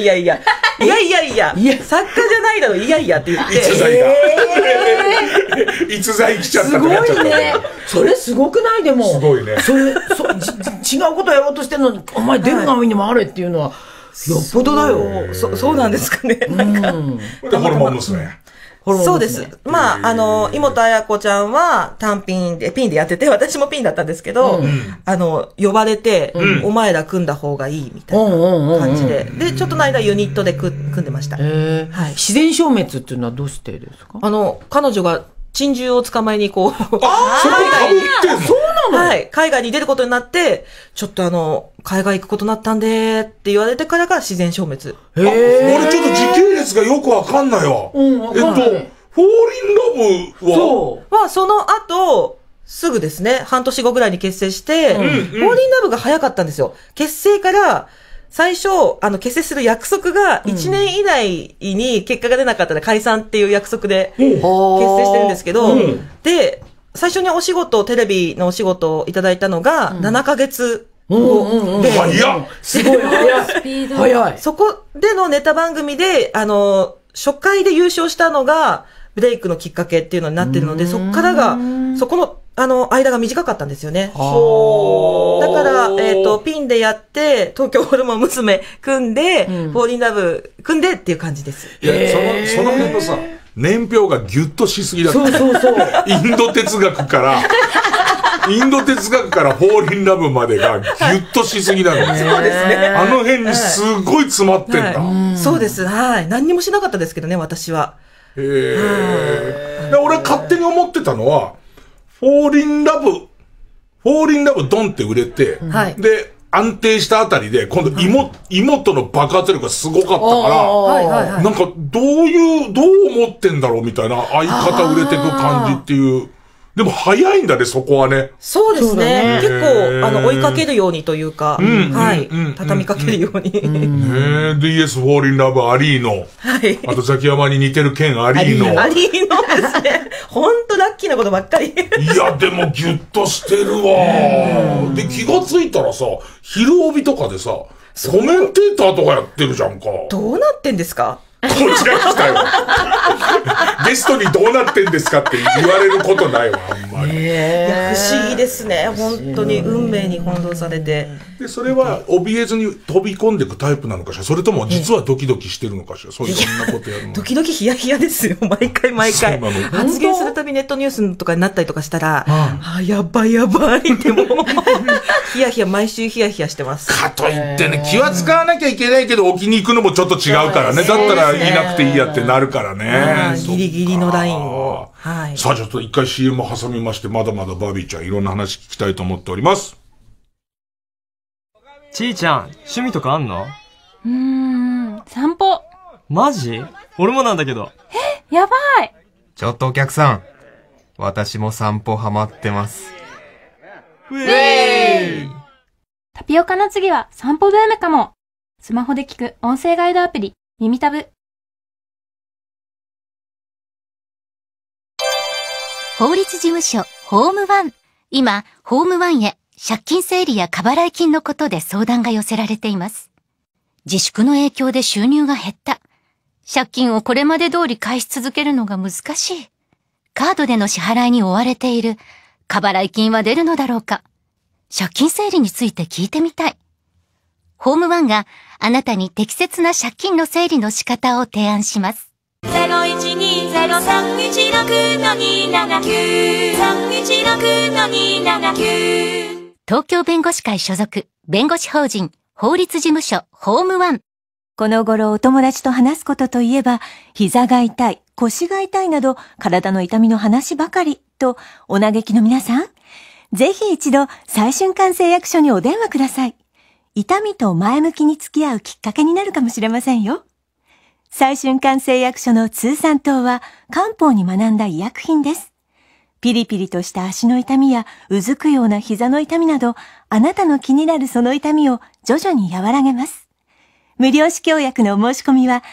作家じゃないだろ、いやいやって言って。 逸材だ。逸材来ちゃったってなっちゃった。 すごいね。それすごくないでも。 すごいね。 それ、違うことやろうとしてんのに、お前出る側にもあれっていうのは、よっぽどだよ。 そうなんですかね。 で、ホルモン娘。 そうです。まあ、妹彩子ちゃんは単ピンでやってて、私もピンだったんですけど、呼ばれて、お前ら組んだ方がいいみたいな感じで。で、ちょっとの間ユニットで組んでました。 自然消滅っていうのはどうしてですか？ 彼女が珍獣を捕まえにこう、 そうなの？ はい。海外に出ることになって、ちょっと海外行くことになったんで、って言われてからが自然消滅。 俺ちょっと時系列がよくわかんないわ。フォーリンラブはそう。その後、すぐですね、半年後ぐらいに結成して、フォーリンラブが早かったんですよ。結成から、最初、結成する約束が1年以内に結果が出なかったら解散っていう約束で結成してるんですけど、で、最初にテレビのお仕事をいただいたのが7ヶ月後で、 すごい早い。 そこでのネタ番組で、初回で優勝したのがブレイクのきっかけっていうのになってるので、そこからが、そこの間が短かったんですよね。だから、ピンでやって、東京ホルモン娘組んで、フォーリンラブ組んでっていう感じです。 いや、その辺のさ、年表がギュッとしすぎだった。そう。インド哲学からフォーリンラブまでがギュッとしすぎなの。 そうですね。 あの辺にすごい詰まってんだ。 そうです。はい。何にもしなかったですけどね、私は。 俺勝手に思ってたのは、フォーリンラブドンって売れて、で、安定したあたりで、今度妹の爆発力がすごかったから、なんかどう思ってんだろうみたいな、相方売れてく感じっていう。でも早いんだね、そこはね。 そうですね。結構、追いかけるようにというか、はい。畳みかけるように。 DS フォーリンラブアリーノ。はい。あとザキヤマに似てる剣アリーノ。 アリーノですね。ほんとラッキーなことばっかり。 いや、でもギュッとしてるわ。で、気がついたらさ、昼帯とかでさ、コメンテーターとかやってるじゃんか。 どうなってんですか？ こっちが来たよ。ゲストにどうなってんですかって言われることないわ、あんまり。 いや、不思議ですね。本当に運命に翻弄されて。 で、それは怯えずに飛び込んでいくタイプなのかしら、それとも実はドキドキしてるのかしら、そういうそんなことやるの。 ドキドキヒヤヒヤですよ、毎回。発言するたびネットニュースとかになったりとかしたら、やばいってもう、ヒヤヒヤ、毎週ヒヤヒヤしてます。 かといってね、気は使わなきゃいけないけど、置きに行くのもちょっと違うからね。だったらいなくていいやってなるからね。 ギリギリのラインを。 はい。さあ、ちょっと一回 CM を挟みまして、まだまだバービーちゃんいろんな話聞きたいと思っております。 ちーちゃん、趣味とかあんの？ 散歩。 マジ？俺もなんだけど。 やばい。 ちょっとお客さん。私も散歩ハマってます。 ウェーイ！ タピオカの次は散歩ブームかも。スマホで聞く音声ガイドアプリ、耳タブ。 法律事務所、ホームワン。今、ホームワンへ借金整理や過払い金のことで相談が寄せられています。自粛の影響で収入が減った。借金をこれまで通り返し続けるのが難しい。カードでの支払いに追われている。過払い金は出るのだろうか。借金整理について聞いてみたい。ホームワンがあなたに適切な借金の整理の仕方を提案します。0120-316-279 東京弁護士会所属弁護士法人法律事務所ホームワン。 この頃お友達と話すことといえば、膝が痛い、腰が痛いなど体の痛みの話ばかりとお嘆きの皆さん、ぜひ一度再春館製薬所にお電話ください。痛みと前向きに付き合うきっかけになるかもしれませんよ。再春館製薬所の通産糖は漢方に学んだ医薬品です。ピリピリとした足の痛みやうずくような膝の痛みなど、あなたの気になるその痛みを徐々に和らげます。無料試供薬のお申し込みは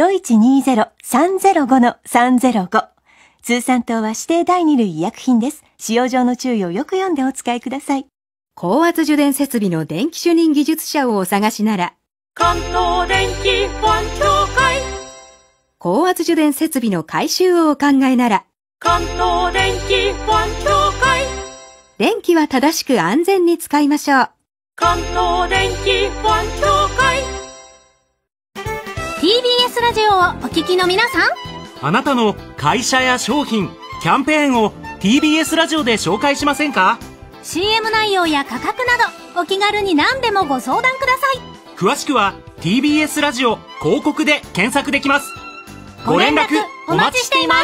0120-305-305。通産糖は指定第2類医薬品です。使用上の注意をよく読んでお使いください。 高圧受電設備の電気主任技術者をお探しなら、 関東電気保安協会。 高圧受電設備の改修をお考えなら、 関東電気保安協会。 電気は正しく安全に使いましょう。 関東電気保安協会。 TBS ラジオをお聞きの皆さん、 あなたの会社や商品、キャンペーンを TBS ラジオで紹介しませんか？ CM 内容や価格などお気軽に何でもご相談ください。 詳しくは TBS ラジオ広告で検索できます。ご連絡お待ちしています。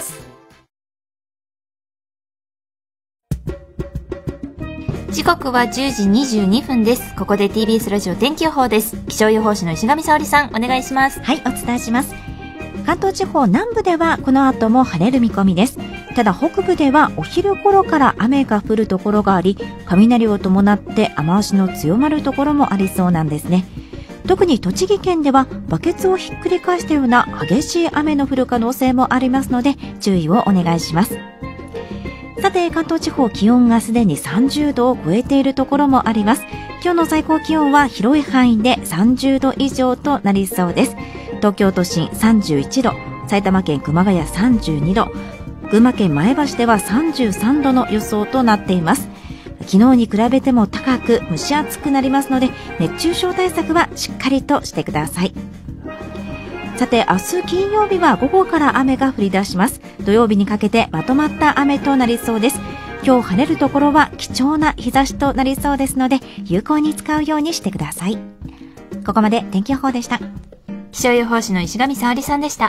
時刻は10時22分です。ここで TBS ラジオ天気予報です。気象予報士の石上沙織さん、お願いします。 はい、お伝えします。関東地方南部ではこの後も晴れる見込みです。ただ北部ではお昼頃から雨が降るところがあり、雷を伴って雨足の強まるところもありそうなんですね。特に栃木県ではバケツをひっくり返したような激しい雨の降る可能性もありますので注意をお願いします。さて、関東地方気温がすでに30度を超えているところもあります。今日の最高気温は広い範囲で30度以上となりそうです。東京都心31度、埼玉県熊谷32度、 群馬県前橋では33度の予想となっています。昨日に比べても高く蒸し暑くなりますので、熱中症対策はしっかりとしてください。さて、明日金曜日は午後から雨が降り出します。土曜日にかけてまとまった雨となりそうです。今日晴れるところは貴重な日差しとなりそうですので、有効に使うようにしてください。ここまで天気予報でした。 気象予報士の石上沙織さんでした。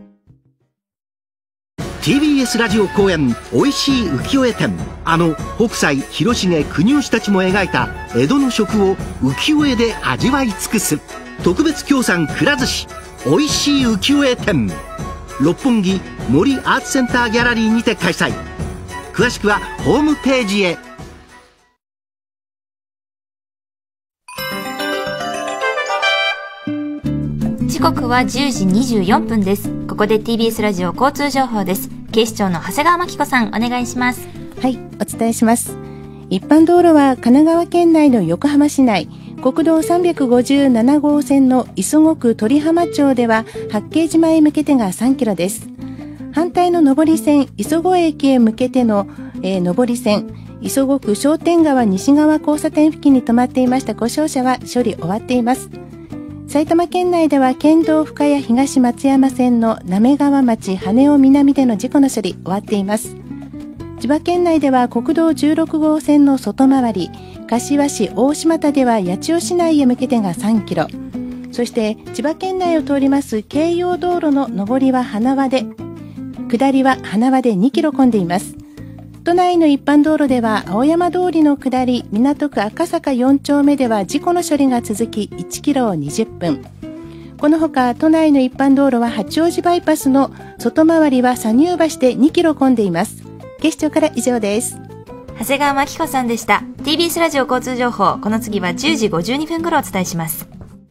TBS ラジオ公演おいしい浮世絵展。北斎、広重、国吉たちも描いた江戸の食を浮世絵で味わい尽くす特別協賛くら寿司おいしい浮世絵展。六本木森アーツセンターギャラリーにて開催。詳しくはホームページへ。 時刻は10時24分です。ここで TBS ラジオ交通情報です。警視庁の長谷川真紀子さん、お願いします。 はい、お伝えします。一般道路は神奈川県内の横浜市内、国道357号線の磯子区鳥浜町では八景島へ向けてが3キロです。反対の上り線磯子駅へ向けての、上り線磯子区商店川西側交差点付近に止まっていました故障車は処理終わっています。埼玉県内では県道深谷東松山線の滑川町羽尾南での事故の処理終わっています。千葉県内では国道16号線の外回り柏市大島田では八千代市内へ向けてが3キロ、そして千葉県内を通ります京葉道路の上りは花輪で、下りは花輪で2キロ混んでいます。都内の一般道路では青山通りの下り港区赤坂4丁目では事故の処理が続き1キロを20分。このほか都内の一般道路は八王子バイパスの外回りは左入橋で2キロ混んでいます。警視庁から以上です。 長谷川真紀子さんでした。 TBS ラジオ交通情報、この次は10時52分頃お伝えします。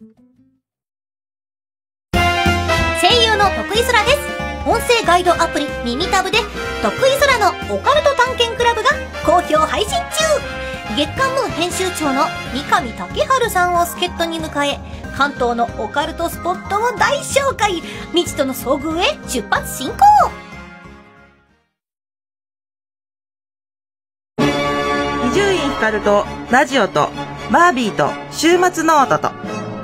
声優の徳井空です。音声ガイドアプリ耳タブで徳井空のオカルト探検クラブが好評配信中。月刊ムー編集長の三上竹春さんを助っ人に迎え、関東のオカルトスポットを大紹介。未知との遭遇へ出発進行。 伊集院光とラジオとバービーと週末ノートと。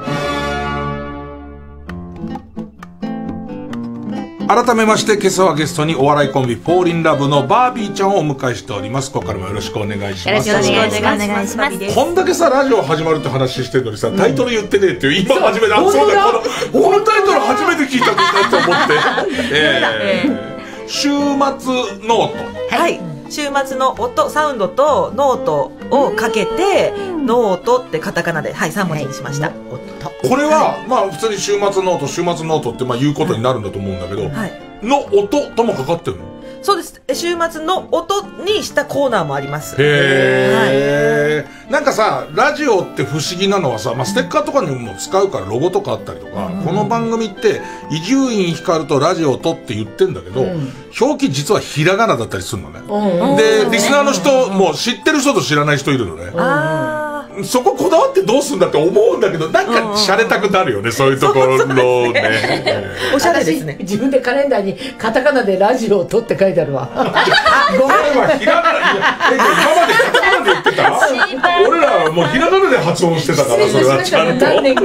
改めまして今朝はゲストにお笑いコンビフォーリンラブのバービーちゃんをお迎えしております。ここからもよろしくお願いします。 よろしくお願いします。 こんだけさラジオ始まるって話してるのにさ、タイトル言ってねえっていう、今初めて、そうだ、このタイトル初めて聞いたんだと思って週末ノート、 はい、週末の音サウンドとノートをかけて、ノートってカタカナで、はい、3文字にしました。 これは、まあ普通に週末ノートってまあ言うことになるんだと思うんだけど、の音ともかかってるの？ そうです。週末の音にしたコーナーもあります。 へー。なんかさ、ラジオって不思議なのはさ、まあステッカーとかにも使うからロゴとかあったりとか、この番組って伊集院光とラジオとって言ってんだけど、表記実はひらがなだったりするのね。で、リスナーの人も知ってる人と知らない人いるのね。そここだわってどうすんだって思うんだけど、なんか洒落たくなるよね、そういうところのね。 おしゃれですね。 自分でカレンダーにカタカナでラジオとって書いてあるわ。 ごめん。ひらがな、今までカタカナで言ってた？俺らはもうひらがなで発音してたから、それはちゃんと。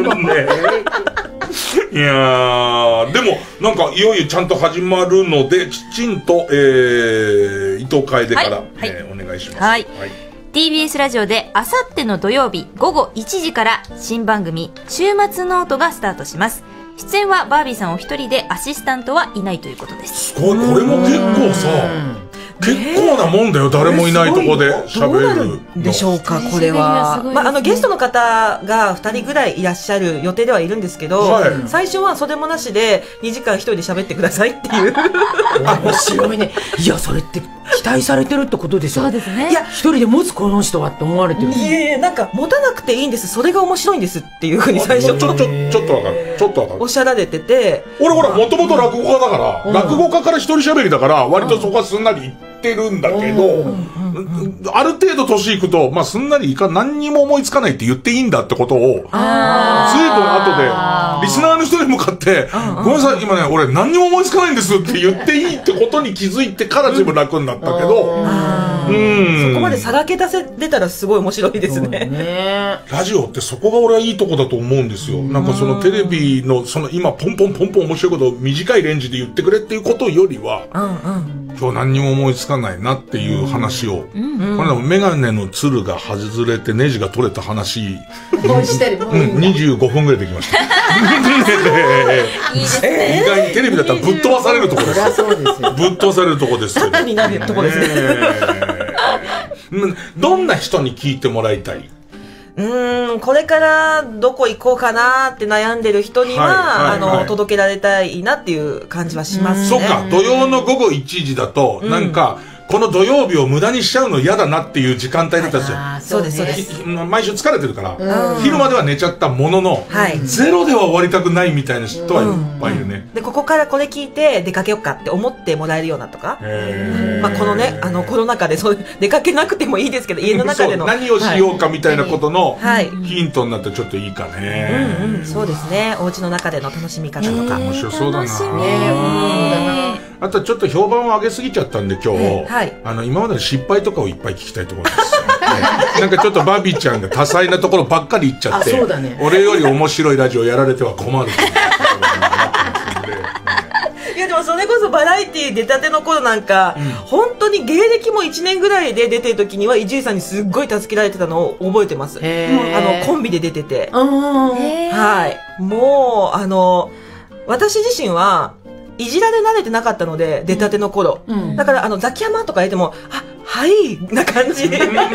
いやー、でもなんかいよいよちゃんと始まるので、きちんと、伊藤楓から、お願いします。 はい。TBS ラジオであさっての土曜日午後1時から新番組週末ノートがスタートします。出演はバービーさんお一人で、アシスタントはいないということです。 すごい、これも結構さ、結構なもんだよ、誰もいないとこで喋るの。でしょうか、これは。まあ、ゲストの方が2人ぐらいいらっしゃる予定ではいるんですけど、最初は袖もなしで2時間1人で喋ってくださいっていう。 面白いね。いや、それって期待されてるってことでしょ。 そうですね。 いや、 一人で持つこの人はって思われてる。 いえ、なんか持たなくていいんです、それが面白いんですっていうふうに最初ちょっとわかる、ちょっとわかる。 おっしゃられてて、 俺ほらもともと落語家だから、落語家から一人喋りだから割とそこはすんなり言ってるんだけど、 ある程度年いくと、まあ、すんなり何にも思いつかないって言っていいんだってことを、ずいぶん後で、リスナーの人に向かって、ごめんなさい、今ね、俺何にも思いつかないんですって言っていいってことに気づいてから随分楽になったけど、 そこまでさらけ出たらすごい面白いですね。 ラジオってそこが俺はいいとこだと思うんですよ。なんかそのテレビの、今ポンポン面白いことを短いレンジで言ってくれっていうことよりは、今日何にも思いつかないなっていう話を、これでもメガネのつるが外れてネジが取れた話、25分ぐらいできました。意外にテレビだったらぶっ飛ばされるところです。ぶっ飛ばされるところです。 縦になるところですね。 どんな人に聞いてもらいたい？ これからどこ行こうかなって悩んでる人には、届けられたいなっていう感じはしますね。 そうか、土曜の午後1時だと、なんか、この土曜日を無駄にしちゃうの嫌だなっていう時間帯だったんですよ。 そうです、そうです。 毎週疲れてるから、昼までは寝ちゃったものの、ゼロでは終わりたくないみたいな人はいっぱいいるね。 で、ここからこれ聞いて出かけようかって思ってもらえるようなとか、まあこのね、コロナ禍で出かけなくてもいいですけど、家の中での。 何をしようかみたいなことのヒントになってちょっといいかね。 そうですね。お家の中での楽しみ方とか。 面白そうだな。あとちょっと評判を上げすぎちゃったんで今日、今までの失敗とかをいっぱい聞きたいと思います。なんかちょっとバビちゃんが多彩なところばっかり言っちゃって、俺より面白いラジオやられては困る。 いやでもそれこそバラエティー出たての頃なんか、本当に芸歴も1年ぐらいで出てる時には伊集院さんにすっごい助けられてたのを覚えてます。コンビで出てて。はい。もう、私自身はいじられ慣れてなかったので、出たての頃。だから、ザキヤマとか言っても、はいな感じ。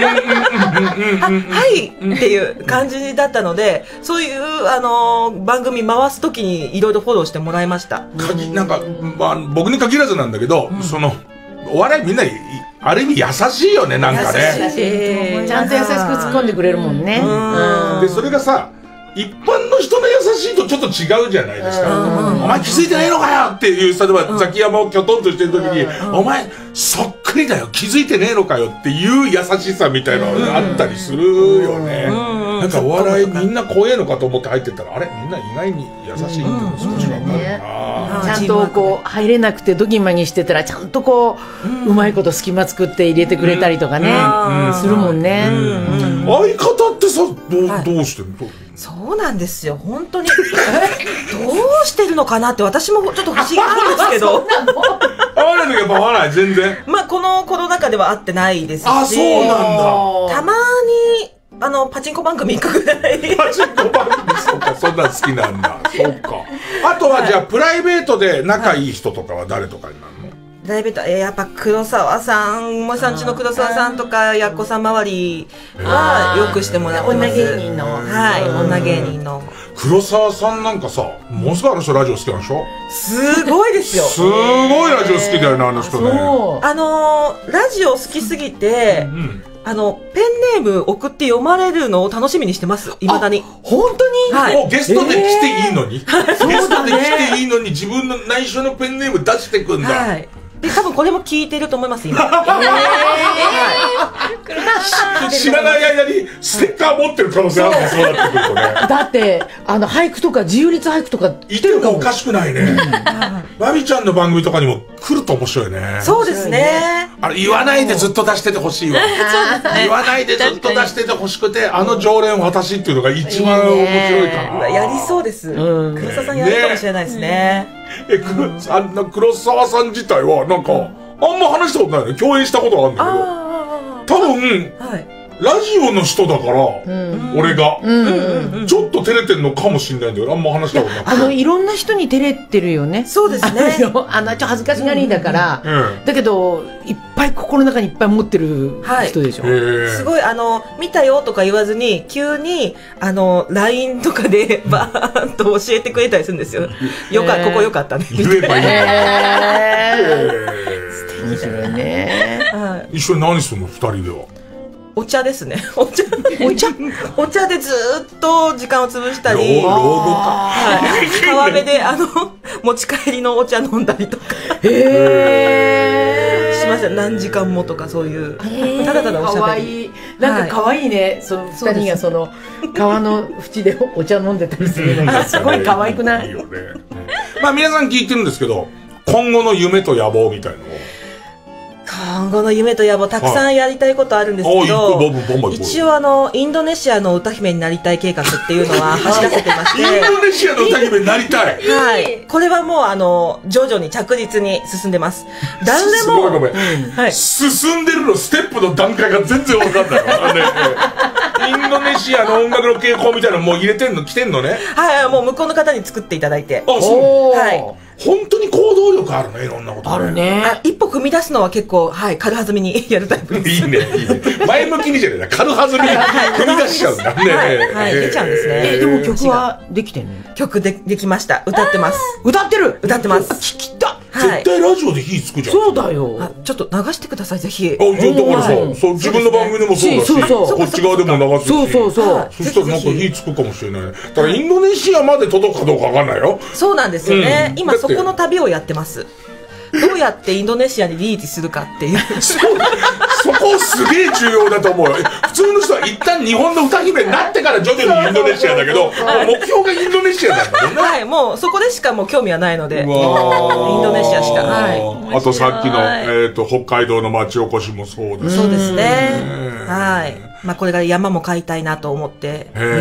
はいっていう感じだったので、そういう、番組回すときにいろいろフォローしてもらいました。 なんか、僕に限らずなんだけど、お笑いみんな、ある意味優しいよね、なんかね。 優しい。ちゃんと優しく突っ込んでくれるもんね。 で、それがさ、一般の人の優しいとちょっと違うじゃないですか。お前気づいてないのかよっていう、例えばザキヤマをきょとんとしてる時に、お前そっくりだよ、気づいてねえのかよっていう優しさみたいなのがあったりするよね。なんかお笑いみんな怖えのかと思って入ってったら、あれみんな意外に優しいって少しわかるな。 ちゃんとこう入れなくてドギマギしてたらちゃんとこううまいこと隙間作って入れてくれたりとかね、するもんね。 相方ってさ、どうしてるの？ そうなんですよ、本当に。どうしてるのかなって私もちょっと不思議なんですけど。 会わない時やっぱ会わない、全然。 まあこのコロナ禍では会ってないですし。 あ、そうなんだ。 たまに、パチンコ番組行くぐらい。 パチンコ番組、そうか、そんな好きなんだ。そうか。あとはじゃあプライベートで仲いい人とかは誰とかになるの？ プライベート、やっぱ黒沢さん、もえさんちの黒沢さんとか、やっこさん周りはよくしてもらってます。 女芸人の。 はい、女芸人の。 黒沢さんなんかさ、ものすごい人ラジオ好きなんでしょ？ すごいですよ。 すごいラジオ好きだよね、あの人ね。 ラジオ好きすぎて、ペンネーム送って読まれるのを楽しみにしてます。未だに。 本当に？ はい。 もうゲストで来ていいのに、ゲストで来ていいのに自分の内緒のペンネーム出してくんだ。 はい。で、多分これも聞いてると思います、今。 知らない間にステッカー持ってる可能性あるんですよ、そうなってくるとね。 だって、俳句とか自由律俳句とかいてるかもおかしくないね。バビちゃんの番組とかにも来ると面白いね。 そうですね。 言わないでずっと出しててほしいわ。言わないでずっと出しててほしくて、常連私っていうのが一番面白いかな。 やりそうです。黒沢さんやるかもしれないですね。 黒沢さん自体はなんかあんま話したことないの。共演したことがあるんだけど、多分ラジオの人だから、俺がちょっと照れてんのかもしれないんだけど、あんま話したことなくて。 いろんな人に照れてるよね。 そうですね。 ちょっと恥ずかしがりだから、だけどいっぱい心の中にいっぱい持ってる人でしょ。 すごい見たよとか言わずに急にLINE とかでバーンと教えてくれたりするんですよ。ここよかったね。 言えばいい。 面白いね。 一緒に何するの二人では？ お茶ですね。お茶でずっと時間を潰したり、川辺で持ち帰りのお茶飲んだりとかしました。何時間もとかそういう。ただただおしゃべり。 なんか可愛いね。その二人がその川の縁でお茶飲んでたりするのがすごい可愛くない？いいよね。 まあ皆さん聞いてるんですけど、今後の夢と野望みたいなのを。 今後の夢と野望、たくさんやりたいことあるんですけど、一応インドネシアの歌姫になりたい計画っていうのは走らせてまして。 インドネシアの歌姫になりたい。 はい。これはもう徐々に着実に進んでます。誰でも。 ごめん。はい。進んでるのステップの段階が全然わかんないわ。インドネシアの音楽の傾向みたいなのもう入れてんの、来てんのね。 はい、もう向こうの方に作っていただいて。 あ、そう。 はい。 本当に行動力あるね、いろんなこと。 あるね。 一歩踏み出すのは結構、はい、軽はずみにやるタイプです。 いいね。前向きにじゃない、軽はずみに踏み出しちゃうんだね。 はい、出ちゃうんですね。 でも曲はできてんの？ 曲できました。歌ってます。 歌ってる？ 歌ってます。 聞きた。 絶対ラジオで火つくじゃん。 そうだよ。 ちょっと流してください、ぜひ。 だからさ、自分の番組でもそうだし、こっち側でも流すし。 そう。 そしたらなんか火つくかもしれない。だからインドネシアまで届くかどうかわかんないよ。 そうなんですよね。今そこの旅をやってます。どうやってインドネシアにリーチするかっていう。 そこすげえ重要だと思うよ。普通の人は一旦日本の歌姫になってから徐々にインドネシアだけど、目標がインドネシアなんだもんね。 はい、もうそこでしかもう興味はないので、インドネシアしか。はい。 あとさっきの北海道の町おこしもそうです。 そうですね。はい。まあこれから山も買いたいなと思って。はい。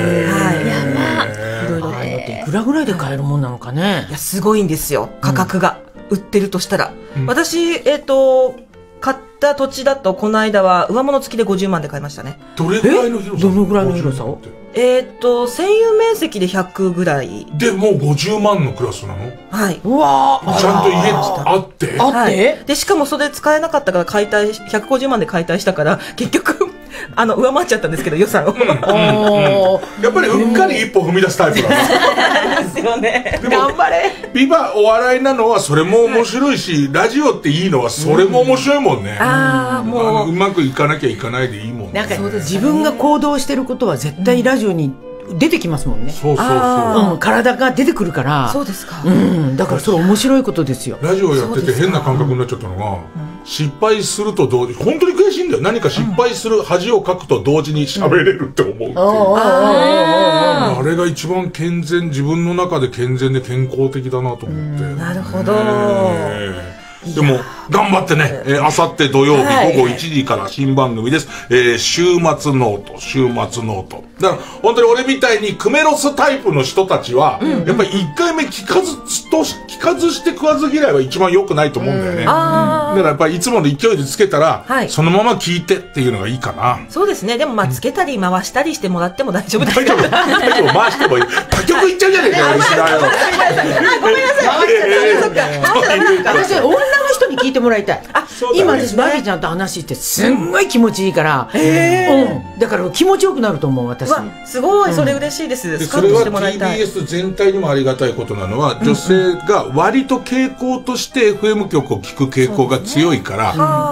山。いろいろいくらぐらいで買えるもんなのかね。 いや、すごいんですよ。価格が。売ってるとしたら。私、買った土地だと、この間は上物付きで50万で買いましたね。 どれぐらいの広さ？ どのぐらいの広さを？ 占有面積で100ぐらい。 で、もう50万のクラスなの？ はい。 うわちゃんと家あって？ あって？ で、しかもそれ使えなかったから150万で解体したから、結局、上回っちゃったんですけど、予算を。 やっぱりうっかり一歩踏み出すタイプだな。 そうですよね。 頑張れ。 ビバお笑いなのはそれも面白いし、ラジオっていいのはそれも面白いもんね。もううまくいかなきゃいかないでいいもんね。 なんか自分が行動してることは絶対ラジオに出てきますもんね。 そう。 体が出てくるから。 そうですか。 だからそれ面白いことですよ。 ラジオやってて変な感覚になっちゃったのが、失敗すると同時、本当に悔しいんだよ。何か失敗する恥をかくと同時に喋れるって思うっていう。あれが一番健全、自分の中で健全で健康的だなと思って。 なるほど。 でも、頑張ってね、あさって土曜日午後1時から新番組です。週末ノート。だから、本当に俺みたいにクメロスタイプの人たちは、やっぱり1回目聞かずして食わず嫌いは一番良くないと思うんだよね。だからやっぱりいつもの勢いでつけたら、そのまま聞いてっていうのがいいかな。 そうですね。でもつけたり回したりしてもらっても大丈夫です。 大丈夫。回してもいい。他局行っちゃうじゃねえかよ、リスナーよ。 ごめんなさい。 私、女の人に聞いてもらいたい。今私、バービーちゃんと話してすんごい気持ちいいから、だから気持ちよくなると思う、私。 すごい、それ嬉しいです。 それは TBS 全体にもありがたいことなのは、女性が割と傾向として FM 局を聞く傾向が強いから、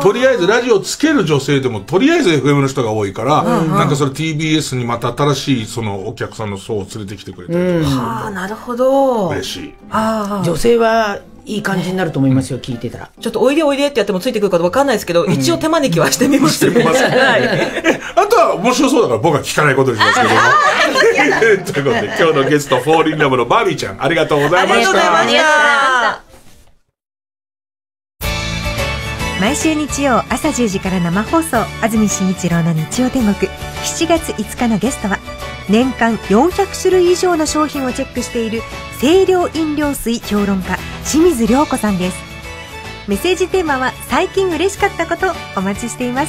とりあえずラジオつける女性でもとりあえず FM の人が多いから、なんかそれ TBS にまた新しいそのお客さんの層を連れてきてくれたりとか。 なるほど。 嬉しい。 女性はいい感じになると思いますよ、聞いてたら。 ちょっとおいでおいでってやってもついてくるかわかんないですけど、一応手招きはしてみます。してみます。 あとは面白そうだから僕は聞かないことにしますけども。ということで今日のゲスト、フォーリンラブのバービーちゃん、ありがとうございました。 ありがとうございました。 毎週日曜朝10時から生放送、安住紳一郎の日曜天国。7月5日のゲストは、年間400種類以上の商品をチェックしている清涼飲料水評論家、清水涼子さんです。メッセージテーマは最近嬉しかったこと。お待ちしています。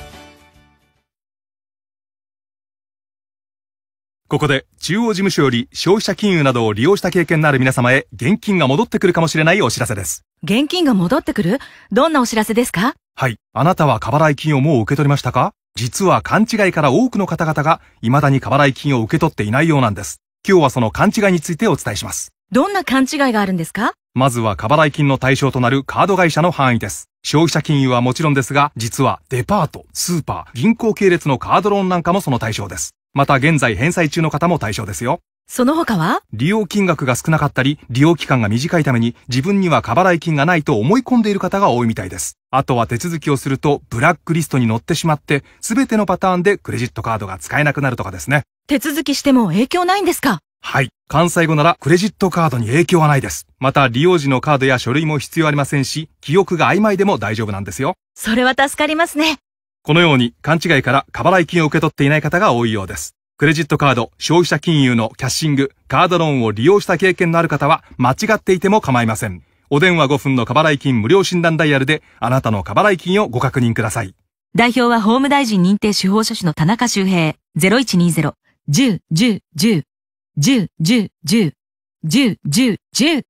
ここで中央事務所より消費者金融などを利用した経験のある皆様へ現金が戻ってくるかもしれないお知らせです。 現金が戻ってくる？どんなお知らせですか？ はい。あなたは過払い金をもう受け取りましたか？実は勘違いから多くの方々が未だに過払い金を受け取っていないようなんです。今日はその勘違いについてお伝えします。 どんな勘違いがあるんですか？ まずは過払い金の対象となるカード会社の範囲です。消費者金融はもちろんですが、実はデパート、スーパー、銀行系列のカードローンなんかもその対象です。また現在返済中の方も対象ですよ。 その他は？ 利用金額が少なかったり、利用期間が短いために自分には過払い金がないと思い込んでいる方が多いみたいです。あとは手続きをするとブラックリストに載ってしまって、すべてのパターンでクレジットカードが使えなくなるとかですね。 手続きしても影響ないんですか？ はい。関西語ならクレジットカードに影響はないです。また利用時のカードや書類も必要ありませんし、記憶が曖昧でも大丈夫なんですよ。 それは助かりますね。 このように勘違いから過払い金を受け取っていない方が多いようです。クレジットカード、消費者金融のキャッシング、カードローンを利用した経験のある方は間違っていても構いません。お電話5分の過払い金無料診断ダイヤルであなたの過払い金をご確認ください。 代表は法務大臣認定司法書士の田中修平。0120-10-10-10-10-10-10-10-10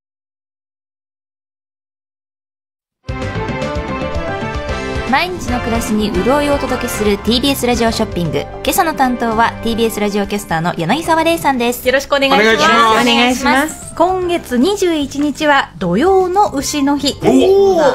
毎日の暮らしに潤いをお届けする TBS ラジオショッピング。今朝の担当は TBS ラジオキャスターの柳沢玲さんです。 よろしくお願いします。お願いします。今月21日は土用の丑の日。はい、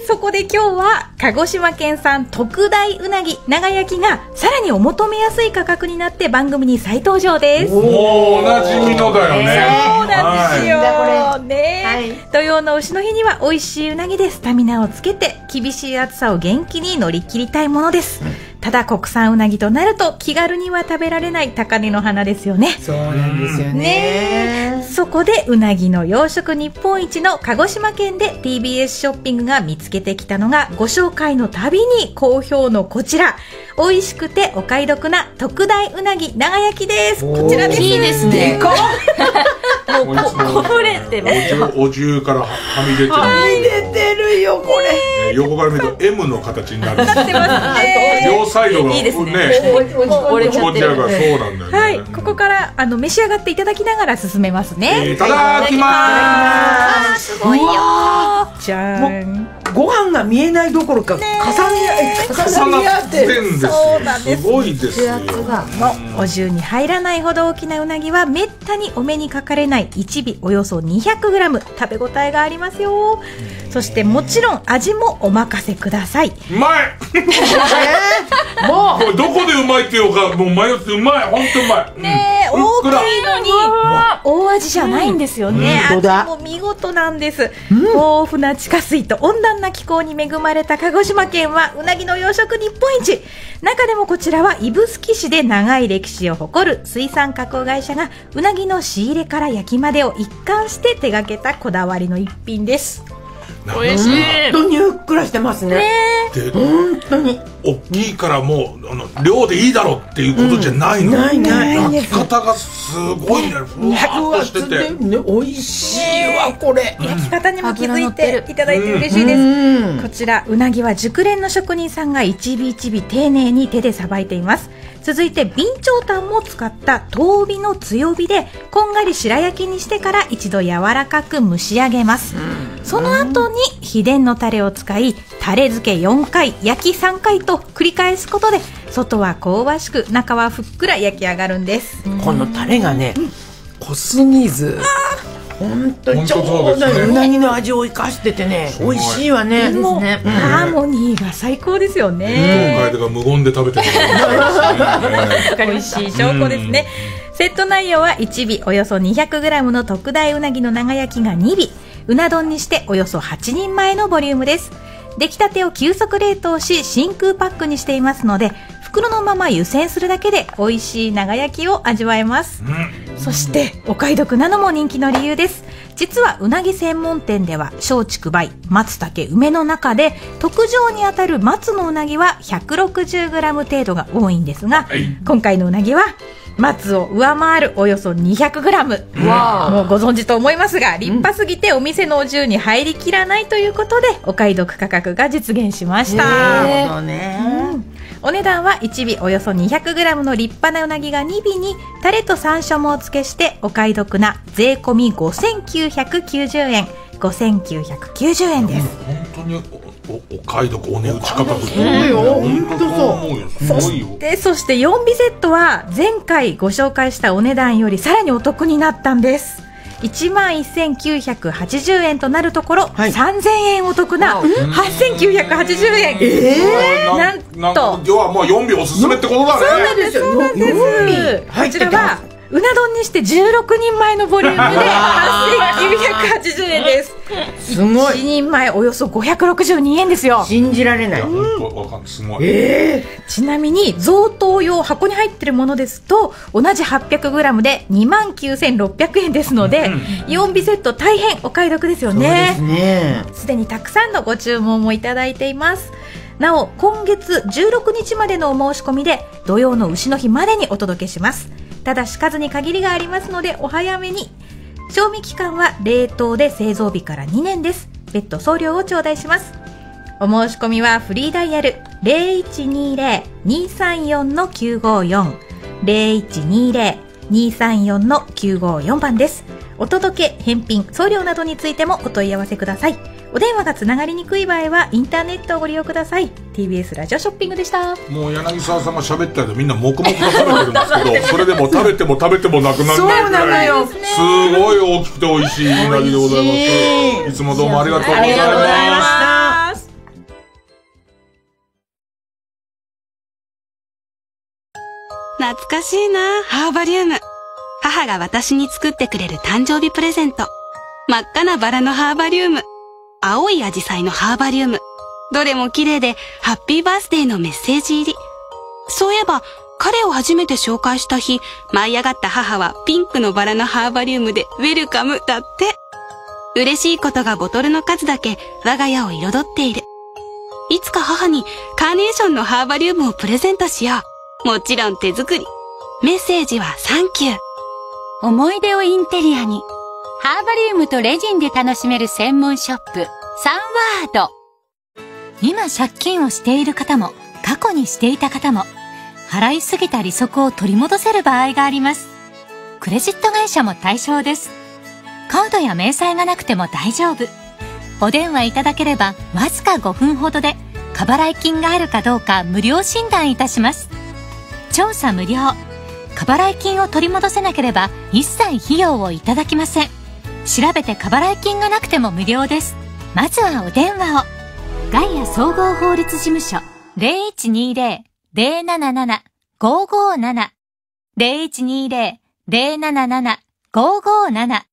そこで今日は鹿児島県産特大うなぎ長焼きがさらにお求めやすい価格になって番組に再登場です。 おなじみのだよね。 そうなんですよ、ね、土用の丑の日には美味しいうなぎでスタミナをつけて厳しい暑さを元気に乗り切りたいものです、ただ国産うなぎとなると気軽には食べられない高値の花ですよね。 そうなんですよ ね。 そこでうなぎの養殖日本一の鹿児島県で TBS ショッピングが見つけてきたのがご紹介のたびに好評のこちら、美味しくてお買い得な特大うなぎ長焼きです。こちらです。 いいですね。 もうこぼれてます。 お重からはみ出てる。 はみ出てるよこれ。 横から見ると M の形になる。 なってますね。 両サイドがいいですね。 折れちゃってるからそうなんだよね。 はい、ここから召し上がっていただきながら進めますね。 いただきます。 すごいよ。じゃーん。 ご飯が見えないどころか重なり合ってそうなんです。 すごいですよ。 のお重に入らないほど大きなうなぎはめったにお目にかかれない1尾およそ 200g、 食べ応えがありますよ。そしてもちろん味もお任せください。 うまいもうどこでうまいっていうかもう迷ってうまい、本当うまいね。大きいのに大味じゃないんですよね。味も見事なんです。豊富な地下水と温暖な気候に恵まれた鹿児島県はうなぎの養殖日本一。中でもこちらは指宿市で長い歴史を誇る水産加工会社がうなぎの仕入れから焼きまでを一貫して手掛けたこだわりの一品です。 美味しい。本当にふっくらしてますね。本当に大きいからもう量でいいだろうっていうことじゃないの。 ない焼き方がすごいんだよ。ふわっとしてて美味しいわこれ。 焼き方にも気づいていただいて嬉しいです。こちらうなぎは熟練の職人さんが一尾一尾丁寧に手でさばいています。続いて備長炭も使った遠火の強火でこんがり白焼きにしてから一度柔らかく蒸し上げます。その後に秘伝のタレを使いタレ漬け4回焼き3回と繰り返すことで外は香ばしく中はふっくら焼き上がるんです。 このタレがね、濃すぎず本当にちょうどうなぎの味を生かしててね美味しいわね。 もうハーモニーが最高ですよね。 東海でが無言で食べてる美味しい証拠ですね。セット内容は1尾およそ 200g の特大うなぎの長焼きが2尾、うな丼にしておよそ8人前のボリュームです。出来たてを急速冷凍し真空パックにしていますので袋のまま湯煎するだけで美味しい長焼きを味わえます、そしてお買い得なのも人気の理由です。実はうなぎ専門店では松竹梅、松茸、梅の中で特上にあたる松のうなぎは 160g 程度が多いんですが、今回のうなぎは松を上回るおよそ 200g、もうご存知と思いますが立派すぎてお店のお重に入りきらないということでお買い得価格が実現しました。 なるほどね。 お値段は1尾およそ 200g の立派なうなぎが2尾にタレと山椒もお付けしてお買い得な税込み5990円5990円です。 本当にお買い得お値打ち価格そうよ、本当そう。 そして4尾セットは前回ご紹介したお値段よりさらにお得になったんです。11,980円となるところ、3,000円お得な8,980円。なんと要はもう4尾おすすめってことだね。 そうなんです。こちらはうな丼にして16人前のボリュームで8980円です。 すごい。 1人前およそ562円ですよ。 信じられない。 すごい。 ちなみに贈答用箱に入ってるものですと同じ 800g で29,600円ですので、4尾セット大変お買い得ですよね。 そうですね。 すでにたくさんのご注文もいただいています。なお今月16日までのお申し込みで土曜の丑の日までにお届けします。ただし数に限りがありますのでお早めに。賞味期間は冷凍で製造日から2年です。別途送料を頂戴します。お申し込みはフリーダイヤル 0120-234-954 0120-234-954 番です。お届け、返品、送料などについてもお問い合わせください。お電話がつながりにくい場合はインターネットをご利用ください。 TBS ラジオショッピングでした。 もう柳沢さんが喋ったらみんな黙々と食べてるんですけどそれでも食べても食べてもなくならないぐらいすごい大きくて美味しいうなぎでございます。いつもどうもありがとうございました。 懐かしいな、ハーバリウム。母が私に作ってくれる誕生日プレゼント。真っ赤なバラのハーバリウム。青いアジサイのハーバリウム。どれも綺麗で、ハッピーバースデーのメッセージ入り。そういえば、彼を初めて紹介した日、舞い上がった母はピンクのバラのハーバリウムでウェルカムだって。嬉しいことがボトルの数だけ我が家を彩っている。いつか母にカーネーションのハーバリウムをプレゼントしよう。もちろん手作り。メッセージはサンキュー。 思い出をインテリアに。ハーバリウムとレジンで楽しめる専門ショップ、サンワード。今借金をしている方も、過去にしていた方も、払いすぎた利息を取り戻せる場合があります。クレジット会社も対象です。カードや明細がなくても大丈夫。お電話いただければ、わずか5分ほどで、過払い金があるかどうか無料診断いたします。調査無料。過払い金を取り戻せなければ一切費用をいただきません。調べて過払い金がなくても無料です。まずはお電話を。ガイア総合法律事務所 0120-077-557 0120-077-557。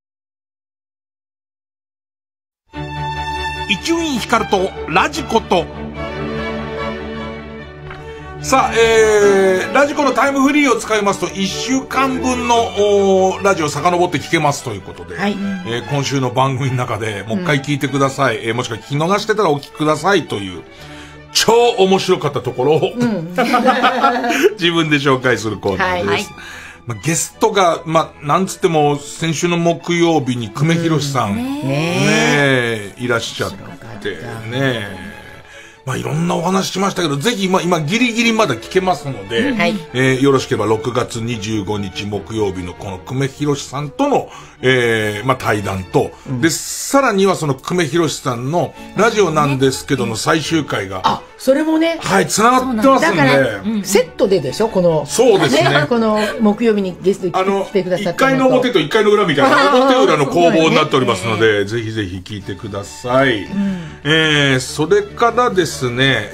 伊集院光とラジコと。さあ、ラジコのタイムフリーを使いますと1週間分のラジオ遡って聞けますということで、はい、今週の番組の中でもう一回聞いてください、もしくは聞き逃してたらお聞きくださいという超面白かったところを、自分で紹介するコーナーです。はい、ゲストが、なんつっても先週の木曜日に久米宏さん、いらっしゃってね。いろんなお話しましたけど、ぜひ今ギリギリまだ聞けますので、はい、よろしければ6月25日木曜日のこの久米宏さんとの、対談と、で、さらにはその久米宏さんのラジオなんですけどの最終回が、 それもね、 はい、繋がってますんで。だから、 セットででしょこの。 そうですね。 この木曜日にゲストに来てくださった 1階の表と1階の裏みたいな、表裏の攻防になっておりますので、ぜひぜひ聞いてください。それからですね、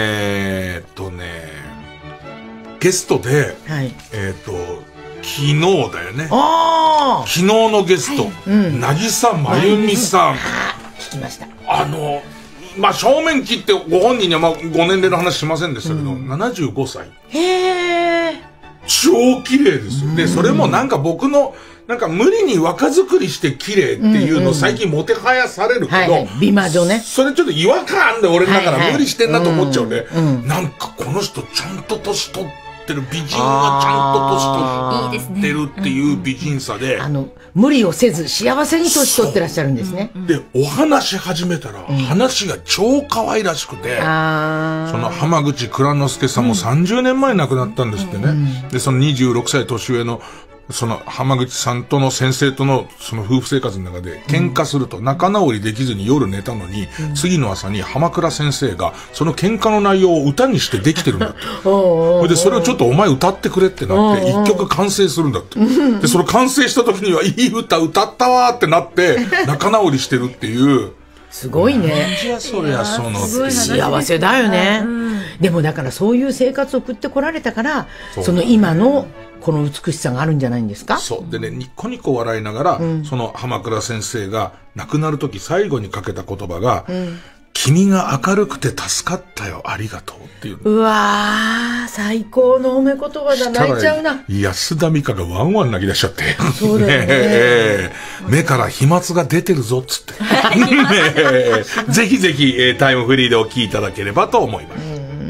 ゲストで、はい、昨日だよね。昨日のゲスト、渚真由美さん。 聞きました。 正面切ってご本人にはご年齢の話しませんでしたけど、75歳。超綺麗ですよ。で、それも僕の、無理に若作りして綺麗っていうの最近もてはやされるけど、 美魔女ね。 それちょっと違和感あんで、俺の中から無理してんなと思っちゃうね。この人ちゃんと年取ってる、美人がちゃんと年取ってるっていう美人さで、 無理をせず幸せに年取ってらっしゃるんですね。 で、お話始めたら、話が超可愛らしくて、その浜口蔵之介さんも30年前亡くなったんですってね。で、その26歳年上のその浜口さんとの先生とのその夫婦生活の中で喧嘩すると仲直りできずに夜寝たのに、次の朝に浜倉先生がその喧嘩の内容を歌にしてできてるんだって。で、それをちょっとお前歌ってくれってなって一曲完成するんだって。で、その完成した時にはいい歌歌ったわーってなって仲直りしてるっていう。 すごいね。 そりゃその幸せだよね。でもだからそういう生活を送ってこられたから、その今のこの美しさがあるんじゃないんですか。 そうでね、ニコニコ笑いながら、その浜倉先生が亡くなる時最後にかけた言葉が、君が明るくて助かったよ、ありがとうっていう。 うわー、最高の褒め言葉だ。泣いちゃうな。 安田美香がワンワン泣き出しちゃって。 そうだよね。 目から飛沫が出てるぞっつって。ぜひぜひ、タイムフリーでお聞きいただければと思います。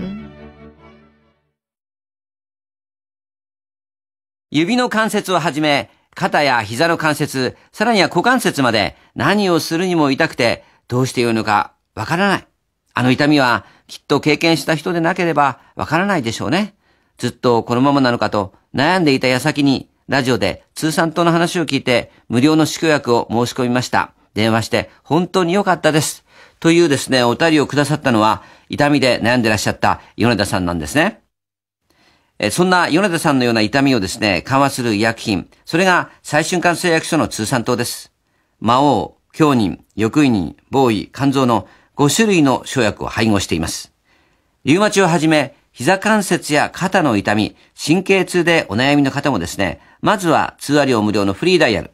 指の関節をはじめ、肩や膝の関節、さらには股関節まで何をするにも痛くて、どうしてよいのかわからない。あの痛みはきっと経験した人でなければわからないでしょうね。ずっとこのままなのかと悩んでいた矢先にラジオで通産党の話を聞いて無料の治療薬を申し込みました。電話して本当に良かったです。というですね、お便りをくださったのは痛みで悩んでらっしゃった米田さんなんですね。そんな米田さんのような痛みをですね、緩和する医薬品。それが最瞬間製薬所の通産党です。魔王、強忍、翼位忍、防衛、肝臓の5種類の生薬を配合しています。リウマチをはじめ、膝関節や肩の痛み、神経痛でお悩みの方もですね、まずは通話料無料のフリーダイヤル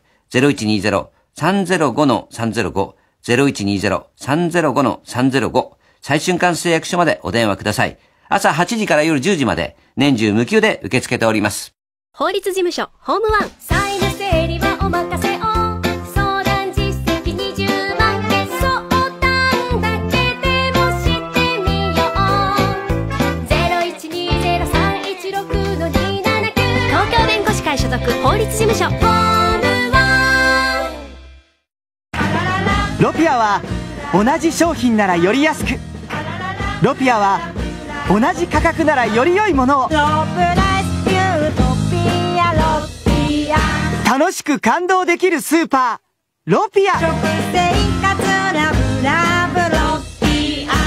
0120-305-305 0120-305-305 最瞬間製薬所までお電話ください。朝8時から夜10時まで年中無休で受け付けております。 法律事務所ホームワン。サイナ整理はお任せを。相談実績20万件。相談だけでもしてみよう。0120-316-279。東京弁護士会所属法律事務所ホームワン。 ロピアは同じ商品ならより安く。ロピアは同じ価格ならより良いものを。楽しく感動できるスーパーロピア。食生活ラブラブロピア。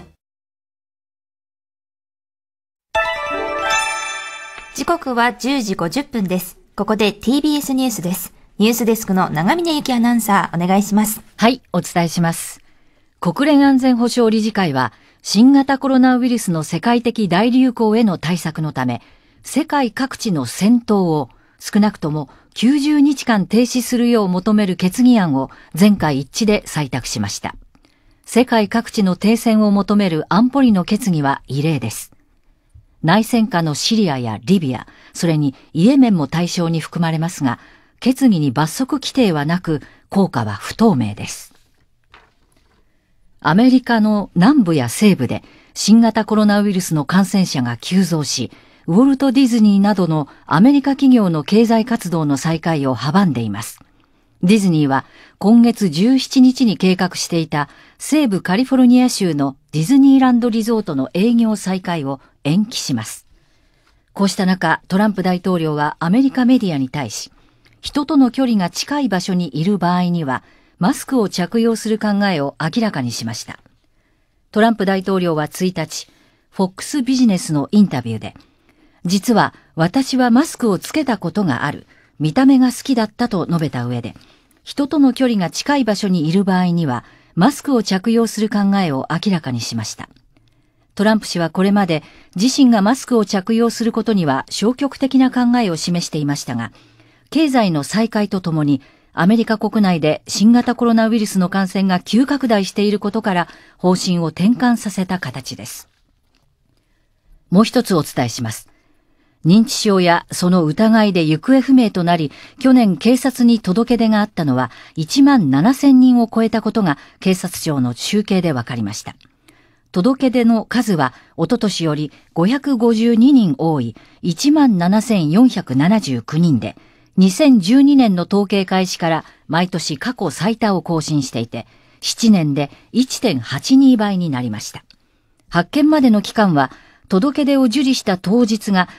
時刻は10時50分です。ここで TBS ニュースです。ニュースデスクの長峰由紀アナウンサーお願いします。 はい、お伝えします。国連安全保障理事会は新型コロナウイルスの世界的大流行への対策のため、世界各地の戦闘を少なくとも90日間停止するよう求める決議案を全会一致で採択しました。世界各地の停戦を求める安保理の決議は異例です。内戦下のシリアやリビア、それにイエメンも対象に含まれますが、決議に罰則規定はなく、効果は不透明です。アメリカの南部や西部で新型コロナウイルスの感染者が急増し、ウォルト・ディズニーなどのアメリカ企業の経済活動の再開を阻んでいます。ディズニーは今月17日に計画していた西部カリフォルニア州のディズニーランドリゾートの営業再開を延期します。こうした中、トランプ大統領はアメリカメディアに対し、人との距離が近い場所にいる場合には、マスクを着用する考えを明らかにしました。トランプ大統領は1日、FOX ビジネスのインタビューで、実は私はマスクをつけたことがある、見た目が好きだったと述べた上で、人との距離が近い場所にいる場合には、マスクを着用する考えを明らかにしました。トランプ氏はこれまで自身がマスクを着用することには消極的な考えを示していましたが、経済の再開とともに、アメリカ国内で新型コロナウイルスの感染が急拡大していることから方針を転換させた形です。もう一つお伝えします。認知症やその疑いで行方不明となり、去年警察に届け出があったのは1万7000人を超えたことが警察庁の集計で分かりました。届け出の数は一昨年より552人多い1万7479人で、2012年の統計開始から毎年過去最多を更新していて、7年で 1.82 倍になりました。発見までの期間は、届け出を受理した当日が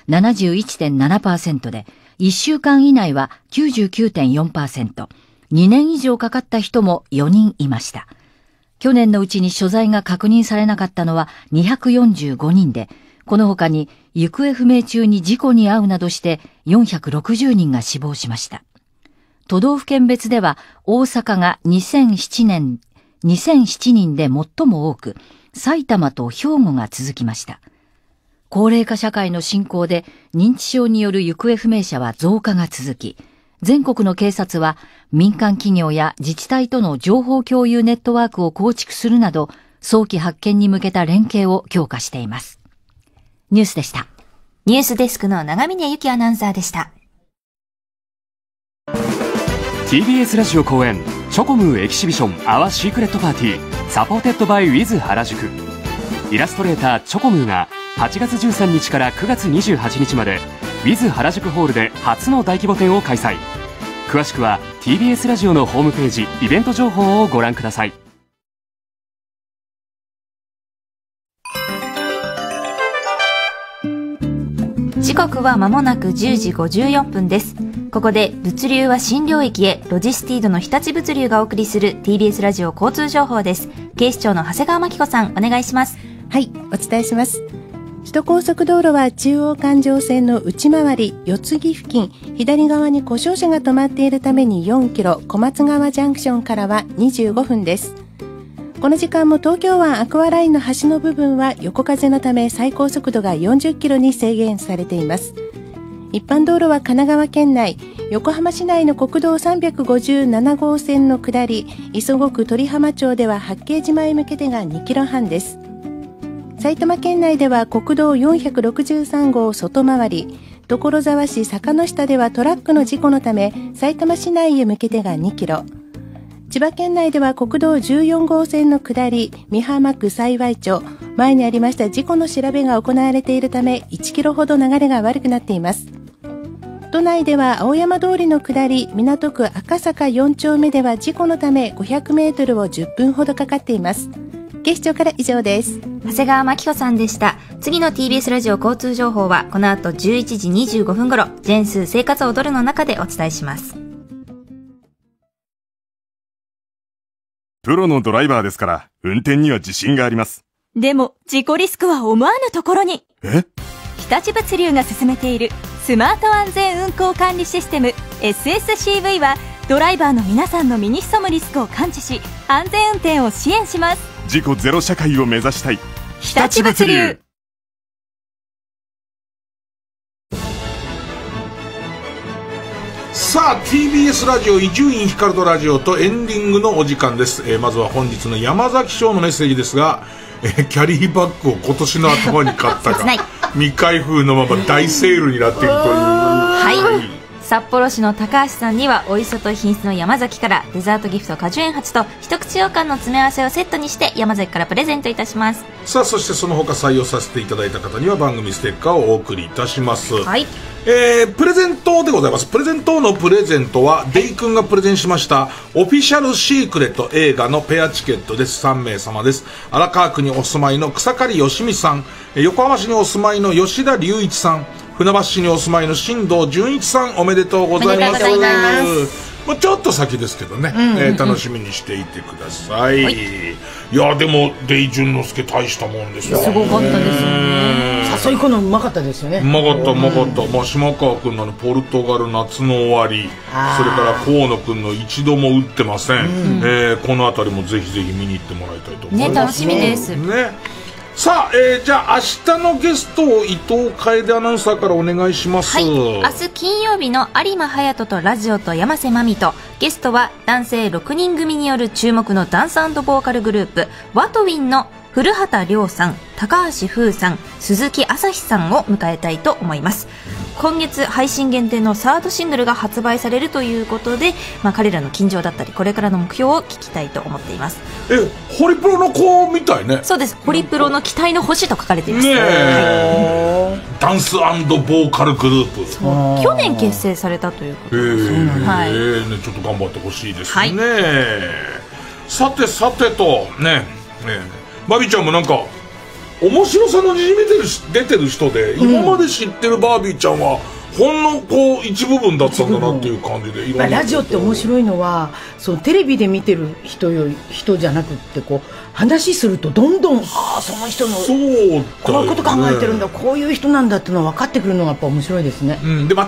71.7% で、1週間以内は 99.4%、2年以上かかった人も4人いました。去年のうちに所在が確認されなかったのは245人で、この他に行方不明中に事故に遭うなどして460人が死亡しました。都道府県別では大阪が2007年 2007人で最も多く、埼玉と兵庫が続きました。高齢化社会の進行で認知症による行方不明者は増加が続き、全国の警察は民間企業や自治体との情報共有ネットワークを構築するなど、早期発見に向けた連携を強化しています。ニュースでした。 ニュースデスクの長峰由紀アナウンサーでした。 TBS ラジオ公演チョコムーエキシビションアワーシークレットパーティーサポーテッドバイウィズ原宿。イラストレーターチョコムーが8月13日から9月28日までウィズ原宿ホールで初の大規模展を開催。詳しくは TBS ラジオのホームページイベント情報をご覧ください。 時刻は間もなく10時54分です。ここで物流は新領域へ、ロジスティードの日立物流がお送りする TBS ラジオ交通情報です。警視庁の長谷川真紀子さん、お願いします。 はい、お伝えします。首都高速道路は中央環状線の内回り四つ木付近、左側に故障車が止まっているために4キロ、小松川ジャンクションからは25分です。この時間も東京湾アクアラインの橋の部分は横風のため最高速度が40キロに制限されています。一般道路は神奈川県内、横浜市内の国道357号線の下り、磯子区鳥浜町では八景島へ向けてが2キロ半です。埼玉県内では国道463号外回り、所沢市坂の下ではトラックの事故のため、埼玉市内へ向けてが2キロ。千葉県内では国道14号線の下り、美浜区幸町、前にありました事故の調べが行われているため、1キロほど流れが悪くなっています。都内では青山通りの下り、港区赤坂4丁目では事故のため500メートルを10分ほどかかっています。警視庁から以上です。 長谷川真紀子さんでした。次の TBS ラジオ交通情報はこの後11時25分頃、ジェンス生活を踊るの中でお伝えします。 プロのドライバーですから運転には自信があります。 でも事故リスクは思わぬところに。日立物流が進めているスマート安全運行管理システム SSCV はドライバーの皆さんの身に潜むリスクを感知し、安全運転を支援します。 事故ゼロ社会を目指したい日立物流。 さあ TBS ラジオ伊集院光とラジオとエンディングのお時間です。まずは本日の山崎賞のメッセージですが、キャリーバッグを今年の頭に買ったが未開封のまま大セールになっているというはい、札幌市の高橋さんにはおいしさと品質の山崎からデザートギフト果樹園初と一口羊羹の詰め合わせをセットにして山崎からプレゼントいたします。 さあそしてその他採用させていただいた方には番組ステッカーをお送りいたします。 はい、 プレゼントでございます。プレゼントのプレゼントはデイ君がプレゼンしましたオフィシャルシークレット映画のペアチケットです。3名様です。荒川区にお住まいの草刈よしみさん、横浜市にお住まいの吉田隆一さん、船橋市にお住まいの新藤純一さん、おめでとうございます。まあ、ちょっと先ですけどね、楽しみにしていてください。いやでもデイ淳之介大したもんですよ。 すごかったですよね。誘い込むのうまかったですよね。 うまかったうまかった。まあ、島川君のポルトガル夏の終わり、それから河野君の一度も打ってません。このあたりもぜひぜひ見に行ってもらいたいと思います。 ね、楽しみですね。さあ、じゃあ明日のゲストを伊藤楓アナウンサーからお願いします。 はい、明日金曜日の有馬隼人とラジオと山瀬まみと、ゲストは男性6人組による注目のダンス&ボーカルグループワトウィンの古畑亮さん、高橋風さん、鈴木朝日さんを迎えたいと思います。今月配信限定のサードシングルが発売されるということで、まあ、彼らの近況だったりこれからの目標を聞きたいと思っています。 ホリプロの子みたいね。 そうです。ホリプロの期待の星と書かれています。 ダンス&ボーカルグループ。 去年結成されたということです。 ね、ちょっと頑張ってほしいですね。さてさてとね、バビーちゃんもなんか面白さのにじみ出てる人で、今まで知ってるバービーちゃんはほんのこう一部分だったんだなっていう感じで、いろんなラジオって面白いのは、そうテレビで見てる人じゃなくって、こう話するとどんどんその人のこういうこと考えてるんだ、こういう人なんだっていうのが分かってくるのがやっぱ面白いですね。 でまた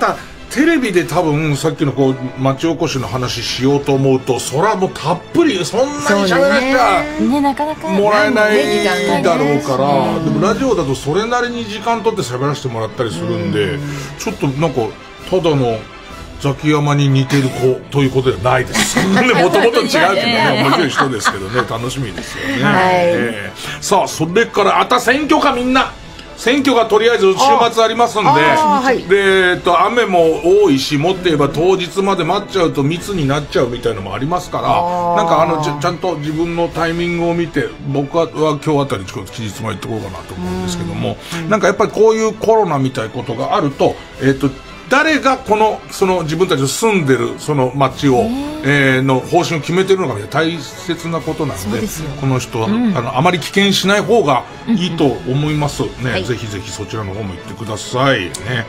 テレビで多分さっきのこう町おこしの話しようと思うと、そらもうたっぷりそんなに喋らせちゃね、なかなかもらえないだろうから、でもラジオだとそれなりに時間取って喋らせてもらったりするんで、ちょっとなんかただのザキヤマに似てる子ということではないです。もともと違うけどね、面白い人ですけどね、楽しみですよね。 はい、 さあ、それから選挙か、みんな選挙がとりあえず週末ありますんで、雨も多いし、もっと言えば当日まで待っちゃうと密になっちゃうみたいのもありますから、なんかちゃんと自分のタイミングを見て、僕は今日あたり期日も行ってこうかなと思うんですけども、なんかやっぱりこういうコロナみたいなことがあると、誰がその自分たちの住んでるその町を、の方針を決めてるのかみたいな大切なことなので、この人は、あまり危険しない方がいいと思いますね。ぜひぜひそちらの方も行ってくださいね。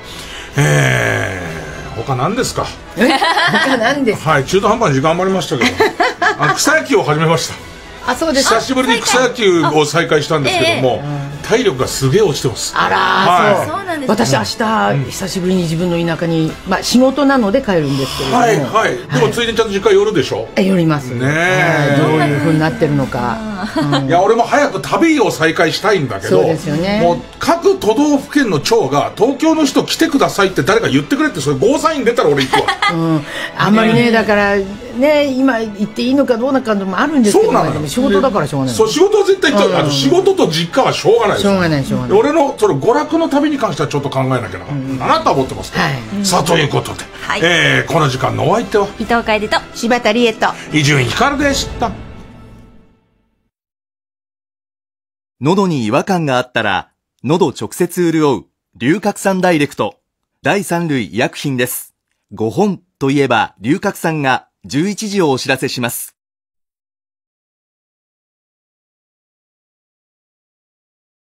他何ですか？ 他何ですか？ はい、中途半端に時間余りましたけど、草野球を始めました。 あ、そうです。 久しぶりに草野球を再開したんですけども、体力がすげえ落ちてます。 あら、そうなんです。私明日久しぶりに自分の田舎に、まあ仕事なので帰るんですけれども、はいはい。 でもついでにちゃんと実家寄るでしょ？ 寄りますね。どういう風になってるのか。 いや、俺も早く旅を再開したいんだけど、 そうですよね。 もう各都道府県の長が東京の人来てくださいって誰か言ってくれって、それゴーサイン出たら俺行くわ。 あんまりね、だからね、今行っていいのかどうなのかもあるんですけど、でも仕事だからしょうがない。 そう、仕事は絶対行って、仕事と実家はしょうがないです。 しょうがない、しょうがない。 俺のその娯楽の旅に関してはちょっと考えなきゃなあなたは思ってますから。さあ、ということで、この時間のお相手は伊藤楓と柴田理恵と伊集院光でした。 喉に違和感があったら、喉直接潤う、龍角散ダイレクト。第3類医薬品です。5本といえば、龍角散が11時をお知らせします。